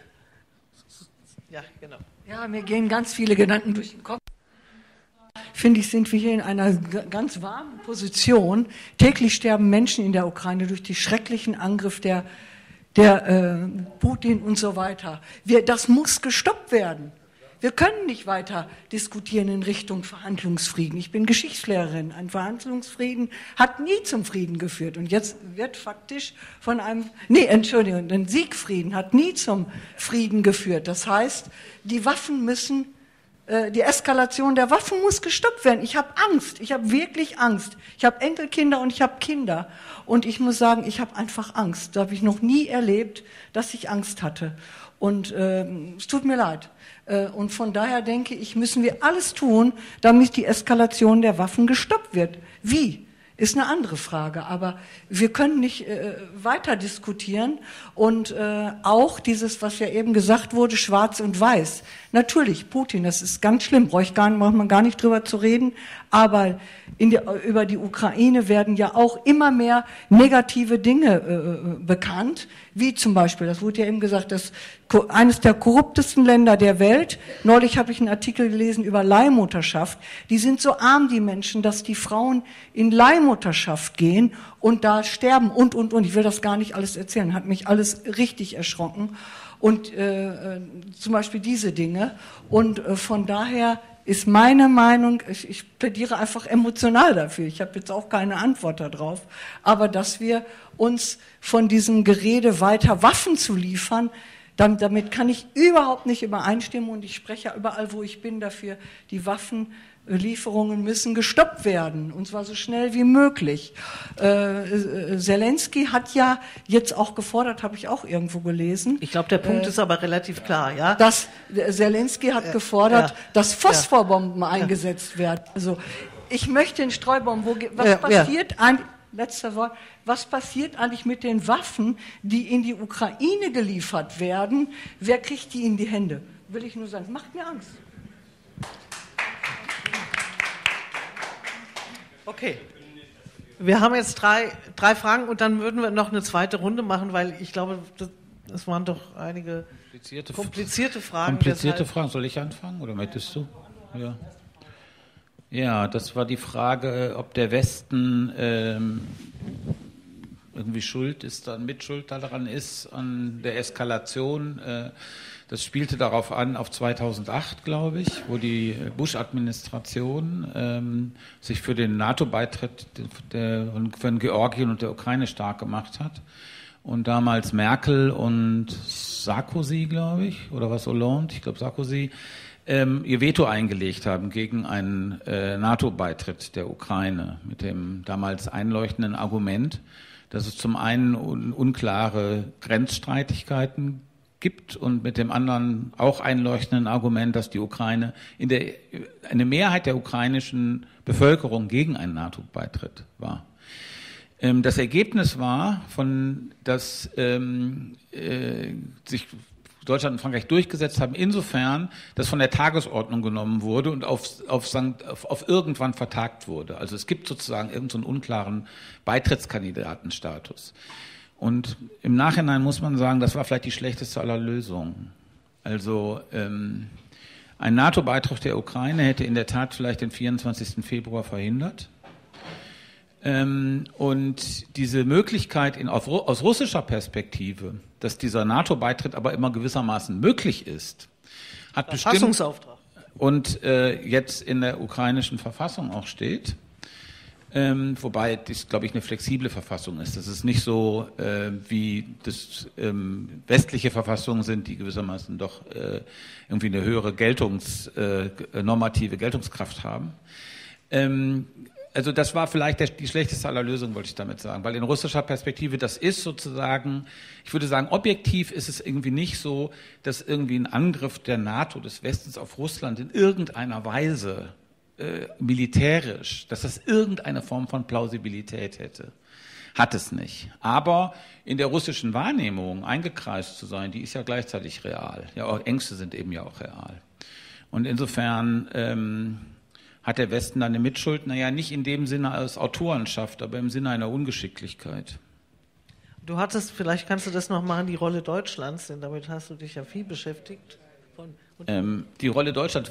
ja, genau. Ja, mir gehen ganz viele Gedanken durch den Kopf. Finde ich, sind wir hier in einer ganz warmen Position. Täglich sterben Menschen in der Ukraine durch die schrecklichen Angriffe der Putin und so weiter. Das muss gestoppt werden. Wir können nicht weiter diskutieren in Richtung Verhandlungsfrieden. Ich bin Geschichtslehrerin. Ein Verhandlungsfrieden hat nie zum Frieden geführt. Und jetzt wird faktisch ein Siegfrieden hat nie zum Frieden geführt. Das heißt, die Eskalation der Waffen muss gestoppt werden. Ich habe Angst. Ich habe wirklich Angst. Ich habe Enkelkinder und ich habe Kinder. Und ich muss sagen, ich habe einfach Angst. Da habe ich noch nie erlebt, dass ich Angst hatte. Und es tut mir leid. Und von daher denke ich, müssen wir alles tun, damit die Eskalation der Waffen gestoppt wird. Wie? ist eine andere Frage. Aber wir können nicht weiter diskutieren. Und auch dieses, was ja eben gesagt wurde, schwarz und weiß. Natürlich, Putin, das ist ganz schlimm, braucht man gar nicht drüber zu reden. Aber über die Ukraine werden ja auch immer mehr negative Dinge bekannt, wie zum Beispiel, das wurde ja eben gesagt, dass eines der korruptesten Länder der Welt, neulich habe ich einen Artikel gelesen über Leihmutterschaft, die sind so arm, die Menschen, dass die Frauen in Leihmutterschaft gehen und da sterben und. Ich will das gar nicht alles erzählen, hat mich alles richtig erschrocken. Und zum Beispiel diese Dinge. Und von daher ist meine Meinung, ich plädiere einfach emotional dafür, ich habe jetzt auch keine Antwort darauf, aber dass wir uns von diesem Gerede weiter Waffen zu liefern, damit kann ich überhaupt nicht übereinstimmen und ich spreche ja überall, wo ich bin, dafür, die Waffenlieferungen müssen gestoppt werden, und zwar so schnell wie möglich. Zelensky hat ja jetzt auch gefordert, habe ich auch irgendwo gelesen. Ich glaube, der Punkt ist aber relativ klar, ja? Dass Zelensky hat gefordert, dass Phosphorbomben eingesetzt werden. Also ich möchte den Streubomben, was passiert eigentlich? Letzter Wort. Was passiert eigentlich mit den Waffen, die in die Ukraine geliefert werden? Wer kriegt die in die Hände? Will ich nur sagen. Macht mir Angst. Okay. Wir haben jetzt drei Fragen und dann würden wir noch eine zweite Runde machen, weil ich glaube, das waren doch einige komplizierte Fragen. Komplizierte Fragen. Soll ich anfangen oder möchtest du? Ja. Ja, das war die Frage, ob der Westen irgendwie Mitschuld daran ist, an der Eskalation. Das spielte darauf an, auf 2008, glaube ich, wo die Bush-Administration sich für den NATO-Beitritt von Georgien und der Ukraine stark gemacht hat. Und damals Merkel und Sarkozy, glaube ich, oder was Hollande, ich glaube Sarkozy, ihr Veto eingelegt haben gegen einen NATO-Beitritt der Ukraine mit dem damals einleuchtenden Argument, dass es zum einen unklare Grenzstreitigkeiten gibt und mit dem anderen auch einleuchtenden Argument, dass die Ukraine eine Mehrheit der ukrainischen Bevölkerung gegen einen NATO-Beitritt war. Das Ergebnis war, dass sich Deutschland und Frankreich durchgesetzt haben, insofern, dass von der Tagesordnung genommen wurde und auf irgendwann vertagt wurde. Also es gibt sozusagen irgendeinen so unklaren Beitrittskandidatenstatus. Und im Nachhinein muss man sagen, das war vielleicht die schlechteste aller Lösungen. Also ein NATO-Beitritt der Ukraine hätte in der Tat vielleicht den 24. Februar verhindert. Und diese Möglichkeit aus russischer Perspektive, dass dieser NATO-Beitritt aber immer gewissermaßen möglich ist, hat Verfassungsauftrag. Und jetzt in der ukrainischen Verfassung auch steht, wobei das, glaube ich, eine flexible Verfassung ist. Das ist nicht so, wie das westliche Verfassungen sind, die gewissermaßen doch irgendwie eine höhere normative Geltungskraft haben. Also das war vielleicht die schlechteste aller Lösungen, wollte ich damit sagen, weil in russischer Perspektive das ist sozusagen, ich würde sagen, objektiv ist es irgendwie nicht so, dass irgendwie ein Angriff der NATO, des Westens auf Russland in irgendeiner Weise militärisch, dass das irgendeine Form von Plausibilität hätte. Hat es nicht. Aber in der russischen Wahrnehmung eingekreist zu sein, die ist ja gleichzeitig real. Ja, auch Ängste sind eben ja auch real. Und insofern hat der Westen eine Mitschuld? Naja, nicht in dem Sinne als Autorenschaft, aber im Sinne einer Ungeschicklichkeit. Du hattest, vielleicht kannst du das noch machen, die Rolle Deutschlands, denn damit hast du dich ja viel beschäftigt. Die Rolle Deutschlands,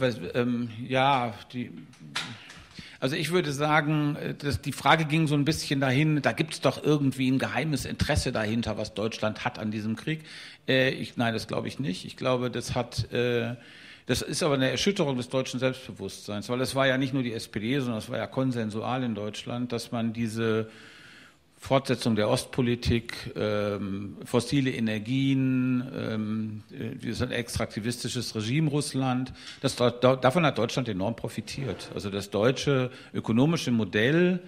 also ich würde sagen, dass die Frage ging so ein bisschen dahin, da gibt es doch irgendwie ein geheimes Interesse dahinter, was Deutschland hat an diesem Krieg. Nein, das glaube ich nicht. Ich glaube, das ist aber eine Erschütterung des deutschen Selbstbewusstseins, weil es war ja nicht nur die SPD, sondern es war ja konsensual in Deutschland, dass man diese Fortsetzung der Ostpolitik, fossile Energien, dieses extraktivistisches Regime Russland, davon hat Deutschland enorm profitiert. Also das deutsche ökonomische Modell,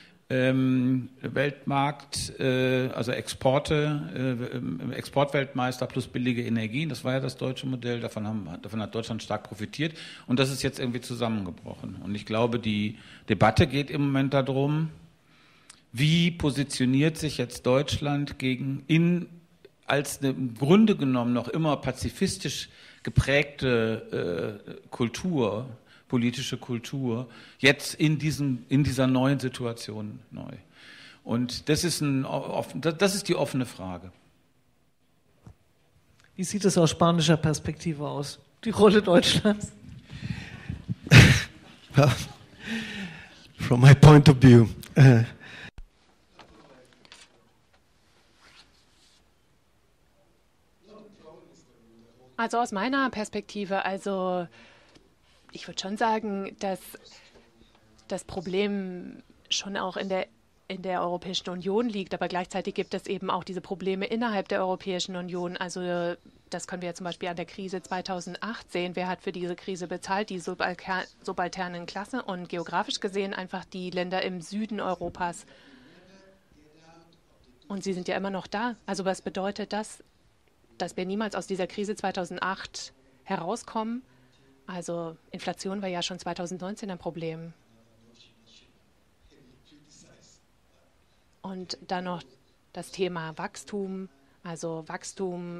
Weltmarkt, also Exportweltmeister plus billige Energien, das war ja das deutsche Modell, davon hat Deutschland stark profitiert und das ist jetzt irgendwie zusammengebrochen. Und ich glaube, die Debatte geht im Moment darum, Wie positioniert sich jetzt Deutschland als eine im Grunde genommen noch immer pazifistisch geprägte Kultur, politische Kultur, jetzt in dieser neuen Situation neu? Und das ist die offene Frage. Wie sieht es aus spanischer Perspektive aus? Die Rolle Deutschlands? From my point of view, also aus meiner Perspektive, also ich würde schon sagen, dass das Problem schon auch in der Europäischen Union liegt, aber gleichzeitig gibt es eben auch diese Probleme innerhalb der Europäischen Union. Also das können wir ja zum Beispiel an der Krise 2008 sehen. Wer hat für diese Krise bezahlt? Die subalternen Klassen und geografisch gesehen einfach die Länder im Süden Europas. Und sie sind ja immer noch da. Also was bedeutet das? Dass wir niemals aus dieser Krise 2008 herauskommen? Also Inflation war ja schon 2019 ein Problem. Und dann noch das Thema Wachstum. Also Wachstum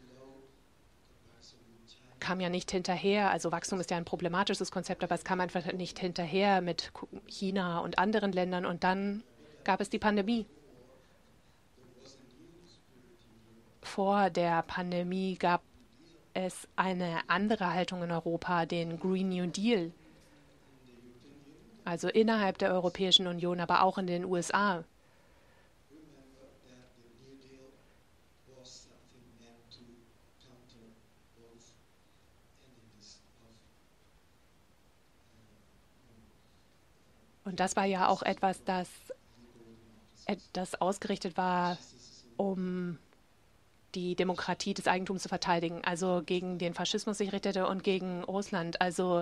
kam ja nicht hinterher. Also Wachstum ist ja ein problematisches Konzept, aber es kam einfach nicht hinterher mit China und anderen Ländern. Und dann gab es die Pandemie. Vor der Pandemie gab es eine andere Haltung in Europa, den Green New Deal. Also innerhalb der Europäischen Union, aber auch in den USA. Und das war ja auch etwas, das ausgerichtet war, um die Demokratie des Eigentums zu verteidigen, also gegen den Faschismus sich richtete und gegen Russland. Also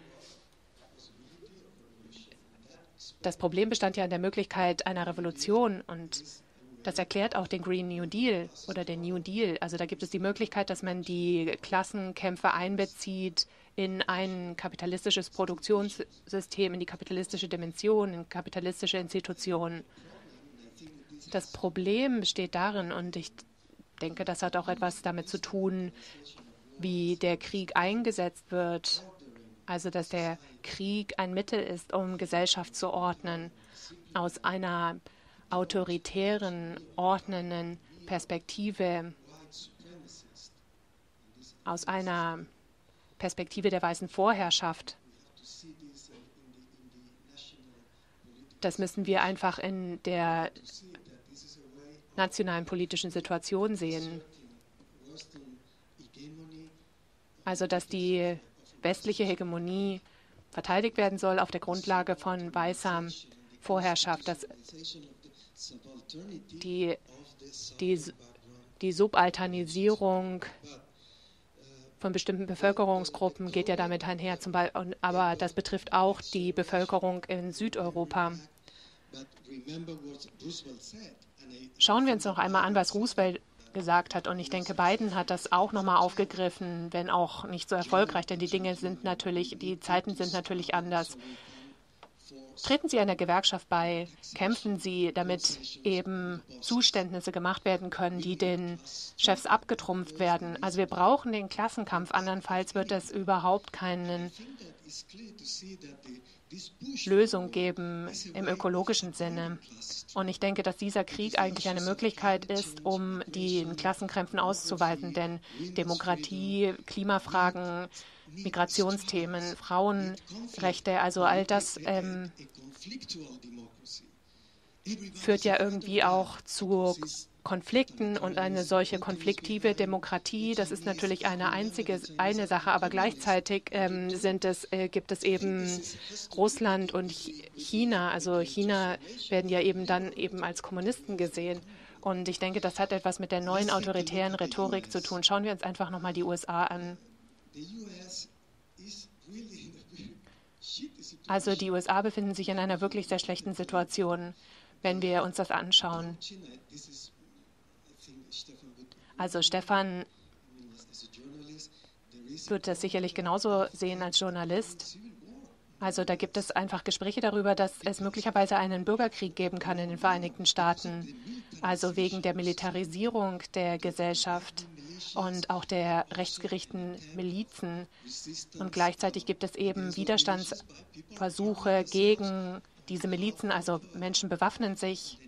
das Problem bestand ja in der Möglichkeit einer Revolution und das erklärt auch den Green New Deal oder den New Deal. Also da gibt es die Möglichkeit, dass man die Klassenkämpfe einbezieht in ein kapitalistisches Produktionssystem, in die kapitalistische Dimension, in kapitalistische Institutionen. Das Problem besteht darin, und ich denke, das hat auch etwas damit zu tun, wie der Krieg eingesetzt wird. Also, dass der Krieg ein Mittel ist, um Gesellschaft zu ordnen, aus einer autoritären, ordnenden Perspektive, aus einer Perspektive der weißen Vorherrschaft. Das müssen wir einfach in der nationalen politischen Situation sehen. Also, dass die westliche Hegemonie verteidigt werden soll auf der Grundlage von weißer Vorherrschaft, dass die Subalternisierung von bestimmten Bevölkerungsgruppen geht ja damit einher, aber das betrifft auch die Bevölkerung in Südeuropa. Schauen wir uns noch einmal an, was Roosevelt gesagt hat. Und ich denke, Biden hat das auch nochmal aufgegriffen, wenn auch nicht so erfolgreich, denn die Zeiten sind natürlich anders. Treten Sie einer Gewerkschaft bei, kämpfen Sie, damit eben Zuständnisse gemacht werden können, die den Chefs abgetrumpft werden. Also wir brauchen den Klassenkampf, andernfalls wird es überhaupt keine Lösung geben im ökologischen Sinne. Und ich denke, dass dieser Krieg eigentlich eine Möglichkeit ist, um den Klassenkämpfen auszuweiten, denn Demokratie, Klimafragen, Migrationsthemen, Frauenrechte, also all das führt ja irgendwie auch zu Konflikten und eine solche konfliktive Demokratie, das ist natürlich eine Sache, aber gleichzeitig gibt es eben Russland und China. Also China werden ja eben dann eben als Kommunisten gesehen. Und ich denke, das hat etwas mit der neuen autoritären Rhetorik zu tun. Schauen wir uns einfach nochmal die USA an. Also die USA befinden sich in einer wirklich sehr schlechten Situation, wenn wir uns das anschauen. Also Stefan wird das sicherlich genauso sehen als Journalist. Also da gibt es einfach Gespräche darüber, dass es möglicherweise einen Bürgerkrieg geben kann in den Vereinigten Staaten. Also wegen der Militarisierung der Gesellschaft und auch der rechtsgerichteten Milizen. Und gleichzeitig gibt es eben Widerstandsversuche gegen diese Milizen. Also Menschen bewaffnen sich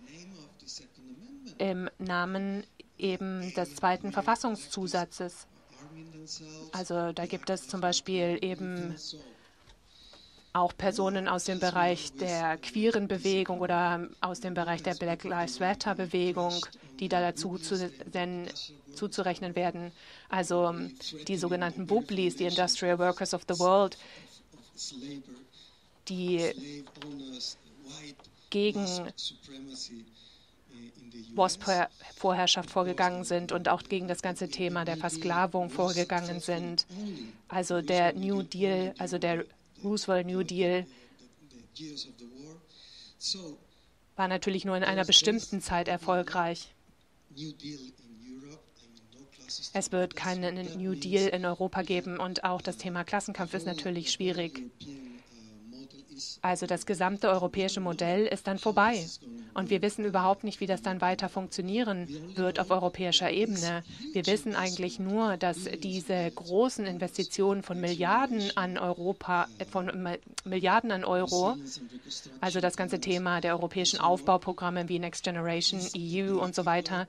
im Namen eben des 2. Verfassungszusatzes. Also da gibt es zum Beispiel eben auch Personen aus dem Bereich der queeren Bewegung oder aus dem Bereich der Black Lives Matter Bewegung, die da dazu zuzurechnen werden. Also die sogenannten BUBLIs, die Industrial Workers of the World, die gegen WASP-Vorherrschaft vorgegangen sind und auch gegen das ganze Thema der Versklavung vorgegangen sind. Also der New Deal, also der Roosevelt New Deal war natürlich nur in einer bestimmten Zeit erfolgreich. Es wird keinen New Deal in Europa geben und auch das Thema Klassenkampf ist natürlich schwierig. Also das gesamte europäische Modell ist dann vorbei. Und wir wissen überhaupt nicht, wie das dann weiter funktionieren wird auf europäischer Ebene. Wir wissen eigentlich nur, dass diese großen Investitionen von Milliarden an Euro, also das ganze Thema der europäischen Aufbauprogramme wie Next Generation, EU und so weiter,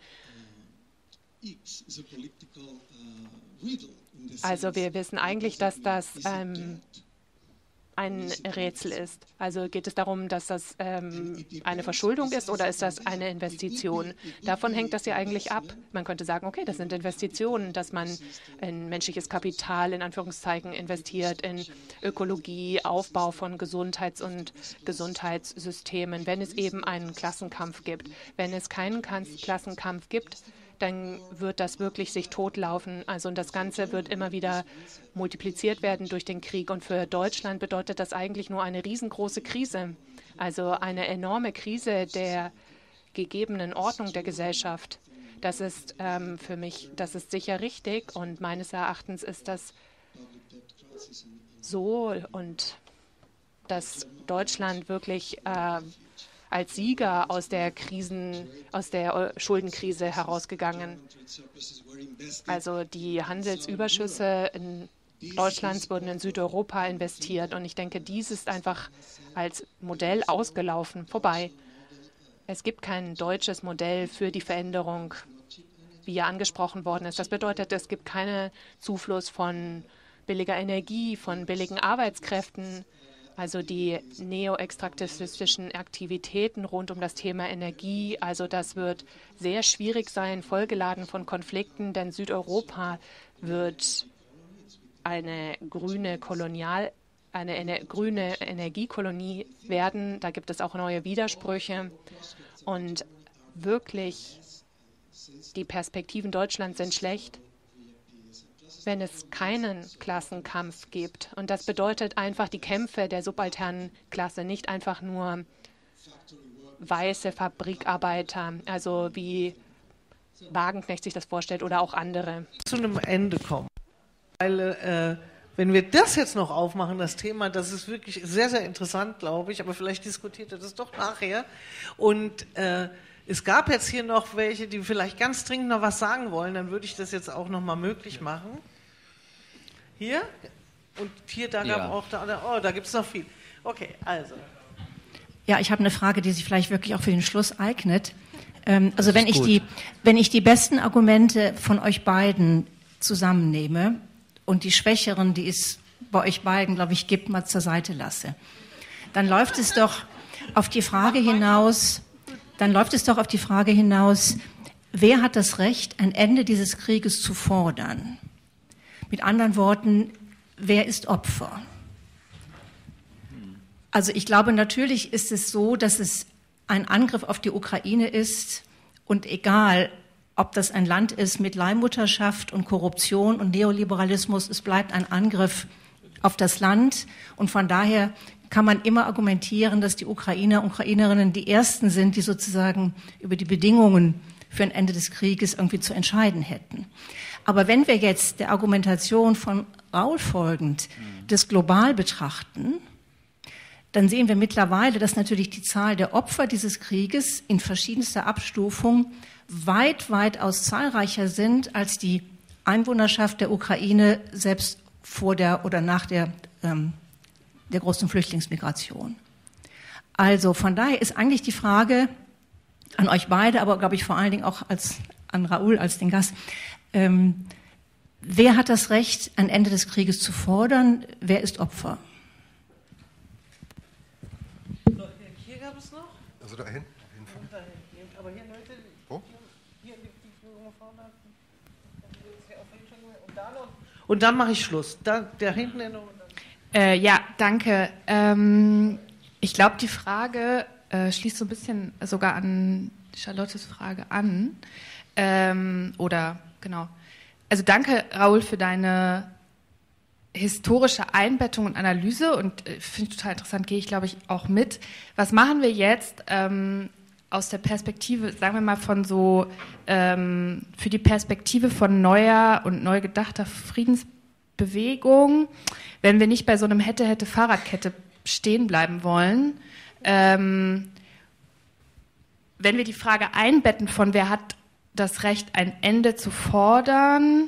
also wir wissen eigentlich, dass das ein Rätsel ist. Also geht es darum, dass das eine Verschuldung ist oder ist das eine Investition? Davon hängt das ja eigentlich ab. Man könnte sagen, okay, das sind Investitionen, dass man in menschliches Kapital, in Anführungszeichen, investiert, in Ökologie, Aufbau von Gesundheits- und Gesundheitssystemen, wenn es eben einen Klassenkampf gibt. Wenn es keinen Klassenkampf gibt, dann wird das wirklich sich totlaufen. Also und das Ganze wird immer wieder multipliziert werden durch den Krieg. Und für Deutschland bedeutet das eigentlich nur eine riesengroße Krise. Also eine enorme Krise der gegebenen Ordnung der Gesellschaft. Das ist für mich, das ist sicher richtig. Und meines Erachtens ist das so. Und dass Deutschland wirklich als Sieger aus der Schuldenkrise herausgegangen. Also die Handelsüberschüsse in Deutschlands wurden in Südeuropa investiert und ich denke, dies ist einfach als Modell ausgelaufen, vorbei. Es gibt kein deutsches Modell für die Veränderung, wie ja angesprochen worden ist. Das bedeutet, es gibt keinen Zufluss von billiger Energie, von billigen Arbeitskräften. Also die neoextraktivistischen Aktivitäten rund um das Thema Energie, also das wird sehr schwierig sein, vollgeladen von Konflikten, denn Südeuropa wird eine grüne Energiekolonie werden. Da gibt es auch neue Widersprüche und wirklich die Perspektiven Deutschlands sind schlecht, wenn es keinen Klassenkampf gibt. Und das bedeutet einfach die Kämpfe der subalternen Klasse, nicht einfach nur weiße Fabrikarbeiter, also wie Wagenknecht sich das vorstellt oder auch andere. Zu einem Ende kommen. Weil wenn wir das jetzt noch aufmachen, das Thema, das ist wirklich sehr, sehr interessant, glaube ich, aber vielleicht diskutiert ihr das doch nachher. Und es gab jetzt hier noch welche, die vielleicht ganz dringend noch was sagen wollen, dann würde ich das jetzt auch noch mal möglich machen. Hier und hier, da gab auch, da gibt es noch viel. Okay, also. Ja, ich habe eine Frage, die sich vielleicht wirklich auch für den Schluss eignet. Also wenn ich die besten Argumente von euch beiden zusammennehme und die schwächeren, die es bei euch beiden, glaube ich, gibt, mal zur Seite lasse, dann läuft es doch auf die Frage hinaus, wer hat das Recht, ein Ende dieses Krieges zu fordern? Mit anderen Worten, wer ist Opfer? Also ich glaube, natürlich ist es so, dass es ein Angriff auf die Ukraine ist und egal, ob das ein Land ist mit Leihmutterschaft und Korruption und Neoliberalismus, es bleibt ein Angriff auf das Land und von daher kann man immer argumentieren, dass die Ukrainer und Ukrainerinnen die Ersten sind, die sozusagen über die Bedingungen für ein Ende des Krieges irgendwie zu entscheiden hätten. Aber wenn wir jetzt der Argumentation von Raul folgend das global betrachten, dann sehen wir mittlerweile, dass natürlich die Zahl der Opfer dieses Krieges in verschiedenster Abstufung weit, weitaus zahlreicher sind als die Einwohnerschaft der Ukraine selbst vor der oder nach der großen Flüchtlingsmigration. Also von daher ist eigentlich die Frage an euch beide, aber glaube ich vor allen Dingen auch an Raoul als den Gast, wer hat das Recht, ein Ende des Krieges zu fordern? Wer ist Opfer? Hier gab es noch? Also da hinten, auf jeden Fall. Und da hinten. Aber hier, Leute, wo? Hier die Führung vorne. Und dann mache ich Schluss. Da, der hinten noch. Ja, danke. Ich glaube, die Frage schließt so ein bisschen sogar an Charlottes Frage an. Oder, genau. Also danke, Raoul, für deine historische Einbettung und Analyse und finde ich total interessant, gehe ich, glaube ich, auch mit. Was machen wir jetzt aus der Perspektive, sagen wir mal, von so, für die Perspektive von neuer und neu gedachter Friedensbewegung, wenn wir nicht bei so einem Hätte-Fahrradkette stehen bleiben wollen, wenn wir die Frage einbetten von wer hat das Recht, ein Ende zu fordern,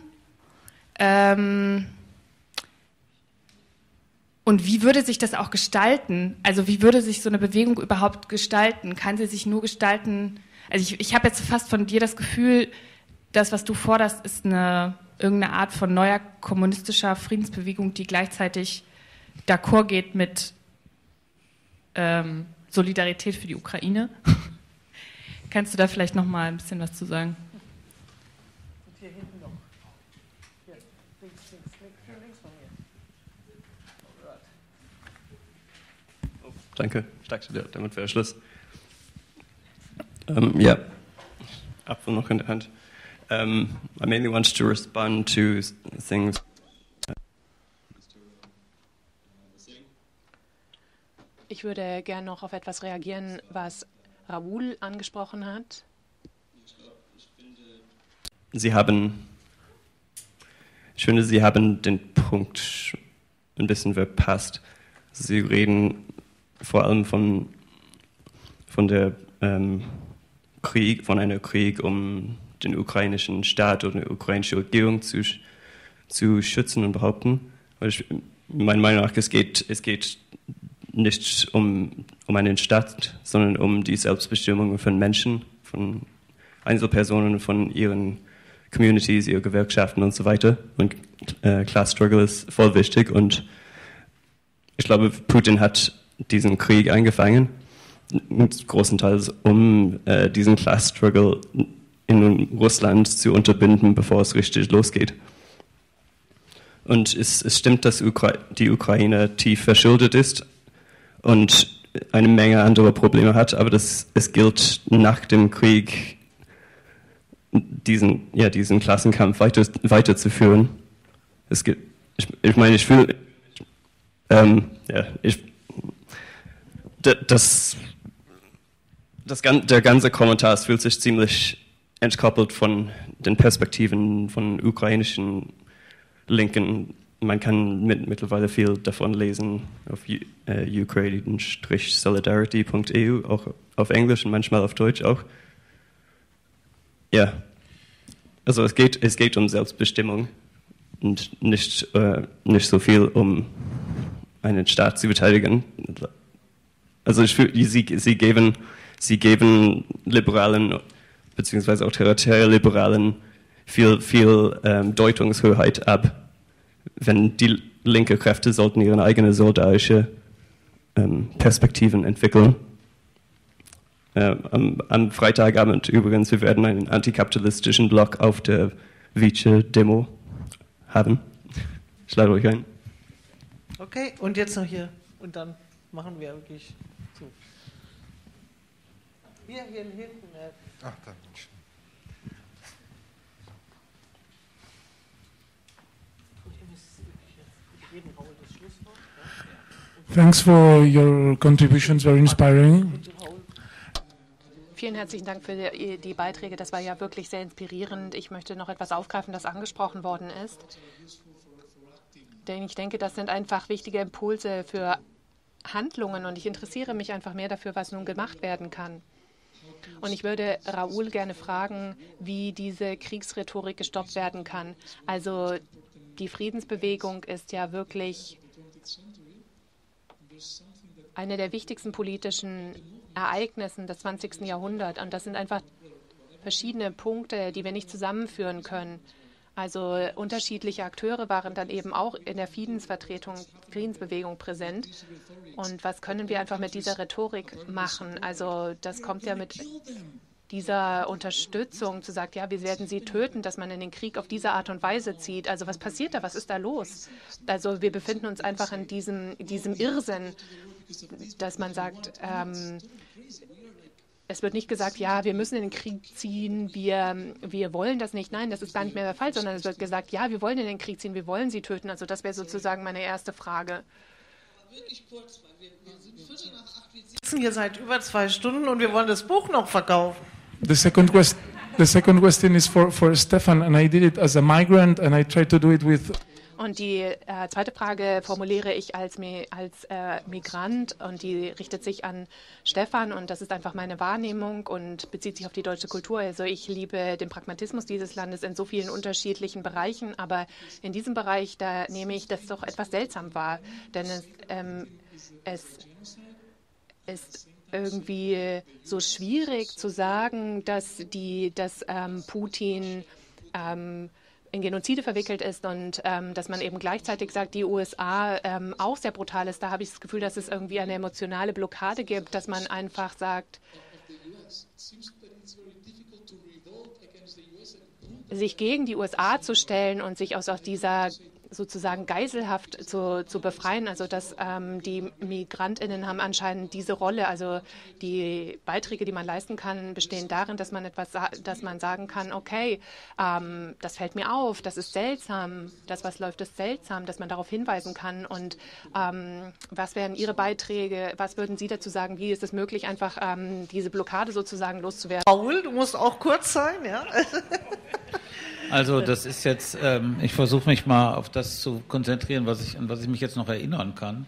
und wie würde sich das auch gestalten? Also wie würde sich so eine Bewegung überhaupt gestalten? Kann sie sich nur gestalten? Also ich habe jetzt fast von dir das Gefühl, das, was du forderst, ist irgendeine Art von neuer kommunistischer Friedensbewegung, die gleichzeitig d'accord geht mit Solidarität für die Ukraine. Kannst du da vielleicht noch mal ein bisschen was zu sagen? Und hier hinten noch. Hier, links von mir. Oh, danke, ich dachte, damit wäre Schluss. Ja, Apfel noch in der Hand. I mainly wanted to respond to things. Ich würde gerne noch auf etwas reagieren, was Raoul angesprochen hat. Ich finde, Sie haben den Punkt ein bisschen verpasst. Sie reden vor allem von einem Krieg, um den ukrainischen Staat oder die ukrainische Regierung zu schützen und behaupten. Meiner Meinung nach, es geht nicht um einen Staat, sondern um die Selbstbestimmung von Menschen, von Einzelpersonen, von ihren Communities, ihren Gewerkschaften und so weiter. Und Class Struggle ist voll wichtig. Und ich glaube, Putin hat diesen Krieg angefangen, großenteils um diesen Class Struggle in Russland zu unterbinden, bevor es richtig losgeht. Und es stimmt, dass die Ukraine tief verschuldet ist und eine Menge anderer Probleme hat, aber es gilt nach dem Krieg diesen Klassenkampf weiterzuführen. Der ganze Kommentar fühlt sich ziemlich entkoppelt von den Perspektiven von ukrainischen Linken. Man kann mittlerweile viel davon lesen auf ukraine-solidarity.eu, auch auf Englisch und manchmal auf Deutsch auch. Ja, also es geht um Selbstbestimmung und nicht so viel um einen Staat zu beteiligen. Also sie geben Liberalen beziehungsweise auch Liberalen viel Deutungshoheit ab. Wenn die linke Kräfte sollten ihre eigene solidarische Perspektiven entwickeln. Am Freitagabend übrigens, wir werden einen antikapitalistischen Block auf der Vice-Demo haben. Ich lade euch ein. Okay, und jetzt noch hier. Und dann machen wir wirklich zu. Hier hinten. Ach, da. Thanks for your contributions, very inspiring. Vielen herzlichen Dank für die Beiträge. Das war ja wirklich sehr inspirierend. Ich möchte noch etwas aufgreifen, das angesprochen worden ist. Denn ich denke, das sind einfach wichtige Impulse für Handlungen und ich interessiere mich einfach mehr dafür, was nun gemacht werden kann. Und ich würde Raoul gerne fragen, wie diese Kriegsrhetorik gestoppt werden kann. Also die Friedensbewegung ist ja wirklich eine der wichtigsten politischen Ereignisse des 20. Jahrhunderts. Und das sind einfach verschiedene Punkte, die wir nicht zusammenführen können. Also unterschiedliche Akteure waren dann eben auch in der Friedensbewegung präsent. Und was können wir einfach mit dieser Rhetorik machen? Also das kommt ja mit dieser Unterstützung, zu sagen, ja, wir werden sie töten, dass man in den Krieg auf diese Art und Weise zieht. Also was passiert da? Was ist da los? Also wir befinden uns einfach in diesem Irrsinn, dass man sagt, es wird nicht gesagt, ja, wir müssen in den Krieg ziehen, wir wollen das nicht. Nein, das ist gar nicht mehr der Fall, sondern es wird gesagt, ja, wir wollen in den Krieg ziehen, wir wollen sie töten. Also das wäre sozusagen meine erste Frage. Wirklich kurz, weil wir sind 7:45, wir sitzen hier seit über 2 Stunden und wir wollen das Buch noch verkaufen. The second question is for Stefan, and I did it as a migrant, and I tried to do it with. Und die zweite Frage formuliere ich als Migrant und die richtet sich an Stefan und das ist einfach meine Wahrnehmung und bezieht sich auf die deutsche Kultur. Also ich liebe den Pragmatismus dieses Landes in so vielen unterschiedlichen Bereichen, aber in diesem Bereich, da nehme ich das doch etwas seltsam wahr, denn es ist irgendwie so schwierig zu sagen, dass Putin in Genozide verwickelt ist und dass man eben gleichzeitig sagt, die USA auch sehr brutal ist. Da habe ich das Gefühl, dass es irgendwie eine emotionale Blockade gibt, dass man einfach sagt, sich gegen die USA zu stellen und sich aus dieser sozusagen Geiselhaft zu befreien. Also dass die MigrantInnen haben anscheinend diese Rolle. Also die Beiträge, die man leisten kann, bestehen darin, dass man sagen kann, okay, das fällt mir auf, das ist seltsam, das, was läuft, ist seltsam, dass man darauf hinweisen kann. Und was wären Ihre Beiträge, was würden Sie dazu sagen, wie ist es möglich, einfach diese Blockade sozusagen loszuwerden? Raoul, du musst auch kurz sein, ja? Also das ist jetzt, ich versuche mich mal auf das zu konzentrieren, an was ich mich jetzt noch erinnern kann,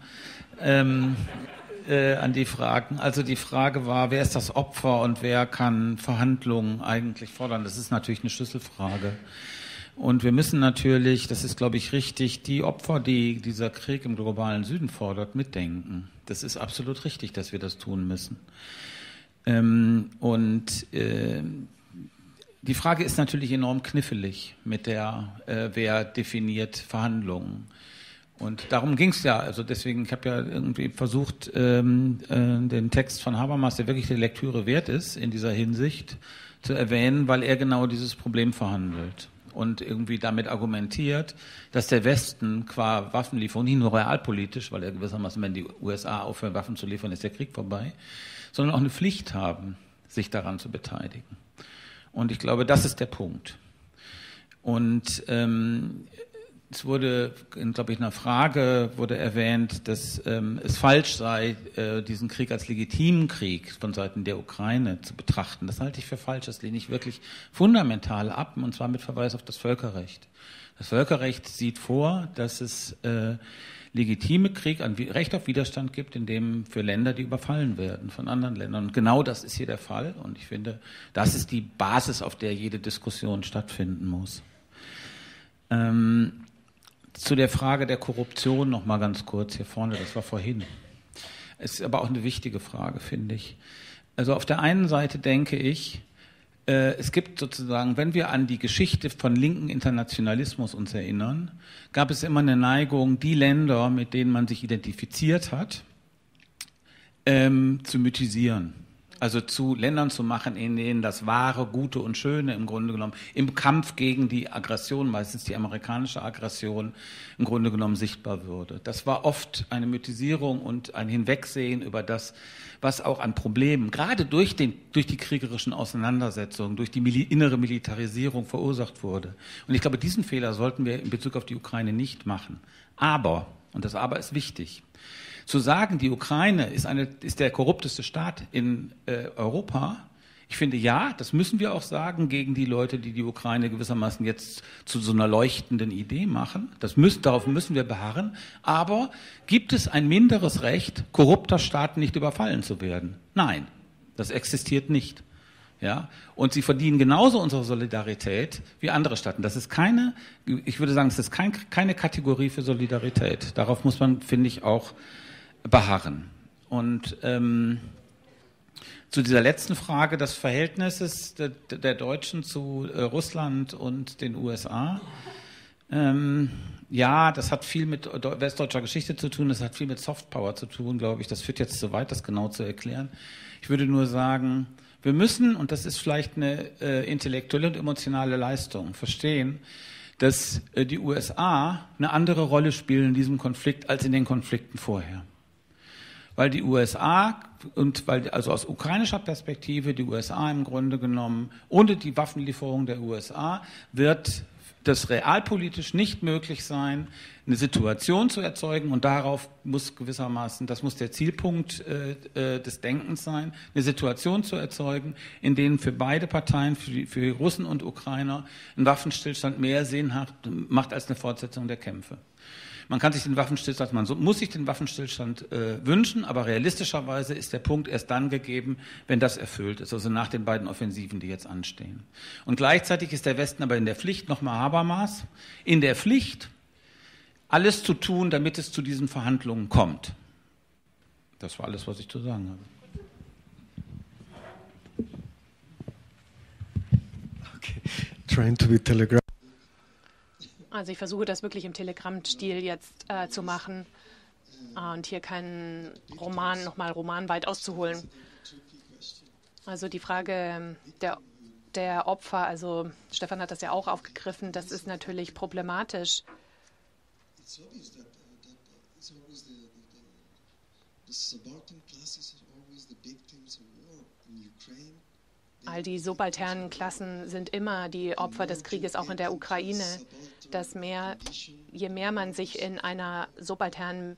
an die Fragen. Also die Frage war, wer ist das Opfer und wer kann Verhandlungen eigentlich fordern? Das ist natürlich eine Schlüsselfrage. Und wir müssen natürlich, das ist glaube ich richtig, die Opfer, die dieser Krieg im globalen Süden fordert, mitdenken. Das ist absolut richtig, dass wir das tun müssen. Die Frage ist natürlich enorm knifflig mit wer definiert Verhandlungen. Und darum ging es ja. Also deswegen, ich habe ja irgendwie versucht, den Text von Habermas, der wirklich der Lektüre wert ist, in dieser Hinsicht zu erwähnen, weil er genau dieses Problem verhandelt und irgendwie damit argumentiert, dass der Westen qua Waffenlieferung, nicht nur realpolitisch, weil er gewissermaßen, wenn die USA aufhören, Waffen zu liefern, ist der Krieg vorbei, sondern auch eine Pflicht haben, sich daran zu beteiligen. Und ich glaube, das ist der Punkt. Und es wurde, glaube ich, in einer Frage wurde erwähnt, dass es falsch sei, diesen Krieg als legitimen Krieg von Seiten der Ukraine zu betrachten. Das halte ich für falsch. Das lehne ich wirklich fundamental ab, und zwar mit Verweis auf das Völkerrecht. Das Völkerrecht sieht vor, dass es legitime Krieg, Recht auf Widerstand gibt, in dem für Länder, die überfallen werden von anderen Ländern. Und genau das ist hier der Fall. Und ich finde, das ist die Basis, auf der jede Diskussion stattfinden muss. Zu der Frage der Korruption noch mal ganz kurz hier vorne, das war vorhin. Es ist aber auch eine wichtige Frage, finde ich. Also auf der einen Seite denke ich, es gibt sozusagen, wenn wir an die Geschichte von linken Internationalismus uns erinnern, gab es immer eine Neigung, die Länder, mit denen man sich identifiziert hat, zu mythisieren. Also zu Ländern zu machen, in denen das Wahre, Gute und Schöne im Grunde genommen im Kampf gegen die Aggression, meistens die amerikanische Aggression, im Grunde genommen sichtbar würde. Das war oft eine Mythisierung und ein Hinwegsehen über das, was auch an Problemen, gerade durch die kriegerischen Auseinandersetzungen, durch die innere Militarisierung verursacht wurde. Und ich glaube, diesen Fehler sollten wir in Bezug auf die Ukraine nicht machen. Aber, und das Aber ist wichtig, zu sagen, die Ukraine ist der korrupteste Staat in Europa, Ich finde, ja, das müssen wir auch sagen gegen die Leute, die die Ukraine gewissermaßen jetzt zu so einer leuchtenden Idee machen. Darauf müssen wir beharren. Aber gibt es ein minderes Recht, korrupter Staaten nicht überfallen zu werden? Nein, das existiert nicht. Ja? Und sie verdienen genauso unsere Solidarität wie andere Staaten. Das ist ich würde sagen, es ist keine Kategorie für Solidarität. Darauf muss man, finde ich, auch beharren. Und zu dieser letzten Frage des Verhältnisses der Deutschen zu Russland und den USA. Ja, das hat viel mit westdeutscher Geschichte zu tun, das hat viel mit Softpower zu tun, glaube ich. Das führt jetzt zu weit, das genau zu erklären. Ich würde nur sagen, wir müssen, und das ist vielleicht eine intellektuelle und emotionale Leistung, verstehen, dass die USA eine andere Rolle spielen in diesem Konflikt als in den Konflikten vorher. Weil die USA also aus ukrainischer Perspektive die USA im Grunde genommen, ohne die Waffenlieferung der USA wird das realpolitisch nicht möglich sein, eine Situation zu erzeugen, und darauf muss gewissermaßen, das muss der Zielpunkt des Denkens sein, eine Situation zu erzeugen, in denen für beide Parteien, für die Russen und Ukrainer, ein Waffenstillstand mehr Sinn macht als eine Fortsetzung der Kämpfe. Man kann sich den Waffenstillstand, muss sich den Waffenstillstand wünschen, aber realistischerweise ist der Punkt erst dann gegeben, wenn das erfüllt ist, also nach den beiden Offensiven, die jetzt anstehen. Und gleichzeitig ist der Westen aber in der Pflicht, nochmal Habermas, in der Pflicht, alles zu tun, damit es zu diesen Verhandlungen kommt. Das war alles, was ich zu sagen habe. Okay. Trying to be telegraph. Also ich versuche das wirklich im Telegramm-Stil jetzt zu machen und hier keinen nochmal romanweit auszuholen. Also die Frage der Opfer, also Stefan hat das ja auch aufgegriffen, das ist natürlich problematisch. All die subalternen Klassen sind immer die Opfer des Krieges, auch in der Ukraine. Je mehr man sich in einer subalternen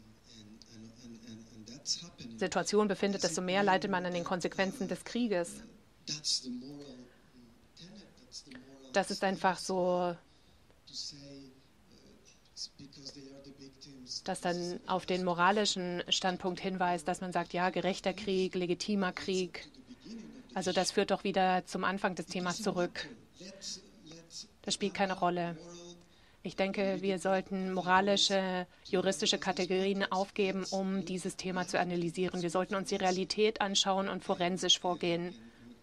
Situation befindet, desto mehr leidet man an den Konsequenzen des Krieges. Das ist einfach so, dass dann auf den moralischen Standpunkt hinweist, dass man sagt, ja, gerechter Krieg, legitimer Krieg. Also das führt doch wieder zum Anfang des Themas zurück. Das spielt keine Rolle. Ich denke, wir sollten moralische, juristische Kategorien aufgeben, um dieses Thema zu analysieren. Wir sollten uns die Realität anschauen und forensisch vorgehen.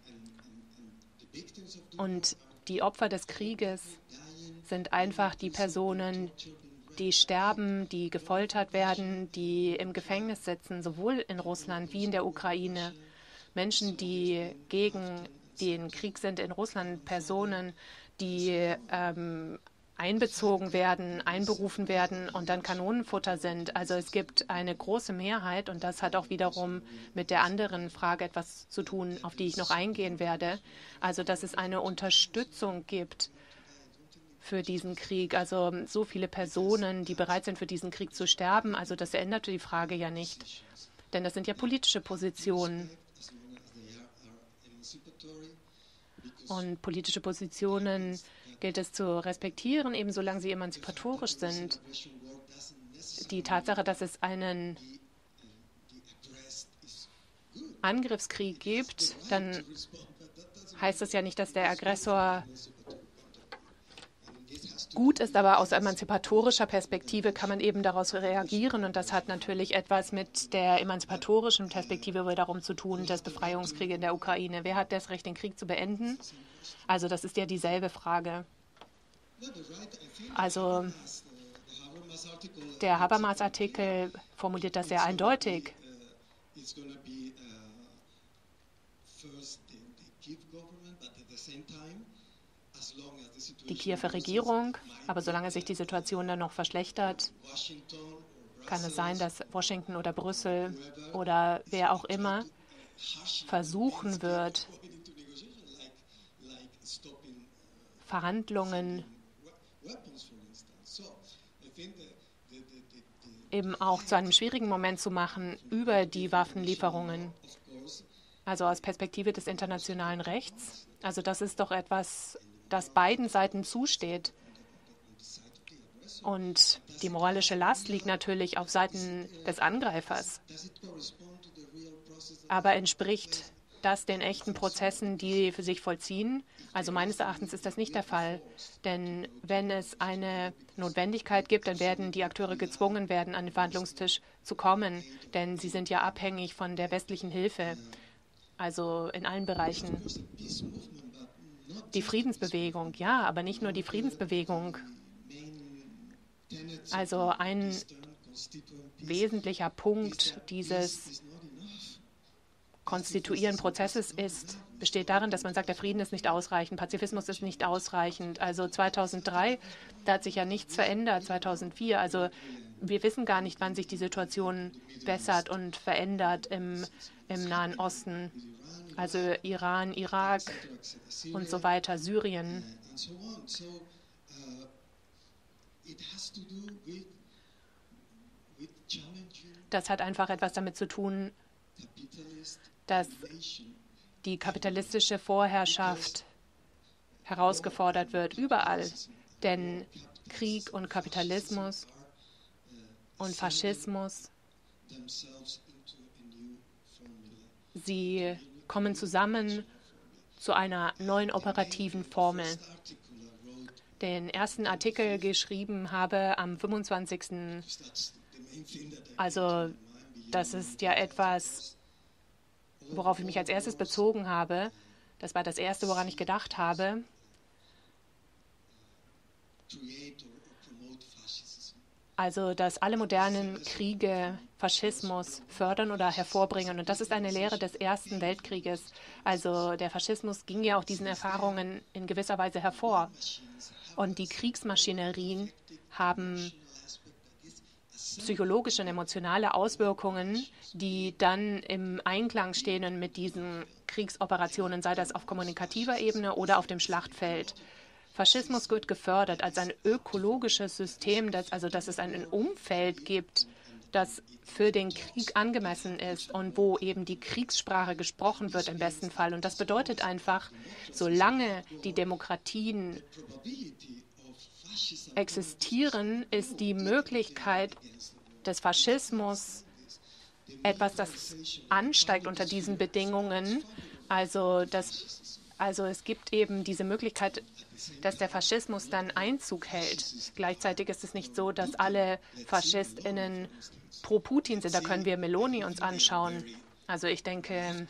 Und die Opfer des Krieges sind einfach die Personen, die sterben, die gefoltert werden, die im Gefängnis sitzen, sowohl in Russland wie in der Ukraine. Menschen, die gegen den Krieg sind in Russland, Personen, die einbezogen werden, einberufen werden und dann Kanonenfutter sind. Also es gibt eine große Mehrheit, und das hat auch wiederum mit der anderen Frage etwas zu tun, auf die ich noch eingehen werde. Also dass es eine Unterstützung gibt für diesen Krieg. Also so viele Personen, die bereit sind, für diesen Krieg zu sterben. Also das änderte die Frage ja nicht. Denn das sind ja politische Positionen. Und politische Positionen gilt es zu respektieren, eben solange sie emanzipatorisch sind. Die Tatsache, dass es einen Angriffskrieg gibt, dann heißt das ja nicht, dass der Aggressor gut ist, aber aus emanzipatorischer Perspektive kann man eben daraus reagieren, und das hat natürlich etwas mit der emanzipatorischen Perspektive wiederum zu tun, des Befreiungskrieges in der Ukraine. Wer hat das Recht, den Krieg zu beenden? Also das ist ja dieselbe Frage. Also der Habermas-Artikel formuliert das sehr eindeutig. Die Kiewer Regierung, aber solange sich die Situation dann noch verschlechtert, kann es sein, dass Washington oder Brüssel oder wer auch immer versuchen wird, Verhandlungen eben auch zu einem schwierigen Moment zu machen über die Waffenlieferungen. also aus Perspektive des internationalen Rechts. Also das ist doch etwas, das beiden Seiten zusteht. Und die moralische Last liegt natürlich auf Seiten des Angreifers. Aber entspricht das den echten Prozessen, die für sich vollziehen? Also meines Erachtens ist das nicht der Fall. Denn wenn es eine Notwendigkeit gibt, dann werden die Akteure gezwungen werden, an den Verhandlungstisch zu kommen. Denn sie sind ja abhängig von der westlichen Hilfe. Also in allen Bereichen. Die Friedensbewegung, ja, aber nicht nur die Friedensbewegung. Also ein wesentlicher Punkt dieses konstituierenden Prozesses besteht darin, dass man sagt, der Frieden ist nicht ausreichend, Pazifismus ist nicht ausreichend. Also 2003, da hat sich ja nichts verändert, 2004. Also wir wissen gar nicht, wann sich die Situation bessert und verändert im Nahen Osten. Also Iran, Irak und so weiter, Syrien. Das hat einfach etwas damit zu tun, dass die kapitalistische Vorherrschaft herausgefordert wird, überall. Denn Krieg und Kapitalismus und Faschismus, sie kommen zusammen zu einer neuen operativen Formel. Den ersten Artikel geschrieben habe am 25. Also das ist ja etwas, worauf ich mich als erstes bezogen habe. Das war das Erste, woran ich gedacht habe. Also, dass alle modernen Kriege Faschismus fördern oder hervorbringen. Und das ist eine Lehre des Ersten Weltkrieges. Also der Faschismus ging ja auch diesen Erfahrungen in gewisser Weise hervor. Und die Kriegsmaschinerien haben psychologische und emotionale Auswirkungen, die dann im Einklang stehen mit diesen Kriegsoperationen, sei das auf kommunikativer Ebene oder auf dem Schlachtfeld. Faschismus wird gefördert als ein ökologisches System, dass es ein Umfeld gibt, das für den Krieg angemessen ist und wo eben die Kriegssprache gesprochen wird im besten Fall. Und das bedeutet einfach, solange die Demokratien existieren, ist die Möglichkeit des Faschismus etwas, das ansteigt unter diesen Bedingungen. Also es gibt eben diese Möglichkeit, dass der Faschismus dann Einzug hält. Gleichzeitig ist es nicht so, dass alle FaschistInnen pro Putin sind. Da können wir Meloni uns anschauen. Also ich denke,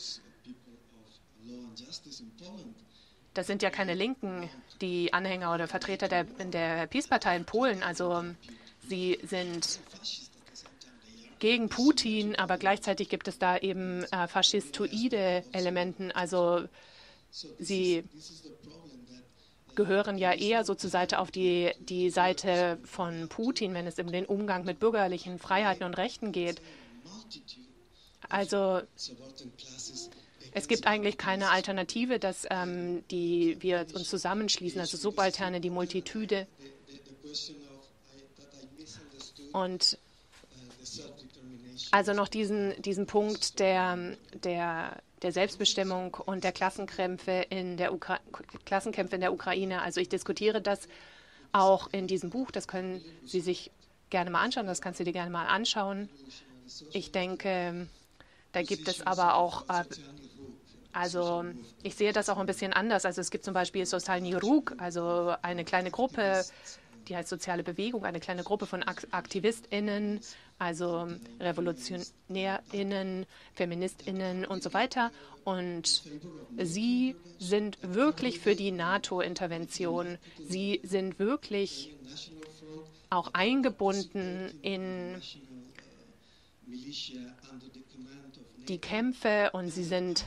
das sind ja keine Linken, die Anhänger oder Vertreter der PiS-Partei in Polen. Also sie sind gegen Putin, aber gleichzeitig gibt es da eben faschistoide Elementen. Also sie gehören ja eher so zur Seite auf die Seite von Putin, wenn es um den Umgang mit bürgerlichen Freiheiten und Rechten geht. Also es gibt eigentlich keine Alternative, die wir uns zusammenschließen, also Subalterne, die Multitude. Und also noch diesen Punkt der Selbstbestimmung und der Klassenkämpfe in der Ukraine. Also ich diskutiere das auch in diesem Buch. Das können Sie sich gerne mal anschauen. Das kannst du dir gerne mal anschauen. Ich denke, da gibt es aber auch, also ich sehe das auch ein bisschen anders. Also es gibt zum Beispiel Socialny Ruch, also eine kleine Gruppe, die heißt Soziale Bewegung, eine kleine Gruppe von AktivistInnen, also RevolutionärInnen, FeministInnen und so weiter. Und sie sind wirklich für die NATO-Intervention. Sie sind wirklich auch eingebunden in die Kämpfe und sie sind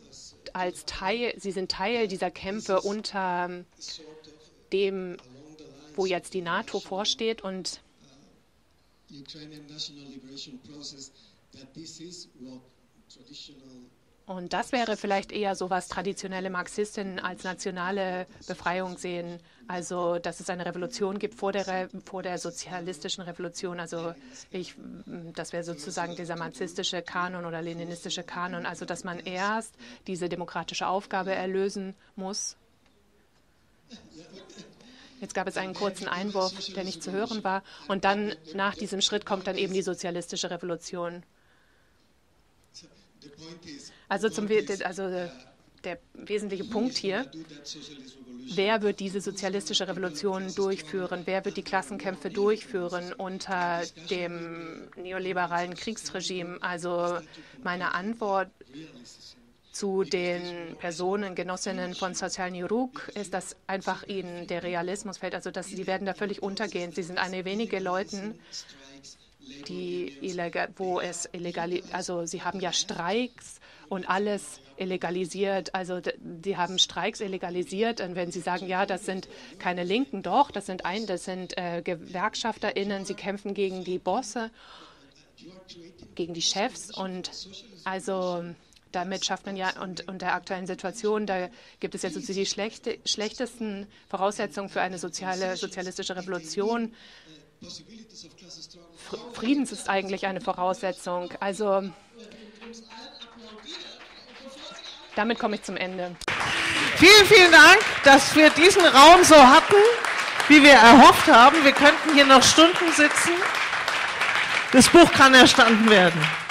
Teil dieser Kämpfe unter dem, wo jetzt die NATO vorsteht und Und das wäre vielleicht eher so, was traditionelle Marxistinnen als nationale Befreiung sehen. Also, dass es eine Revolution gibt vor der sozialistischen Revolution. Also, das wäre sozusagen dieser marxistische Kanon oder leninistische Kanon. Also, dass man erst diese demokratische Aufgabe erlösen muss. Jetzt gab es einen kurzen Einwurf, der nicht zu hören war. Und dann nach diesem Schritt kommt dann eben die sozialistische Revolution. Also der wesentliche Punkt hier, wer wird diese sozialistische Revolution durchführen? Wer wird die Klassenkämpfe durchführen unter dem neoliberalen Kriegsregime? Also meine Antwort zu den Personen, Genossinnen von Social Ruk ist, dass einfach ihnen der Realismus fällt. Also sie werden da völlig untergehen. Sie sind eine wenige Leute, also sie haben ja Streiks und alles illegalisiert. Also die haben Streiks illegalisiert. Und wenn Sie sagen, ja, das sind keine Linken, doch, das sind GewerkschafterInnen, sie kämpfen gegen die Bosse, gegen die Chefs. Und also damit schafft man ja, und der aktuellen Situation, da gibt es ja sozusagen die schlechtesten Voraussetzungen für eine sozialistische Revolution. Friedens ist eigentlich eine Voraussetzung. Also damit komme ich zum Ende. Vielen, vielen Dank, dass wir diesen Raum so hatten, wie wir erhofft haben. Wir könnten hier noch Stunden sitzen. Das Buch kann erstanden werden.